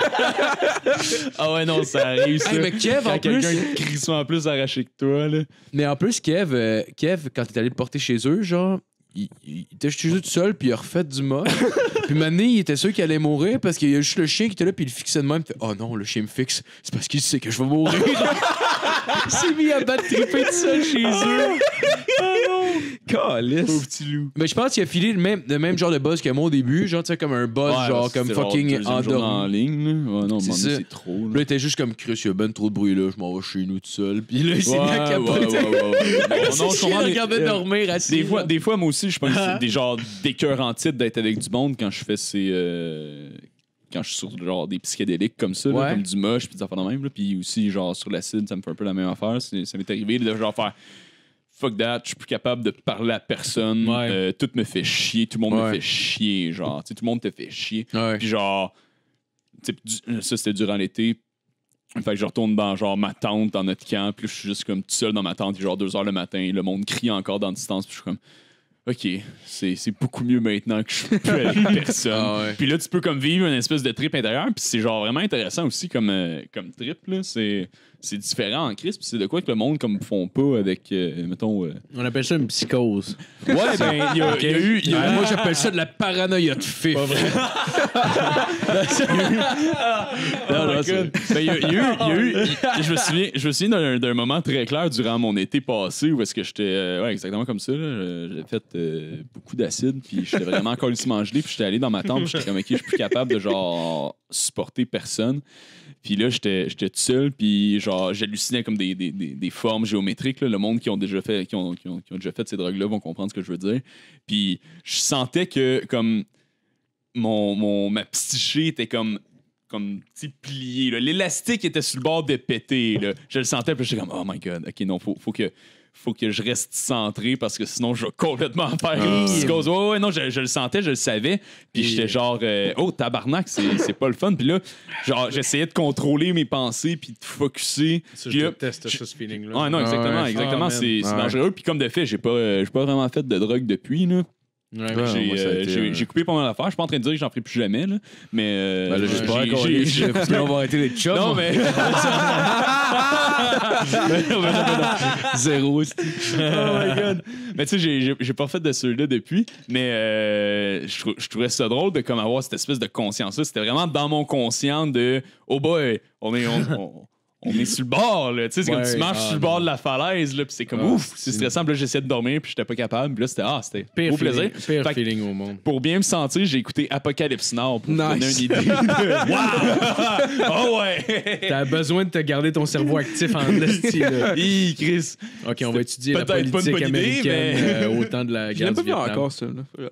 Ah ouais, non, ça arrive, ça. Hey, mais Kev, en plus. Quelqu'un crissement plus arraché que toi, là. Mais en plus, Kev, quand t'es allé le porter chez eux, genre, il était chez eux tout seul, puis il a refait du moche. Puis maintenant, il était sûr qu'il allait mourir parce qu'il y a juste le chien qui était là, puis il le fixait de même. Il fait, oh non, le chien me fixe. C'est parce qu'il sait que je vais mourir. Il s'est mis à battre triper tout seul chez eux. Oh non! Calice. Pauvre petit loup. Mais je pense qu'il a filé le même genre de buzz que moi au début. Genre, tu sais, comme un buzz, genre, comme fucking endormi. En ligne, là. Ouais, non, c'est trop. Là, il était juste comme Chris, il y a ben trop de bruit là, je m'en vais chez nous tout seul. Puis là, il s'est mis à capoter. Non, je regardais dormir assis. Des fois, moi aussi, je pense que c'est des genres d'écœurs en titre d'être avec du monde quand je fais ces. quand je suis sur genre des psychédéliques comme ça, là, comme du moche puis des affaires de même. Puis aussi, genre, sur l'acide, ça me fait un peu la même affaire. Ça m'est arrivé de genre faire fuck that, je suis plus capable de parler à personne. Tout me fait chier, tout le monde me fait chier. Genre, tout le monde te fait chier. Puis genre, ça c'était durant l'été. Fait que je retourne dans genre ma tente dans notre camp, puis je suis juste comme tout seul dans ma tente, genre 2h le matin, le monde crie encore dans la distance, puis je suis comme OK, c'est beaucoup mieux maintenant que je suis plus avec personne. Puis là tu peux comme vivre une espèce de trip intérieur, puis c'est genre vraiment intéressant aussi comme trip là, c'est différent en crise, puis c'est de quoi que le monde comme font pas avec mettons on appelle ça une psychose. Ouais, ben il y a eu moi j'appelle ça de la paranoïa de fif. Non, il y a eu je me souviens d'un moment très clair durant mon été passé où est-ce que j'étais exactement comme ça là, j'avais fait beaucoup d'acide puis j'étais vraiment colissement gelé puis j'étais allé dans ma tente puis j'étais comme OK, je suis plus capable de genre supporter personne. Puis là, j'étais tout seul, puis genre, j'hallucinais comme des formes géométriques. Là. Le monde qui ont déjà fait ces drogues-là vont comprendre ce que je veux dire. Puis je sentais que comme ma psyché était comme pliée. Là. L'élastique était sur le bord de péter. Là. Je le sentais, puis j'étais comme oh my god, ok non, faut que je reste centré parce que sinon je vais complètement faire une psychose. Ouais, non, je le sentais, je le savais. Puis j'étais genre, oh tabarnak, c'est pas le fun. Puis là, genre, j'essayais de contrôler mes pensées puis de focusser. Ça, je déteste ce feeling-là. Ah non, exactement. C'est dangereux. Puis comme de fait, j'ai pas vraiment fait de drogue depuis, là. J'ai coupé pas mal d'affaires. Je suis pas en train de dire que j'en ferai plus jamais, là. Mais. On va arrêter les chums. Non, mais. Zéro. Oh my god. Mais tu sais, j'ai pas fait de ceux-là depuis. Mais je trouvais ça drôle de comme avoir cette espèce de conscience-là. C'était vraiment dans mon conscient de oh boy, on est sur le bord, là. Tu sais, c'est comme tu marches sur le bord de la falaise, là, puis c'est comme ouf, c'est stressant. Puis là, j'essayais de dormir, puis j'étais pas capable. Puis là, c'était pire beau plaisir. Pire feeling au monde. Pour bien me sentir, j'ai écouté Apocalypse Now pour me donner une idée. Wow! Oh ouais! T'as besoin de te garder ton cerveau actif en esti, là. Chris. OK, on va étudier la politique américaine au temps de la guerre du Vietnam. Je l'ai pas vu encore, ça, là.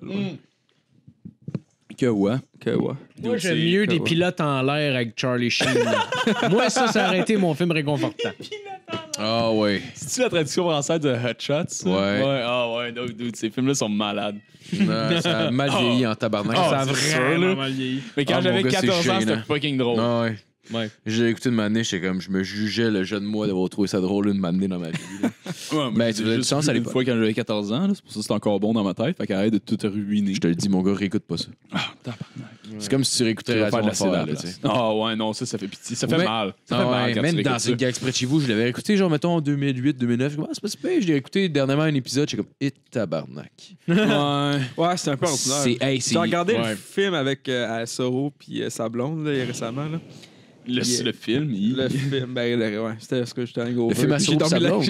Que ouais. Moi, j'aime mieux des pilotes en l'air avec Charlie Sheen. Moi, ça aurait été mon film réconfortant. Ah ouais. C'est-tu la traduction française de Hot Shots? Ouais. Ah ouais, no, dude, ces films-là sont malades. Ça a mal vieilli en tabarnak. Ça a vraiment mal vieilli. Mais quand j'avais 14 ans, c'était fucking drôle. Ah ouais. J'ai écouté une manée, j'étais comme, je me jugeais le jeune moi d'avoir trouvé ça drôle une manée dans ma vie. Mais tu faisais du sens à l'époque. Une fois quand j'avais 14 ans, là, c'est pour ça que c'est encore bon dans ma tête. Fait qu'arrête de tout ruiner. Je te le dis, mon gars, réécoute pas ça. C'est comme si tu réécoutais faire de la Affaires, là, ah ouais, non, ça fait pitié. Ça fait mal. Ça fait mal quand même dans une gag près de chez vous, je l'avais écouté, genre, mettons, en 2008, 2009. Comment c'est pas super? Je l'ai écouté dernièrement un épisode, j'étais comme, tabarnak. Ouais, c'est un peu ordinaire. J'ai regardé le film avec Soro puis sa blonde, là, récemment, là. Le film, le film, ouais, c'était ce que j'étais un gros. Le film à sa blonde.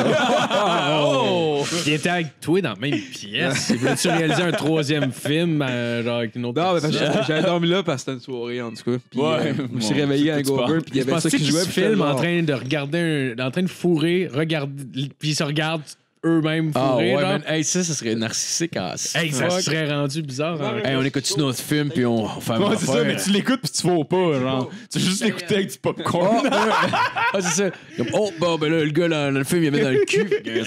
Il était avec toi dans la même pièce. Voulais-tu réaliser un troisième film, genre avec une autre personne? Non, j'avais dormi là parce que c'était une soirée, en tout cas. Puis, je me suis réveillé à un gober, puis il y avait ça qui jouait. Film en train de regarder, en train de fourrer, puis ils se regardent eux-mêmes fourrés. Ah ouais, man. Ça serait narcissique en ça serait rendu bizarre. On écoute notre film, puis on fait un c'est ça, mais tu l'écoutes, puis tu fous pas, genre. Tu veux juste l'écouter avec du popcorn. C'est ça. Comme, ben là, le gars, dans le film, il met dans le cul.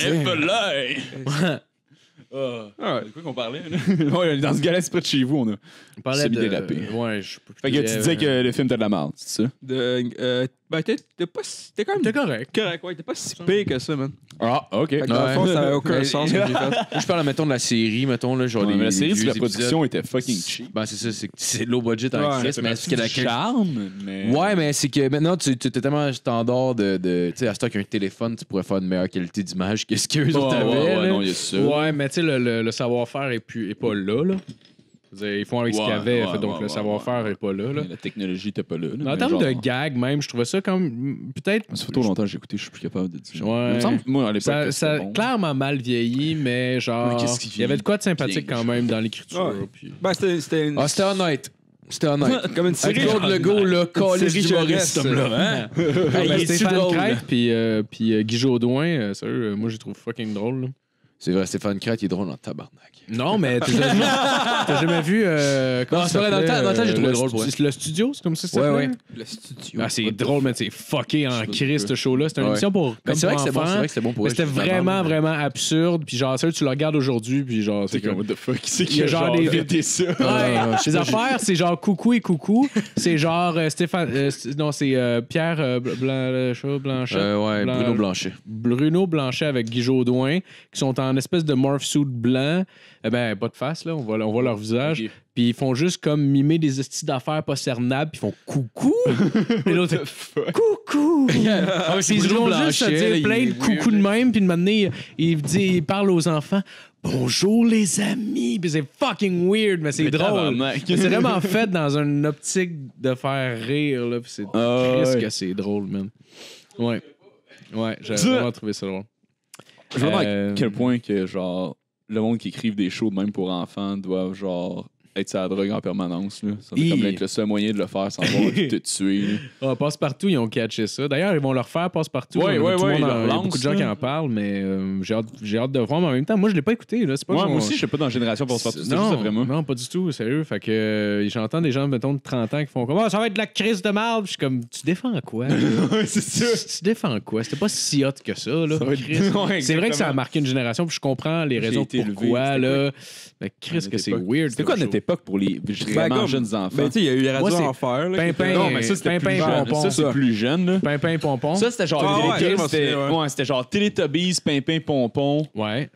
De quoi qu'on parlait, là? Ouais, dans ce gars-là, c'est près de chez vous, on a semi-dérapé. Ouais, je peux. Fait que tu disais que le film t'as de la merde, c'est ça? Ben, t'es quand même. T'es correct. Correct, ouais. T'es pas si pire que ça, man. Ah, OK. Fait que dans le fond, ça n'avait aucun sens ce que j'ai fait. Je parle, mettons, de la série, mettons, là, genre mais la série, c'est que la production était fucking cheap. Ben, c'est ça, c'est low budget en Christ, mais est-ce qu'il y a la charme, mais. Ouais, mais c'est que maintenant, tu es tellement standard de. Tu sais, à ce temps qu'un téléphone, tu pourrais faire une meilleure qualité d'image que ce qu'eux autres avaient. Ouais, non, il y a ça. Ouais, mais tu sais, le savoir-faire est pas là. Ils font avec ce qu'il y avait, donc le savoir-faire n'est pas là. La technologie n'était pas là. En termes de gag, même, je trouvais ça comme. Peut-être. Ça fait trop longtemps que j'ai écouté, je suis plus capable de dire. Ouais. Il me semble, moi, à l'époque. Ça a clairement mal vieilli, mais genre. Il y avait de quoi de sympathique quand même dans l'écriture. Puis... Ben, c'était une. Ah, c'était honnête. C'était honnête. Comme une série. Claude Legault, là, calé du humoriste, là. Stéphane Crête, puis Guy Jodoin, sérieux, moi, je trouve fucking drôle. C'est vrai, Stéphane Crête, il est drôle en tabarnak. Non, mais t'as jamais vu. Non, c'est vrai, dans le temps, j'ai trouvé drôle. Le studio, c'est comme ça que ça s'appelle? Ouais. Le studio. Ah, c'est drôle, mais c'est fucké en Christ, ce show-là. C'était une émission pour. C'est vrai que c'était bon, c'est vrai que c'était bon pour eux. C'était vraiment, vraiment absurde. Puis genre, ça, tu le regardes aujourd'hui, puis genre, c'est comme. What the fuck? C'est Il y a genre des vidéos ça. Ouais, les affaires, c'est genre Coucou et Coucou. C'est genre Stéphane. Non, c'est Pierre Blanchet. Bruno Blanchet. Bruno Blanchet avec Guy Jodoin, qui sont en espèce de morph suit blanc. Ben, pas de face, là. On voit leur visage. Okay. Puis ils font juste comme mimer des estis d'affaires pas cernables, puis ils font coucou. Et l'autre, coucou. Puis ils vont juste se dire plein de coucou de même, puis de moment il parle aux enfants. Bonjour les amis, puis c'est fucking weird, mais c'est drôle. C'est vraiment fait dans une optique de faire rire, là, puis c'est triste que c'est drôle, man. Ouais, j'ai vraiment trouvé ça drôle. Je me demande à quel point que genre le monde qui écrive des shows de même pour enfants doivent genre être sur la drogue en permanence. Là. Ça doit comme être le seul moyen de le faire sans avoir te tuer. Passe-partout, ils ont catché ça. D'ailleurs, ils vont le refaire Passe-partout. Il y a beaucoup de gens qui en parlent, mais j'ai hâte de voir. Mais en même temps, moi, je l'ai pas écouté. Là. C'est pas moi aussi, je suis pas dans la génération Passe-partout. Non, vraiment. Non, pas du tout, sérieux. Fait que j'entends des gens, mettons, de 30 ans qui font comme ça va être de la crise de marde. Je suis comme, tu défends quoi? C'est ça. Tu défends quoi? C'était pas si hot que ça. Là, c'est vrai que ça a marqué une génération, puis je comprends les raisons pourquoi. Là. Mais Chris, que c'est weird. C'était quoi notre époque pour les vraiment jeunes enfants? Ben, tu sais, il y a eu la radio Enfer. Pimpin, non, mais ça, c'était plus jeune. Ça, c'est plus jeune. Là. Pimpin, Pompon. Ça, c'était genre c'était genre Teletubbies, Pimpin, Pompon. Ouais.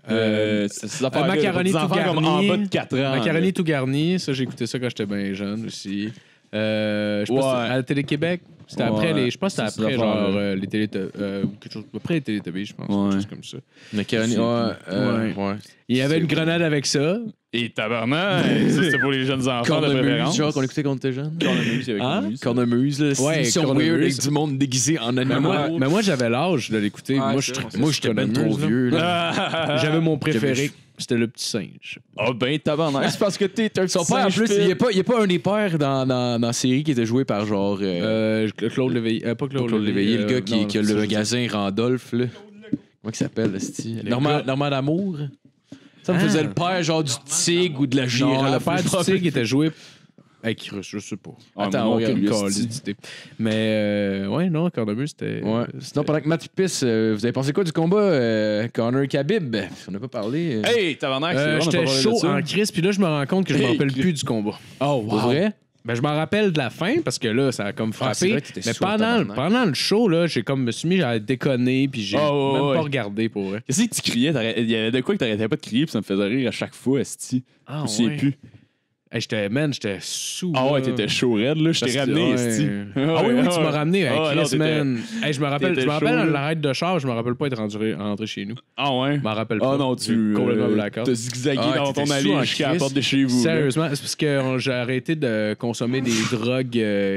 Macaroni tout garni. En bas de 4 ans. Macaroni tout garni. Ça, j'ai écouté ça quand j'étais bien jeune aussi. Je pense à la Télé-Québec. C'était après les. Je pense que c'était après genre les Télétubbies. Quelque chose. Après les Télétubbies, je pense. Quelque chose comme ça. Macaroni. Ouais. Il y avait une grenade avec ça. Et tabarnak! Ça, c'était pour les jeunes enfants de préférence. Genre qu'on écoutait quand on était jeune. Cornemuse avec Cornemuse. Cornemuse, là. Ouais, c'est weird avec du monde déguisé en animal. Mais moi, j'avais l'âge de l'écouter. Moi, j'étais ben trop vieux. J'avais mon préféré. C'était le petit singe. Ah ben tabarnak, c'est parce que t'es un petit singe. En plus, il n'y a pas un des pères dans la série qui était joué par genre... Claude Léveillé. Pas Claude Léveillé, le gars qui a le magasin Randolph, là. Comment il s'appelle, le style? Normand d'Amour? Ça me faisait le père genre du tigre ou de la girafe. Non, le père du tigre était joué... Avec je sais pas. Attends, aucune qualité. Mais ouais, non, Cornemuse, c'était. Ouais. Sinon, pendant que Matt pisse, vous avez pensé quoi du combat Conor Khabib? On n'a pas parlé. Hey, tabarnak, j'étais chaud en crise, puis là, je me rends compte que je me rappelle plus du combat. Oh, wow. Pour vrai? Ben, je me rappelle de la fin parce que là, ça a comme frappé. Vrai, mais pendant le show, là, j'ai comme me suis mis à déconner, puis j'ai même pas regardé pour vrai. Qu'est-ce que tu criais? Il y avait de quoi que t'arrêtais pas de crier, puis ça me faisait rire à chaque fois, esti. Ah, je sais plus. Hey, j'étais sous. Ah ouais, t'étais chaud raide, là. Je t'ai ramené, esti. Ah oui, tu m'as ramené avec Chris, man. Hey, je me rappelle à l'arrêt de char, je me rappelle pas être rentré chez nous. Ah ouais? Je m'en rappelle pas. Ah non, tu complètement blackout. T'as zigzagué dans ton allée jusqu'à la porte de chez vous. Sérieusement, c'est parce que j'ai arrêté de consommer des drogues.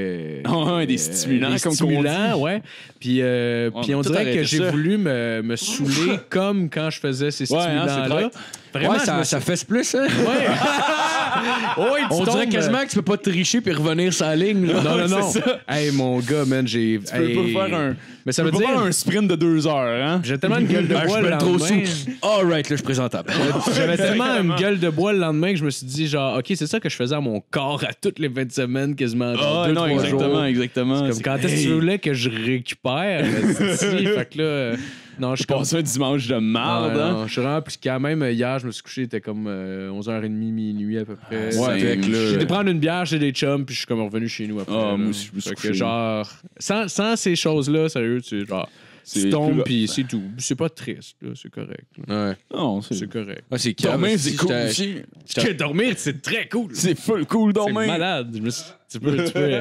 Des stimulants, comme stimulants, ouais. Puis on dirait que j'ai voulu me saouler comme quand je faisais ces stimulants-là. Vraiment, ça fesse plus, hein? Ouais. On dirait quasiment que tu peux pas tricher puis revenir sur la ligne. Là. Non. Hey, mon gars, man, j'ai. Tu peux pas faire un. Mais ça veut dire. Faire un sprint de 2 heures, hein? J'ai tellement une gueule de bois le lendemain. All right, là, je suis présentable. J'avais tellement une gueule de bois le lendemain que je me suis dit, genre, OK, c'est ça que je faisais à mon corps à toutes les 20 semaines, quasiment. Exactement. C'est comme quand est-ce que tu voulais que je récupère? Fait que là. Non, je passé un dimanche de merde. Non, je suis vraiment plus quand même. Hier, je me suis couché, il était comme 11h30, minuit à peu près. Ouais, j'ai été prendre une bière chez des chums, puis je suis comme revenu chez nous après. Ah, moi aussi, je me suis couché. Genre, sans ces choses-là, sérieux, tu tombes, puis c'est tout. C'est pas triste, là, c'est correct. Ouais. Non, c'est correct. Ah, c'est dormir, c'est cool aussi. Dormir, c'est très cool. C'est full cool, dormir. C'est malade. Tu peux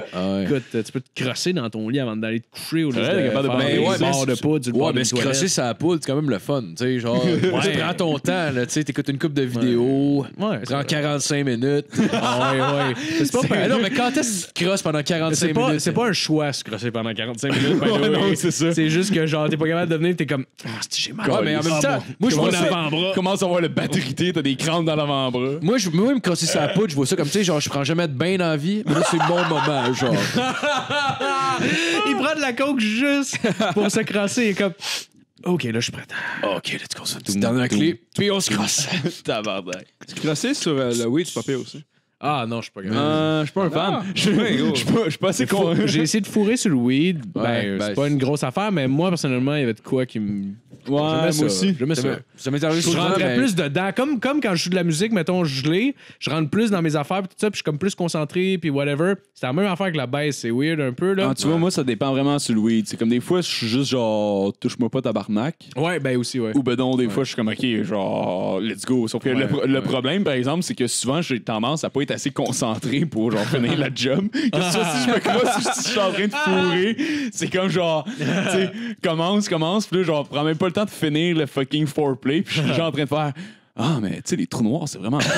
te crosser dans ton lit avant d'aller te coucher au lieu de faire des barres de poudre. Ouais, mais se crosser sa poule, c'est quand même le fun. Tu sais, genre, tu prends ton temps, tu sais, t'écoutes une couple de vidéos, prends 45 minutes. Ouais. C'est pas non, mais quand est-ce que tu crosses pendant 45 minutes? C'est pas un choix se crosser pendant 45 minutes. Non, c'est ça. C'est juste que, genre, t'es pas capable de venir, t'es comme, j'ai mal. Ouais, mais en même temps, moi, je vois l'avant-bras. Commence à voir le batterité, t'as des crampes dans l'avant-bras. Moi, me crosser sa poudre, je vois ça comme, tu sais, genre, je prends jamais de bain dans la vie, mais là, c'est bon moment, genre. Il prend de la coke juste pour se crasser. Il est comme. OK, là, je suis prêt. OK, let's go. Tu donnes la clé, puis on se crosse. Tabarnak. Crosser sur le weed, c'est pas pire aussi. Ah non, je suis pas grave. Je suis pas un fan. Je suis pas assez con. J'ai essayé de fourrer sur le weed. C'est pas une grosse affaire, mais moi, personnellement, il y avait de quoi qui me... Ouais, moi aussi. J'aimais ça. Ça m'est arrivé Je souvent, rentrais mais... plus dedans. Comme quand je joue de la musique, mettons, gelé, je rentre plus dans mes affaires, puis tout ça, puis je suis comme plus concentré, puis whatever. C'est la même affaire que la baisse. C'est weird un peu, là. Ah, tu vois, moi, ça dépend vraiment sur le weed. C'est comme des fois, je suis juste genre, touche-moi pas tabarnak. Ouais, ben aussi, ouais. Ou ben non, des fois, je suis comme, OK, genre, let's go. Sauf que le problème, par exemple, c'est que souvent, j'ai tendance à pas être assez concentré pour, genre, finir la job. Que ce soit si je me crosse ou si je suis en train de fourrer, c'est comme, genre, tu sais, commence, puis là, genre, prends même pas le temps de finir le fucking foreplay, puis je suis genre en train de faire... Ah, mais tu sais, les trous noirs, c'est vraiment. Tu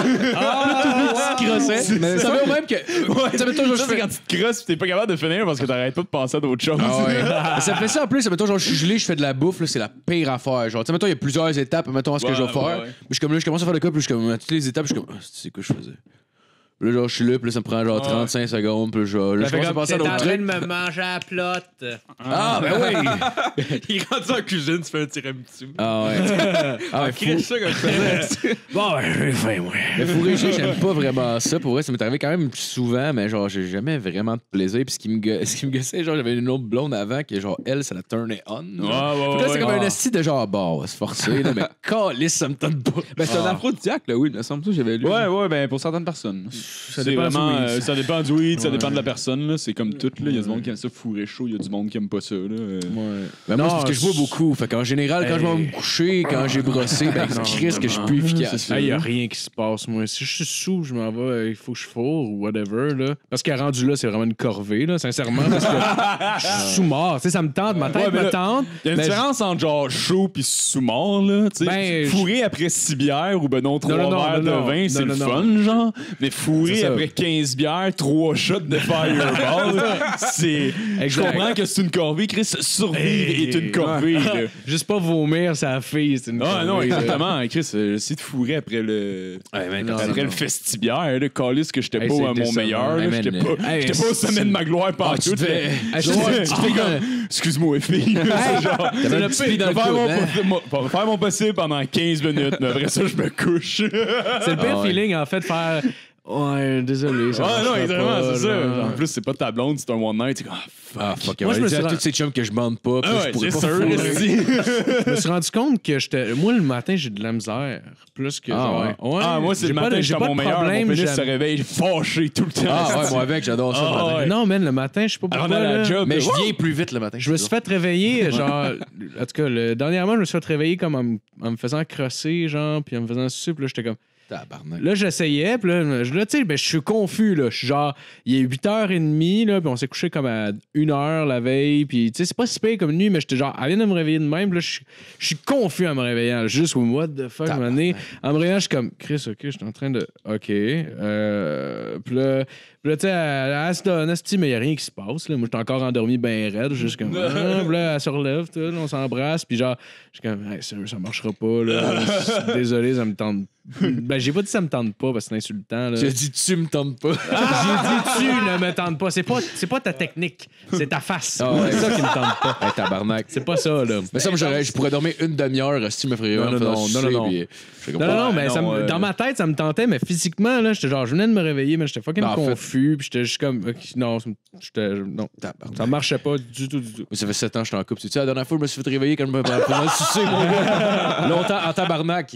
te crossais. Mais ça veut même que. Ça met toujours quand tu te crosses, t'es pas capable de finir parce que t'arrêtes pas de penser à d'autres choses. Ah ouais. Ça fait ça en plus. Mettons, genre, je suis gelé, je fais de la bouffe, là, c'est la pire affaire. Genre, tu sais, mettons, il y a plusieurs étapes, mettons, à ce que je vais faire. Mais je suis comme là, je commence à faire le cas, puis je suis comme à toutes les étapes, je suis comme, c'est quoi je faisais? Là, genre, je suis là, puis là, ça me prend genre 35 secondes, puis genre, là, je commence à penser à d'autres trucs. en train de me manger à la plotte. Ah, ben oui! Il rentre en cuisine, tu fais un tiramisu. Ah ouais. Ah ouais, Crée ça comme ça. Bon, j'ai faim, moi. Mais fourré, j'aime pas vraiment ça. Pour vrai, ça m'est arrivé quand même souvent, mais genre, j'ai jamais vraiment de plaisir. Puis ce qui me gossait, genre, j'avais une autre blonde avant qui, genre, elle, ça la turnait on. Là, c'est comme un esti de genre, bon, on va se forcer, là, mais calisse, ça me tente pas. Ben, c'est un aphrodisiaque, là, oui, il me semble que j'avais lu. Ouais, ben pour certaines personnes. Ça dépend vraiment, du weed. ça dépend du weed, ça dépend de la personne. Là. C'est comme tout. Il y a du monde qui aime ça fourrer chaud, il y a du monde qui aime pas ça. Là. Ben moi, c'est parce que je bois beaucoup. Fait qu'en général, quand je vais me coucher, quand j'ai brossé, ben, Chris, que je suis plus efficace. Il y a rien qui se passe, moi. Si je suis sous, je m'en vais, il faut que je fourre ou whatever. Là. Parce qu'à rendu là, c'est vraiment une corvée, là, sincèrement. Parce que je suis sous-mort. Tu sais, ça me tente, ma tête me tente. Il y a une différence entre genre chaud puis sous-mort. Là, fourrer après 6 bières ou ben non 3 verres de vin, c'est le fun, genre. Mais fourrer après 15 bières, 3 shots de Fireball, c'est. Je comprends que c'est une corvée. Chris, survivre est une corvée. Juste pas vomir sa fille, c'est une corvée. Ah non, exactement. Chris, si de fourrer après le festibière, le calice que j'étais pas à mon meilleur. J'étais pas au sommet de ma gloire partout. Excuse-moi, fille. Faire mon possible pendant 15 minutes, mais après ça, je me couche. C'est le pire feeling, en fait, faire. Ouais, désolé. Ah non, exactement, c'est ça. En plus, c'est pas ta blonde, c'est un one night. C'est comme, fuck. Moi, je me suis à tous ces chums que je bande pas. Je pourrais pas je me suis rendu compte que moi, le matin, j'ai de la misère. Plus que genre. Moi, c'est le matin, je suis à mon meilleur. Mon pénis se réveille fâché tout le temps. Ah ouais, moi avec, j'adore ça le matin. Non, man, le matin, je sais pas pourquoi. Mais je viens plus vite le matin. Je me suis fait réveiller, genre. En tout cas, dernièrement, je me suis fait réveiller comme en me faisant crosser, genre, puis en me faisant sucer, puis là, j'étais comme. Tabarnak. Là, j'essayais, puis là, tu sais, je suis confus, là. Je suis genre, il est 8h30, là, puis on s'est couché comme à 1h la veille, puis tu sais, c'est pas si pire comme nuit, mais j'étais genre, elle vient de me réveiller de même, puis là, je suis confus en me réveillant, juste, what the fuck, en me réveillant, je suis comme, Chris, ok, je suis en train de, ok, puis là, tu sais, elle se donne, mais il n'y a rien qui se passe. Là. Moi, j'étais encore endormi bien raide, juste comme, puis là, elle se relève, on s'embrasse, puis genre, je suis comme, hey, ça marchera pas, là. Désolé, ça me tente. Ben, j'ai pas dit ça me tente pas, parce que c'est insultant, là. J'ai dit tu me tentes pas. J'ai dit tu ne me tente pas. C'est pas ta technique, c'est ta face. C'est ça qui me tente pas. Hey, tabarnak. C'est pas ça, là. Mais ça, moi, je pourrais dormir une demi-heure si tu me ferais Non, mais dans ma tête, ça me tentait, mais physiquement, là, j'étais genre, je venais de me réveiller, mais j'étais fucking confus, puis j'étais juste comme, non, ça marchait pas du tout. Ça fait 7 ans que je suis en couple. Tu sais, la dernière fois, je me suis fait réveiller quand je me faisais sucer, longtemps en tabarnak.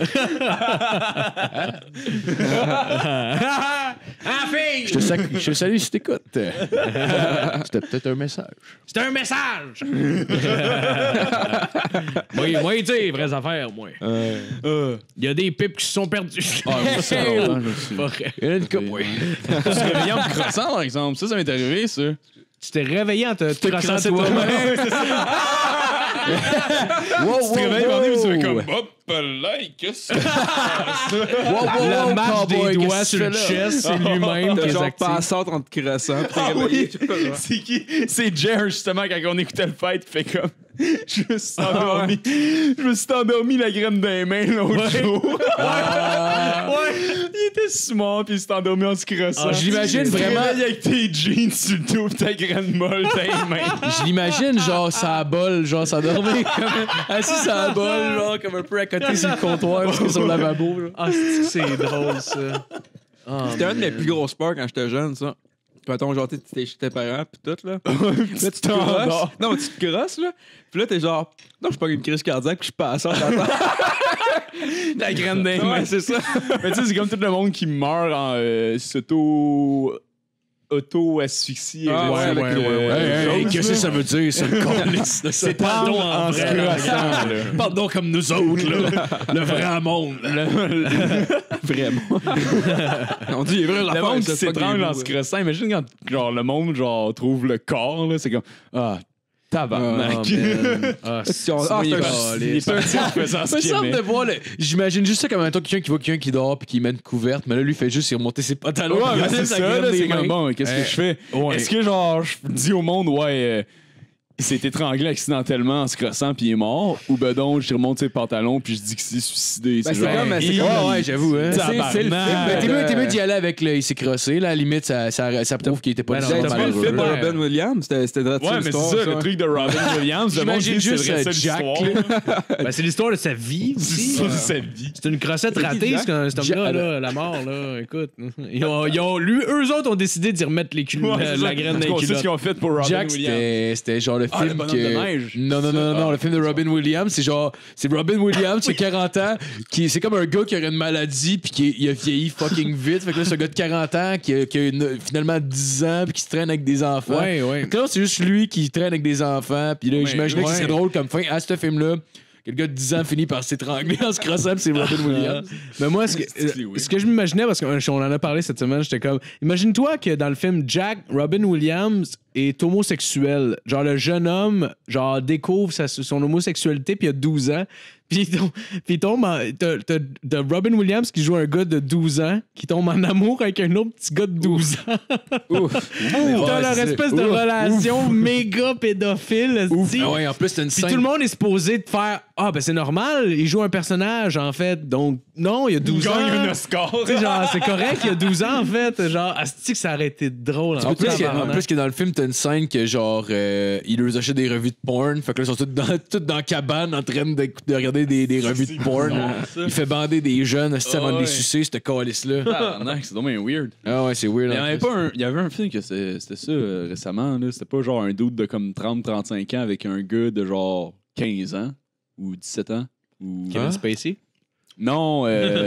Je te salue si t'écoutes. C'était peut-être un message. C'était un message! Moi, il dit vraies affaires, moi. Il y a des pipes qui se sont perdues. Il y a une coupe, oui. Tu te réveillais en te crossant, par exemple. Ça m'est arrivé, ça. Tu t'es réveillé en te crossant toi-même. Tu te réveilles, tu fais comme, hop là, qu'est-ce que c'est? La marche des doigts sur le chest, c'est lui-même qui est genre actif. passante en te crossant. C'est qui? C'est Jer, justement, quand on écoutait le fight, il fait comme... Je me suis endormi. Je me suis endormi la graine dans les mains l'autre jour. Il il était sous-mort, puis il s'est endormi en se crossant. Je l'imagine vraiment. Avec tes jeans sur le dos, pis ta graine molle, t'as les mains. Je l'imagine, genre, ça bol, genre, ça dormait comme assis sur la bol, genre, comme un peu à côté sur le comptoir, parce que sur le lavabo. C'est drôle, ça. C'était un de mes plus gros sports quand j'étais jeune, ça. Puis attends, genre, t'es chez tes parents, pis tout, là. Là, tu te crosses. Non, tu te crosses, là. Puis là, t'es genre, non, je suis pas une crise cardiaque, pis je passe à la La graine des mains. Ouais, c'est ça. Mais tu sais, c'est comme tout le monde qui meurt en auto-asphyxie. Ouais. Qu'est-ce que ça veut dire, ça, le C'est pardon en vrai. Pardon comme nous autres, là. Le vrai monde. Vraiment. On dit les vrais Le affaires. monde qui s'étrangle en se crossant. Imagine quand genre, le monde genre, trouve le corps, là, c'est comme tabarnak. C'est de voir, j'imagine juste ça comme un temps quelqu'un qui voit quelqu'un qui dort puis qui met une couverte, mais là, lui, il fait juste remonter ses pantalons. Ouais, c'est ça, là, c'est comme bon, qu'est-ce que je fais? Est-ce que genre, je dis au monde, il s'est étranglé accidentellement en se crossant puis il est mort, ou ben donc je remonte ses pantalons puis je dis qu'il s'est suicidé. C'est comme ouais, j'avoue. Hein. C'est le film. T'es mieux d'y aller avec le il s'est crossé, là, à la limite, ça prouve qu'il était pas le film de Robin Williams, c'était ouais, mais c'est ça, le truc de Robin Williams. J'imagine juste Jack. C'est l'histoire de sa vie aussi. C'est une crossette ratée, cet homme-là, la mort, là. Écoute, eux autres ont décidé d'y remettre la graine dans les culottes. C'est ce qu'ils ont fait pour Robin Williams. C'était genre le film que... Non, le film de Robin Williams, c'est Robin Williams, qui a 40 ans, c'est comme un gars qui aurait une maladie puis il a vieilli fucking vite. Fait que là, c'est un gars de 40 ans qui a finalement 10 ans puis qui se traîne avec des enfants. Ouais. Fait que là, c'est juste lui qui traîne avec des enfants. Puis là, j'imaginais que c'est drôle comme fin à ce film-là. Que le gars de 10 ans finit par s'étrangler en se crossant, c'est Robin Williams. Mais moi, ce que je m'imaginais, parce qu'on en a parlé cette semaine, j'étais comme... Imagine-toi que dans le film Jack, Robin Williams est homosexuel. Genre, le jeune homme, genre, découvre son homosexualité, puis il a 12 ans. Puis il tombe t'as Robin Williams qui joue un gars de 12 ans qui tombe en amour avec un autre petit gars de 12 ans. T'as leur espèce de relation méga pédophile. Ouais, en plus, t'as une scène... Puis tout le monde est supposé de faire c'est normal, il joue un personnage en fait. Donc non, il y a 12 ans. Il gagne un Oscar. Genre, c'est correct, il y a 12 ans en fait. Genre, asti que ça aurait été drôle. En plus que dans le film, t'as une scène que genre il leur achète des revues de porn. Fait que là, ils sont tous dans la cabane en train de regarder des revues de porn. Il fait bander des jeunes avant de les sucer, cette calice-là. C'est dommage weird. Ah ouais, c'est weird. Il y avait un film que c'était ça récemment. C'était pas genre un dude de comme 30-35 ans avec un gars de genre 15 ans ou 17 ans. Kevin Spacey? Non,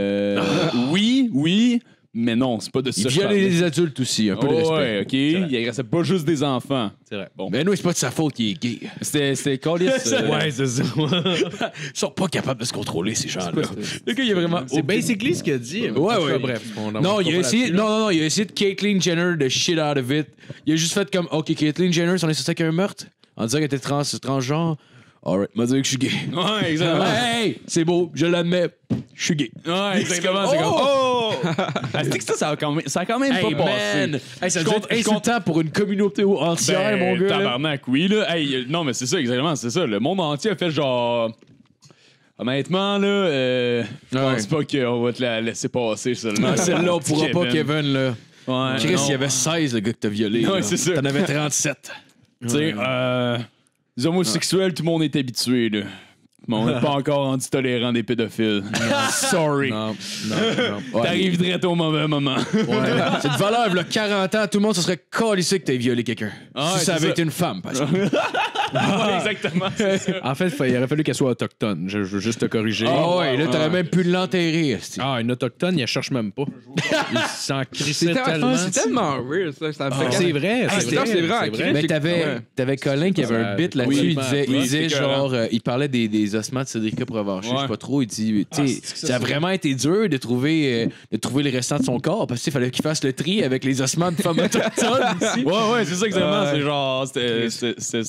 oui, mais non, c'est pas de ça. Il violait les adultes aussi, un peu de respect. Ouais, ok. Il agressait pas juste des enfants. C'est vrai. Bon. Mais non, c'est pas de sa faute qu'il est gay. C'était Callis. Ouais, c'est ça. Ils sont pas capables de se contrôler, ces gens-là. Le gars, il est vraiment. C'est basically ce qu'il a dit. Ouais. Bref. Non, il a essayé. Non, il a essayé de Caitlyn Jenner de shit out of it. Il a juste fait comme, OK, Caitlyn Jenner, si on est sur ça qu'un meurtre, en disant qu'elle était transgenre. Alright, m'a dit que je suis gay. Ouais, exactement. Hey, c'est beau, je l'admets, je suis gay. Ouais, exactement. C'est comme, ça a quand même pas passé. Hey, ça doit être insultant pour une communauté entière, mon gars. Tabarnak, oui, là. Hey, non, mais c'est ça, exactement, c'est ça. Le monde entier a fait genre... Honnêtement, là, je pense pas qu'on va te la laisser passer, celle-là. Celle-là, on pourra pas, Kevin, là. Ouais, Chris, il y avait 16, le gars que t'as violé. Ouais, c'est ça. T'en avais 37. Tu sais, les homosexuels, tout le monde est habitué, là. Mais on n'est pas encore rendu tolérant des pédophiles. Sorry. Non. T'arrives direct au mauvais moment. Ouais. Cette valeur, là, 40 ans, tout le monde se serait calissé que t'aies violé quelqu'un. Si ça avait été une femme, par exemple. Exactement. En fait, il aurait fallu qu'elle soit autochtone. Je veux juste te corriger. Là, t'aurais même pu l'enterrer. Une autochtone, il la cherche même pas. Il s'en crissait tellement. C'est tellement weird, ça. C'est vrai. C'est vrai. Mais t'avais Colin qui avait un bit là-dessus. Il disait genre, il parlait des ossements de Cédrica Provencher, je sais pas trop. Il dit, ça a vraiment été dur de trouver les restants de son corps parce qu'il fallait qu'il fasse le tri avec les ossements de femmes autochtones. Ouais, c'est ça exactement. C'est genre, c'était à peu près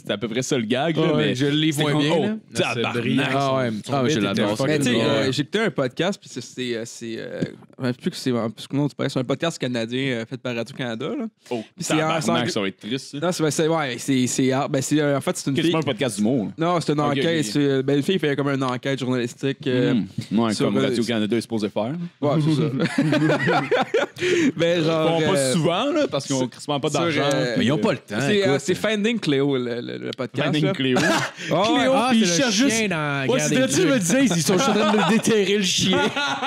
ça le gag, là, mais je les vois bien. Là. Tabarnak. Ah ouais, je l'adore. Mais tu sais, j'ai écouté un podcast, puis je sais plus que c'est non, c'est un podcast canadien fait par Radio-Canada. Là. Oh, Puis tabarnak, ça va être triste. Ça. Non, en fait, c'est une C'est fille. pas un podcast d'humour. Non, c'est une enquête. Une fille fait comme une enquête journalistique. Ouais, comme Radio-Canada est supposé faire. Ouais, c'est ça. Ben, genre. Bon, pas souvent, là, parce qu'ils ont quasiment pas d'argent. Mais ils ont pas le temps. C'est Finding Cléo, le podcast. Finding Cléo. Cléo, puis ils cherchent juste. Ouais, c'est là, tu me disais, ils sont en train de déterrer le chien.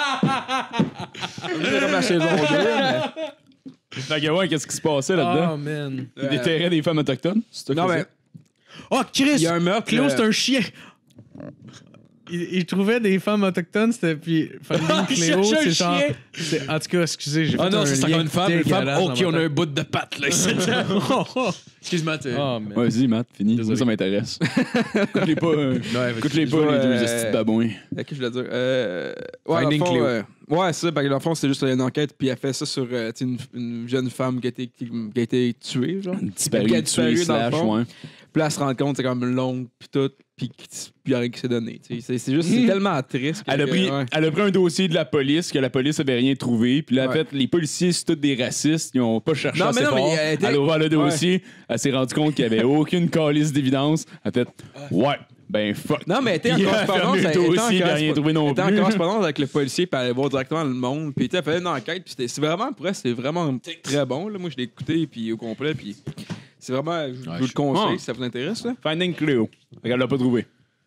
La saison 2. Fait que ouais, qu'est-ce qui se passait là-dedans? Oh, man. Ils déterraient des femmes autochtones? Non, mais. Oh, Chris! Il y a un meurtre. Cléo, c'est un chien. Il trouvait des femmes autochtones, c'était puis Finding Cléo, c'est genre. En tout cas, excusez, j'ai fait Ah non, un c'est lien comme une femme. OK, on a un un bout de patte, là. Excuse-moi, tu. Oh, man. Vas-y, Matt, fini. Désolé. Ça m'intéresse. Écoute-les pas, écoute-les pas les deux estis de babouins. Qu'est-ce que je voulais dire? Ouais, Finding dans le fond, Cléo. ouais, c'est ça. Parce que dans le fond, c'est juste une enquête, puis elle fait ça sur une jeune femme qui a été tuée, genre. Disparu, Qui a disparu, tué, dans le slash, fond. ouais. Puis là, elle se rend compte, c'est comme longue, puis tout, puis il n'y a rien qui s'est donné. C'est juste, c'est tellement triste. Elle a pris un dossier de la police, que la police avait rien trouvé. Puis là, en fait, les policiers, c'est tous des racistes. Ils ont pas cherché assez fort. Elle a ouvert le dossier. Elle s'est rendue compte qu'il n'y avait aucune calice d'évidence. Elle a fait « Ouais, ben fuck. » Non, mais elle était en Puis elle a correspondance. fermé le dossier, il n'a rien trouvé non Elle était en plus. correspondance avec le policier, puis elle allait voir directement le monde. Puis elle fait une enquête, puis c'est vraiment, pour elle, c'est vraiment très bon. Là. Moi, je l'ai écouté, puis au complet, puis c'est vraiment, je vous le conseille si ça vous intéresse. Là. Finding Cléo. Elle l'a pas trouvé.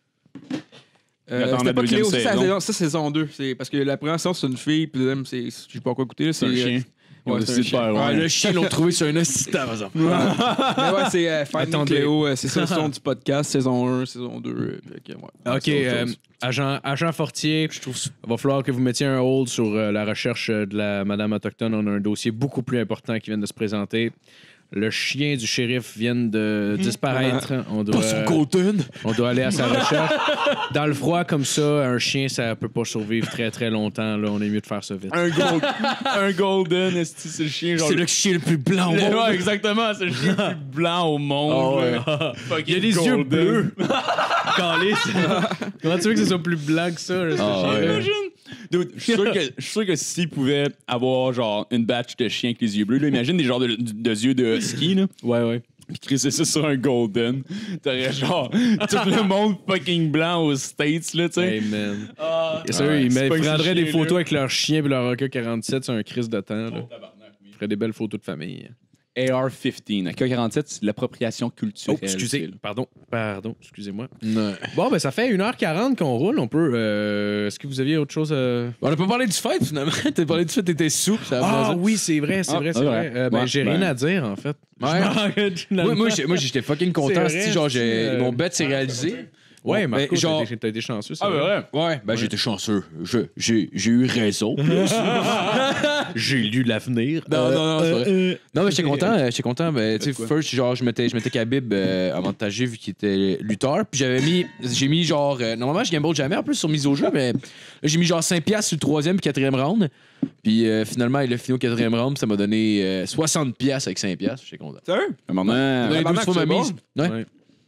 C'était pas Cléo, ça, c'est saison 2. Parce que la première saison, c'est une fille, puis la deuxième, je sais pas quoi écouter. C'est un chien. Ouais, c'est un chien. Le chien l'ont trouvé sur un assistant, par exemple. Mais ouais, c'est Finding Cléo. C'est ça, saison du podcast, saison 1, saison 2. OK, agent Fortier, il va falloir que vous mettiez un hold sur la recherche de la madame autochtone. On a un dossier beaucoup plus important qui vient de se présenter. Le chien du shérif vient de disparaître. On doit, on doit aller à sa recherche. Dans le froid comme ça, un chien, ça peut pas survivre très très longtemps. Là, on est mieux de faire ça vite. Un golden, c'est le chien genre. C'est le chien le plus blanc au monde. Ouais, exactement, c'est le chien le plus blanc au monde. Il y a des yeux bleus. Calice. Comment tu veux que ce soit plus blanc que ça? Là, ce chien-là? Imagine. Dude, je suis sûr que s'il pouvait avoir genre une batch de chiens avec les yeux bleus, là, imagine des genres de yeux de husky, là. Ouais. Puis crisser ça sur un golden. T'aurais genre tout le monde fucking blanc aux States, là, tu sais. Hey, man. Ouais, Ils c'est pas que prendraient ce des chien-là. photos avec leur chien et leur AK-47 sur un crise de temps. Là. Ils feraient des belles photos de famille. AR-15. AK-47, c'est l'appropriation culturelle. Oh, excusez. Pardon, excusez-moi. Ouais. Bon, ben ça fait 1h40 qu'on roule. On peut... Est-ce que vous aviez autre chose à... On a pas parlé du fait, finalement. T'as parlé du fait, t'étais sous. Ah oui, c'est vrai. Ouais. J'ai rien à dire, en fait. Ouais. Moi, j'étais fucking content. C'est vrai, Genre, c'est, mon bet s'est réalisé. Ouais, mais Marco, genre- t'as été chanceux. Ah, ben vrai. Ouais, ben j'étais chanceux. J'ai eu raison. J'ai lu l'avenir. Non, c'est vrai. Non, mais j'étais content. Ben, tu sais, first, genre, je mettais Khabib avantagé vu qu'il était lutteur. Puis j'ai mis genre, normalement, je gamble jamais en plus sur mise au jeu, mais là, j'ai mis genre 5$ sur le 3e puis 4e round. Puis finalement, il a fini au 4e round, puis ça m'a donné 60$ avec 5$. J'étais content. Sérieux? Maman. Ouais, 12 fois ma c'est bon. mise. Ouais.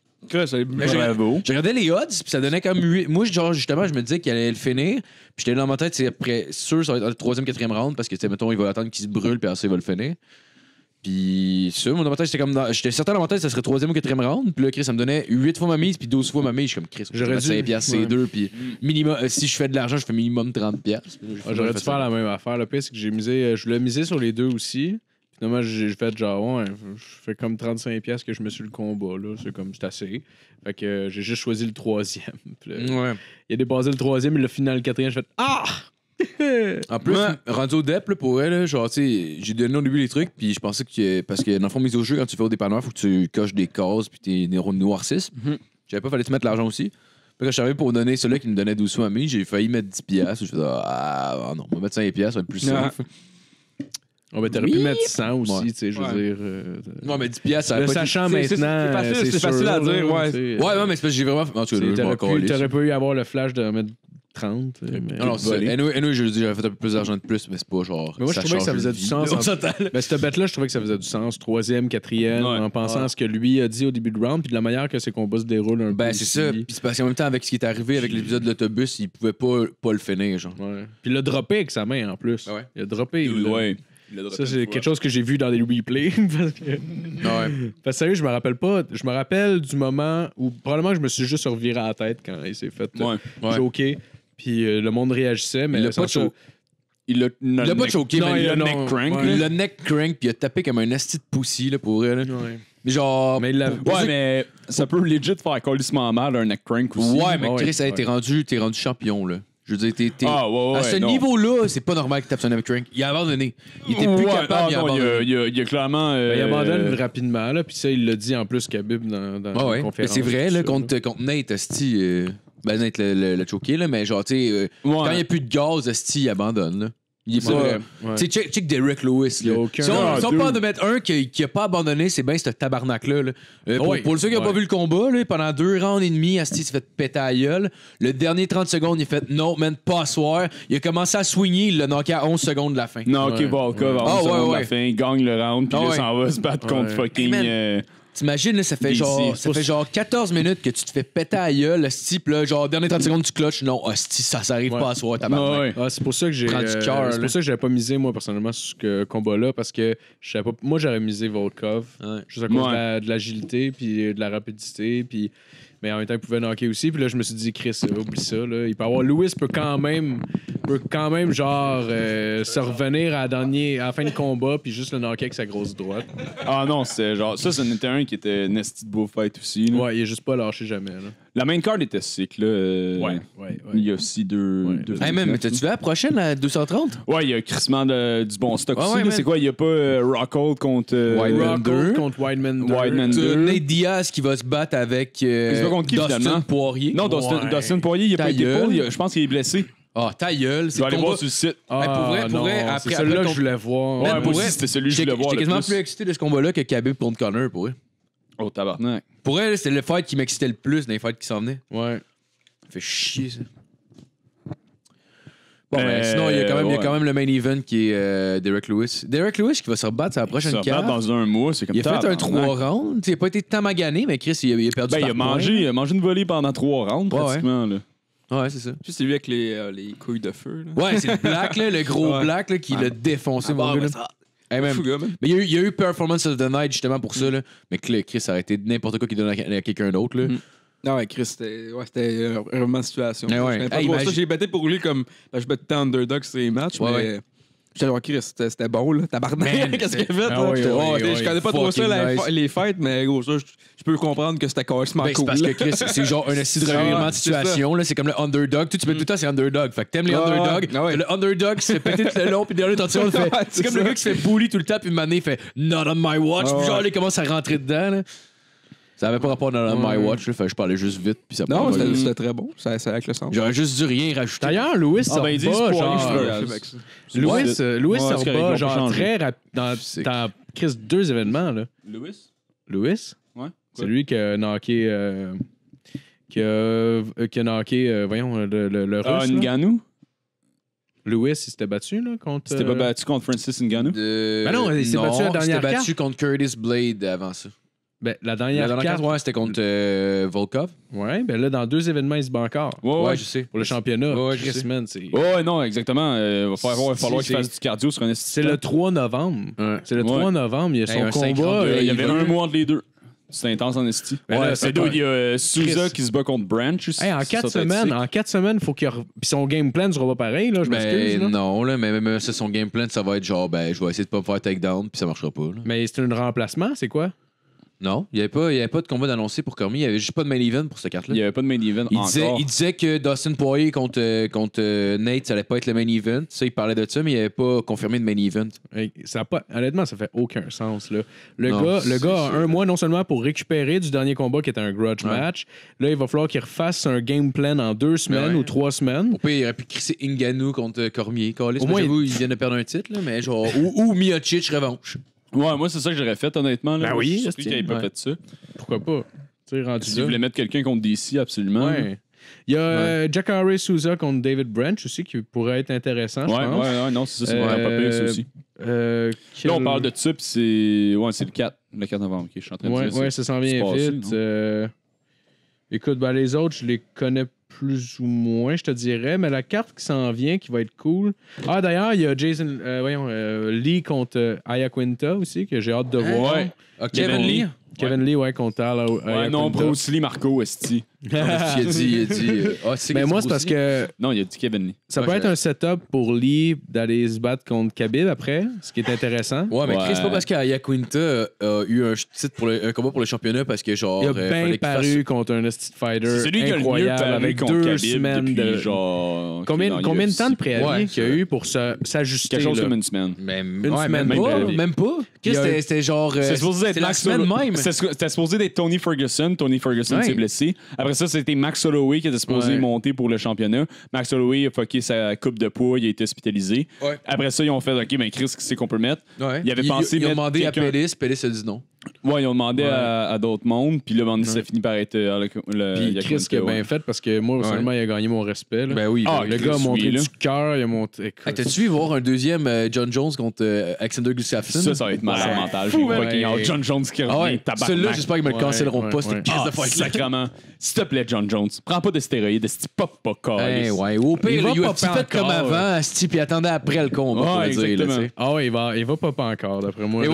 Bravo. Je regardais les odds, puis ça donnait comme 8. Moi, genre, justement, je me disais qu'il allait le finir. Puis j'étais dans ma tête, c'est après, sûr, ça va être le 3e, 4e round, parce que, tu sais, mettons, il va attendre qu'il se brûle, puis après ça, il va le finir. Puis, ça, mon avantage, c'était comme. J'étais certain dans ma tête, ça serait 3e ou 4e round. Puis là, Chris, ça me donnait 8 fois ma mise, puis 12 fois ma mise. Je suis comme, Chris, j'aurais dû 5$ c'est 2. Puis, minimum, si je fais de l'argent, je fais minimum 30$. J'aurais dû faire la même affaire. Le pire, c'est que je voulais miser sur les deux aussi. Finalement, j'ai fait genre, ouais, je fais comme 35$ que je me suis le combat, là. C'est assez. Fait que j'ai juste choisi le 3e. Puis là, Ouais. il a dépassé le 3e, il l'a fini dans le 4e. J'ai fait, ah! En plus, rendu au dep, là, pour elle, là, genre, tu sais, j'ai donné au début les trucs, puis je pensais que. Parce que dans le fond, mise au jeu, quand tu fais au dépanneur, faut que tu coches des cases, puis tes neurones noircissent. J'avais pas fallu te mettre l'argent aussi. Puis quand je suis arrivé pour donner celui-là qui me donnait 12 fois à mi, j'ai failli mettre 10$. Je fais, non, on va mettre 5$, ça va être plus safe. Oh, ben, t'aurais pu mettre 100 aussi, tu sais, je veux dire. Non, mais 10$, ça Le va pas sachant maintenant, c'est facile à dire, ouais. Ouais, mais c'est parce que j'ai vraiment. En tout cas, T'aurais pu y avoir le flash de mettre 30. Alors, anyway, je le dis, j'avais fait un peu plus d'argent de plus, mais c'est pas genre. Mais moi, je trouvais que ça faisait du sens. Mais cette bête-là, je trouvais que ça faisait du sens. 3e, 4e, en pensant à ce que lui a dit au début de round, puis de la manière que ses combats se déroulent un peu. Ben, c'est ça. Puis c'est parce qu'en même temps, avec ce qui est arrivé avec l'épisode de l'autobus, il pouvait pas le finir, genre. Ouais. Puis il l'a droppé avec sa main en plus. Ouais. Il a droppé. Ouais. Ça, c'est quelque chose que j'ai vu dans les replays. Parce que sérieux, je me rappelle pas. Je me rappelle du moment où probablement je me suis juste reviré à la tête quand il s'est fait choquer. Puis le monde réagissait, mais il l'a pas choqué. Il l'a pas choqué, mais il l'a neck crank. Il l'a neck crank, puis il a tapé comme un asti de poussi là, pour elle. Mais genre. Mais mais ça peut legit faire colissement mal un neck crank aussi. Ouais, mais Chris, t'es rendu champion, là. Je veux dire, à ce niveau-là, c'est pas normal qu'il tape son neck crank. Il a abandonné. Il était plus capable. Il a clairement. Il abandonne rapidement, là. Puis ça, il l'a dit en plus Khabib dans la conférence. Mais c'est vrai, là, contre Nate, asti. Ben, Nate l'a choqué, là, mais genre, tu sais, quand il n'y a plus de gaz, asti, il abandonne, là. Il est pas. Tu sais, check Derek Lewis. Là. Si on parle de mettre un qui a pas abandonné, c'est bien ce tabarnak-là. Là. Pour ceux qui n'ont pas vu le combat, là, pendant 2 rounds et demi, Asti s'est fait péter à la gueule. Le dernier 30 secondes, il a fait non, man, pas à soir. Il a commencé à swinguer, il l'a knocké à 11 secondes de la fin. Knocké Volkov à 11 secondes de la fin, il gagne le round, puis là, il s'en va se battre contre fucking. T'imagines, là, ça fait genre 14 minutes que tu te fais péter à la gueule, asti, pis là, genre, dernier 30 secondes, tu clutches. Non, asti, ça s'arrive pas à soir, tabarnak. C'est pour ça que j'ai. C'est pour ça que j'avais pas misé, moi, personnellement, sur ce combat-là, parce que je savais pas. Moi, j'aurais misé Volkov, juste à cause de l'agilité, puis de la rapidité, puis. Mais en même temps, il pouvait knocker aussi. Puis là, je me suis dit, Chris, oublie ça. Là. Il peut avoir. Lewis peut quand même genre, se revenir à la fin de combat, puis juste le knocker avec sa grosse droite. Ah non, c'est genre. Ça, c'en était un qui était nasty de beau fight aussi. Là. Ouais, il est juste pas lâché jamais. Là. La main card était sick, là. Ouais. Il y a aussi deux hey, man, mais t'as-tu vu la prochaine, la 230? Ouais, il y a crissement du bon stock aussi. C'est quoi? Il y a pas Rockhold contre Wideman 2. Nate Diaz qui va se battre avec Dustin Poirier. Non, Dustin Poirier, il a pas été pour. Je pense qu'il est blessé. Ah, ta gueule. Tu vas aller voir sur le site. Pour vrai, après celui-là que je voulais voir. Ouais, moi aussi, c'était celui que je voulais voir. J'étais quasiment plus excité de ce combat-là que Khabib contre Conor, pour vrai. Oh, tabarnak. Pour elle, c'était le fight qui m'excitait le plus dans les fights qui s'en venaient. Ouais. Ça fait chier, ça. Bon, ben, sinon, il y a quand même le main event qui est Derek Lewis. Derek Lewis qui va se rebattre à la prochaine carte. Dans un mois, c'est comme ça. Il a fait un 3 rounds. Il n'a pas été tant magané, mais Chris, il a perdu. Il a mangé une volée pendant 3 rounds, pratiquement. Là. Ouais, c'est ça. Puis c'est lui avec les couilles de feu. Là. Ouais, c'est le Black, là, le gros Black là, qui l'a défoncé, mon gars. Hey, mais il y a eu Performance of the Night justement pour ça, là. Mais Chris, ça aurait été n'importe quoi qui donne à quelqu'un d'autre. Là. Non, ouais, Chris, c'était vraiment une situation. Ouais. J'ai battu pour lui comme. Je battais underdog sur les matchs, mais. J'étais là, Chris, c'était bon, là. Tabarnak, qu'est-ce qu'il a fait, là? Je connais pas trop ça, les fêtes, mais gros, ça, je peux comprendre que c'était carrément cool. C'est parce que Chris, c'est genre un assis de revirement de situation, là. C'est comme le underdog. Tu peux tout le temps, c'est underdog. Fait que t'aimes les underdogs. Le underdog se fait péter tout le long, puis derrière, attention, c'est comme le gars qui se fait bully tout le temps, puis une manée, il fait Not on my watch. Puis genre, il commence à rentrer dedans, là. Ça avait pas rapport dans My Watch, là, fait que je parlais juste vite. Puis ça non, c'était très bon. Ça avec le sens. J'aurais juste dû rien rajouter. D'ailleurs, Louis sort pas, genre... Louis sort pas, genre, très rapide. Dans Chris, 2 événements, là. Louis? Ouais. C'est lui qui a knocké... voyons, le Russe, Ngannou? Louis, il s'était battu, là, contre... C'était pas battu contre Francis Ngannou? Ben non, il s'est battu la dernière carte. Il s'était battu contre Curtis Blade avant ça. Ben, la dernière carte, ouais, c'était contre Volkov. Ouais, ben là, dans 2 événements, il se bat encore. Ouais, je sais. Pour le championnat. Ouais, je sais. Ouais, non, exactement. Il va falloir qu'il fasse du cardio sur un assistant. C'est le 3 novembre. Ouais. C'est le 3 novembre. Il y a son combat. Il y avait un mois entre les deux. C'est intense en esti. Ouais, c'est deux. Il y a Souza qui se bat contre Branch aussi. Hey, en 4 semaines, faut qu'il. Puis son game plan ne sera pas pareil, là. Je m'excuse. Non, là, mais même son game plan, ça va être genre, ben, je vais essayer de pas me faire takedown, puis ça marchera pas. Là. Mais c'est un remplacement, c'est quoi? Non, il n'y avait pas de combat d'annoncé pour Cormier. Il n'y avait juste pas de main event pour cette carte-là. Il n'y avait pas de main event encore. Il disait que Dustin Poirier contre Nate, ça allait pas être le main event. Ça, il parlait de ça, mais il n'avait pas confirmé de main event. Honnêtement, ça fait aucun sens. Là. Le gars a un mois non seulement pour récupérer du dernier combat qui était un grudge match. Là, il va falloir qu'il refasse un game plan en 2 semaines ou 3 semaines. Au pire, il aurait pu crisser Ngannou contre Cormier. Au moins, il vient de perdre un titre, là, mais genre, ou Miocic revanche. Ouais, moi, c'est ça que j'aurais fait, honnêtement. Là. Ben oui. Surtout qu'il n'avait pas fait ça. Pourquoi pas? Si vous voulez mettre quelqu'un contre DC, absolument. Ouais. Il y a Jacare Souza contre David Branch aussi, qui pourrait être intéressant, je pense. Ouais, non, c'est ça, c'est vraiment pas pire, ça aussi. Là, on parle de ça, puis c'est le 4 novembre. Okay, je suis en train de dire ça s'en vient vite. Écoute, les autres, je les connais plus ou moins, je te dirais, mais la carte qui s'en vient, qui va être cool. Ah, d'ailleurs, il y a Jason Lee contre Ayaquinta aussi, que j'ai hâte de voir. Ouais. Kevin Lee. Kevin Lee, contre Ayaquinta. Non, Bruce Lee, Marco, esti. Il a dit. Mais moi, c'est parce que. Non, il a dit Kevin Lee. Ça peut être un setup pour Lee d'aller se battre contre Khabib après, ce qui est intéressant. Ouais, mais Chris, c'est pas parce qu'Ayaquinta a eu un combat pour le championnat parce que genre. Il a bien paru contre un fighter incroyable avec 2 semaines de. Combien de temps de préavis qu'il y a eu pour s'ajuster? Quelque chose comme une semaine. Même pas. C'était genre. C'était la semaine même. C'était supposé d'être Tony Ferguson. Tony Ferguson s'est blessé. Après ça, c'était Max Holloway qui était supposé monter pour le championnat. Max Holloway a fucké sa coupe de poids, il a été hospitalisé. Ouais. Après ça, ils ont fait OK, mais Chris, c'est qu'on peut mettre. Ouais. Ils ont demandé à Pellis a dit non. Ouais, ils ont demandé à d'autres mondes, puis là, ça finit par être puis Chris qui a bien fait parce que moi, personnellement, il a gagné mon respect. Là. Ben oui. Le gars a montré du cœur, il a montré. T'as-tu vu voir un deuxième John Jones contre Alexander Gustafsson? Ça va être malade mental. John Jones qui revient. Celui-là, j'espère qu'ils me le cancelleront pas. Cette pièce de fight. Sacrement. S'il te plaît, John Jones, prends pas de stéroïdes, si pop pas calé. Ouais, au pire, il va fait comme avant, puis attendait après le combat. Ah ouais, il va pas encore, d'après moi.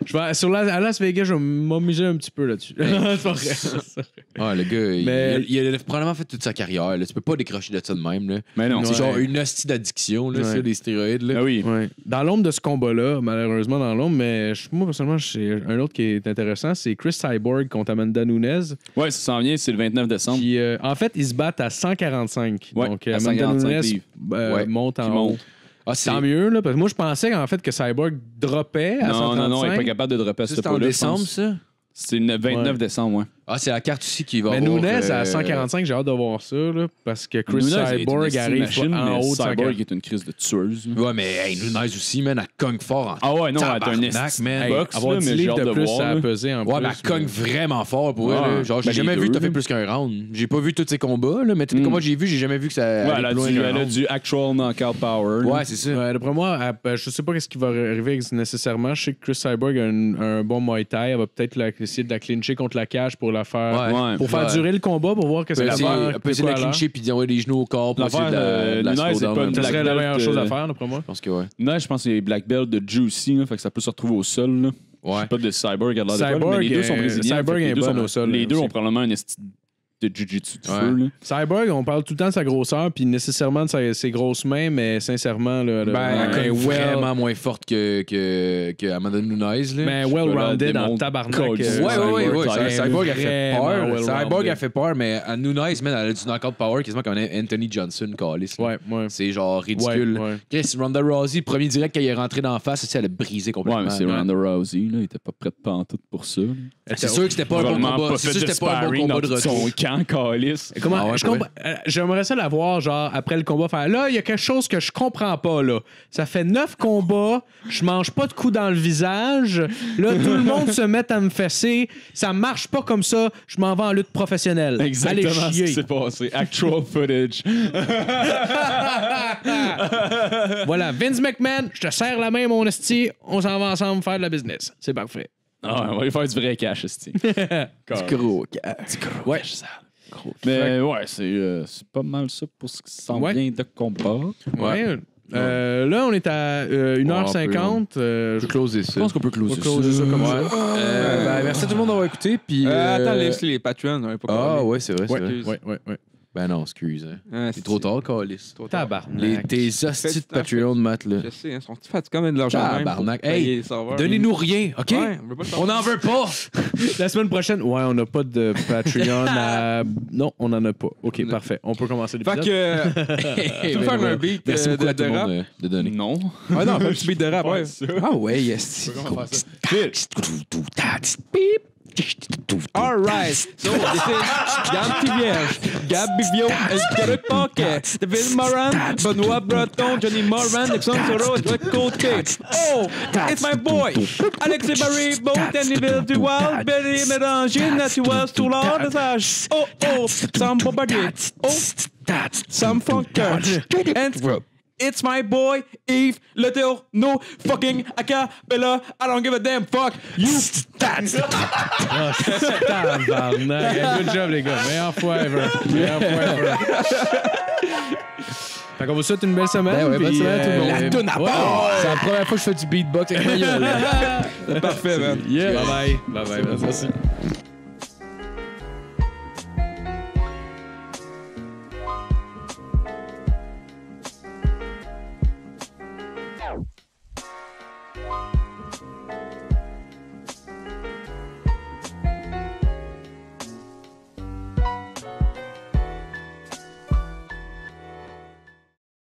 À Las Vegas, je vais m'amuser un petit peu là-dessus. C'est pas vrai. Ah, le gars, il a probablement fait toute sa carrière. Tu peux pas décrocher de ça de même. Là. Mais non. C'est genre une hostie d'addiction, ça, les stéroïdes. Là. Ah oui. Ouais. Dans l'ombre de ce combat-là, malheureusement dans l'ombre, mais moi, personnellement, j'ai un autre qui est intéressant, c'est Chris Cyborg contre Amanda Nunes. Ouais, ça s'en vient, c'est le 29 décembre. Puis, en fait, ils se battent à 145. Ouais, donc, Amanda Nunes monte en haut. Tant mieux, là, parce que moi, je pensais qu'en fait que Cyborg droppait à 135. Non, il n'est pas capable de dropper à ce point-là. C'est en décembre, ça? C'est le 29 décembre, ouais. Ah, c'est la carte aussi qui va mais Nunes à 145, j'ai hâte de voir ça, là, parce que Chris Cyborg arrive en haut de Cyborg est une crise de tueuse. Ouais, mais Nunes aussi, man, elle cogne fort. Ah ouais, non, elle a un box, avoir 10 livres de plus, ça a pesé en plus. Ouais, mais elle cogne vraiment fort pour elle. Genre, j'ai jamais vu que t'as fait plus qu'un round. J'ai pas vu tous ses combats, là, mais tous les combats que j'ai vus, j'ai jamais vu que ça. Ouais, elle a du actual knockout power. Ouais, c'est ça. D'après moi, je sais pas ce qui va arriver nécessairement. Je sais que Chris Cyborg a un bon Muay Thai. Elle va peut-être essayer de la clincher contre la cage pour la faire. Pour faire durer le combat, pour voir qu'est-ce qu'elle va. Elle peut essayer de la clincher puis d'envoyer les genoux au corps pour essayer de la slowdown. Ça serait la meilleure chose à faire, d'après moi. Je pense que ouais. Non, je pense que c'est Black Belt de Juicy, fait que ça peut se retrouver au sol. Là. Ouais. Je sais pas de Cyborg à l'air de mais les deux sont brésiliens. Cyborg est bon au sol. Les deux ont probablement un de jiu-jitsu de feu. Là. Cyborg, on parle tout le temps de sa grosseur puis nécessairement de ses grosses mains, mais sincèrement, elle est vraiment moins forte que Amanda Nunes. Là. Mais well-rounded en tabarnak. Ouais. Cyborg a fait peur. Cyborg a fait peur, mais à Nunes, elle a du knockout power quasiment comme Anthony Johnson, Callis. Ouais. C'est genre ridicule. Chris, Ronda Rousey, premier direct quand il est rentré d'en face, elle a brisé complètement. Ouais, mais c'est Ronda Rousey, là, il était pas prêt de pantoute pour ça. C'est sûr que c'était pas un bon combat. C'est sûr que c'était pas un bon combat de retour. J'aimerais ça l'avoir, genre, après le combat, faire là, il y a quelque chose que je comprends pas, là. Ça fait 9 combats, je mange pas de coups dans le visage, là, tout le monde se met à me fesser, ça marche pas comme ça, je m'en vais en lutte professionnelle. Exactement ce qui s'est passé. Actual footage. Voilà, Vince McMahon, je te serre la main, mon esti, on s'en va ensemble faire de la business. C'est parfait. Ah, on va lui faire du vrai cash, esti. Du gros cash. Ouais. Mais ouais, c'est pas mal ça pour ce qui s'en vient de combat. Ouais. Là, on est à 1h50. Je peux closer ça. Je pense qu'on peut closer ça comme ça. Merci à tout le monde d'avoir écouté. Attends, les Patreons. Ouais, c'est vrai. Ouais. Ben non, excuse. C'est trop tard, Calis. Tabarnak. Tes hosties de Patreon, Matt, là. Je sais, sont fatigués comme de l'argent. Tabarnak. Hey, donnez-nous rien, OK? On n'en veut pas. La semaine prochaine, on n'a pas de Patreon à... Non, on n'en a pas. OK, parfait. On peut commencer l'épisode. Fait que... Tu peux faire un beat de rap? De donner. Non. Ah non, un petit beat de rap, ouais. Ah ouais, yes. Vite. Alright, so this is Gab Vierge, Gab Bivio, Derek Paquet, David Moran, Benoît Breton, Johnny Moran, Alexandre Soro, de l'autre côté. Oh, it's my boy, Alexis Barry, Beauteniville du Wild, Berry Mélanger, Naturel Soulard, Desage. Oh, Sam Bombardier. Oh, Sam Funker. And it's my boy, Yves Leteau, no fucking acapella. I don't give a damn fuck. You dance. Good job, les gars. Meilleure fois ever. Fait qu'on vous souhaite une belle semaine. Ouais, bonne semaine à tout le monde. La toune à bord. C'est la première fois que je fais du beatbox avec ma gueule. Parfait, man. Yeah. Bye bye. Merci.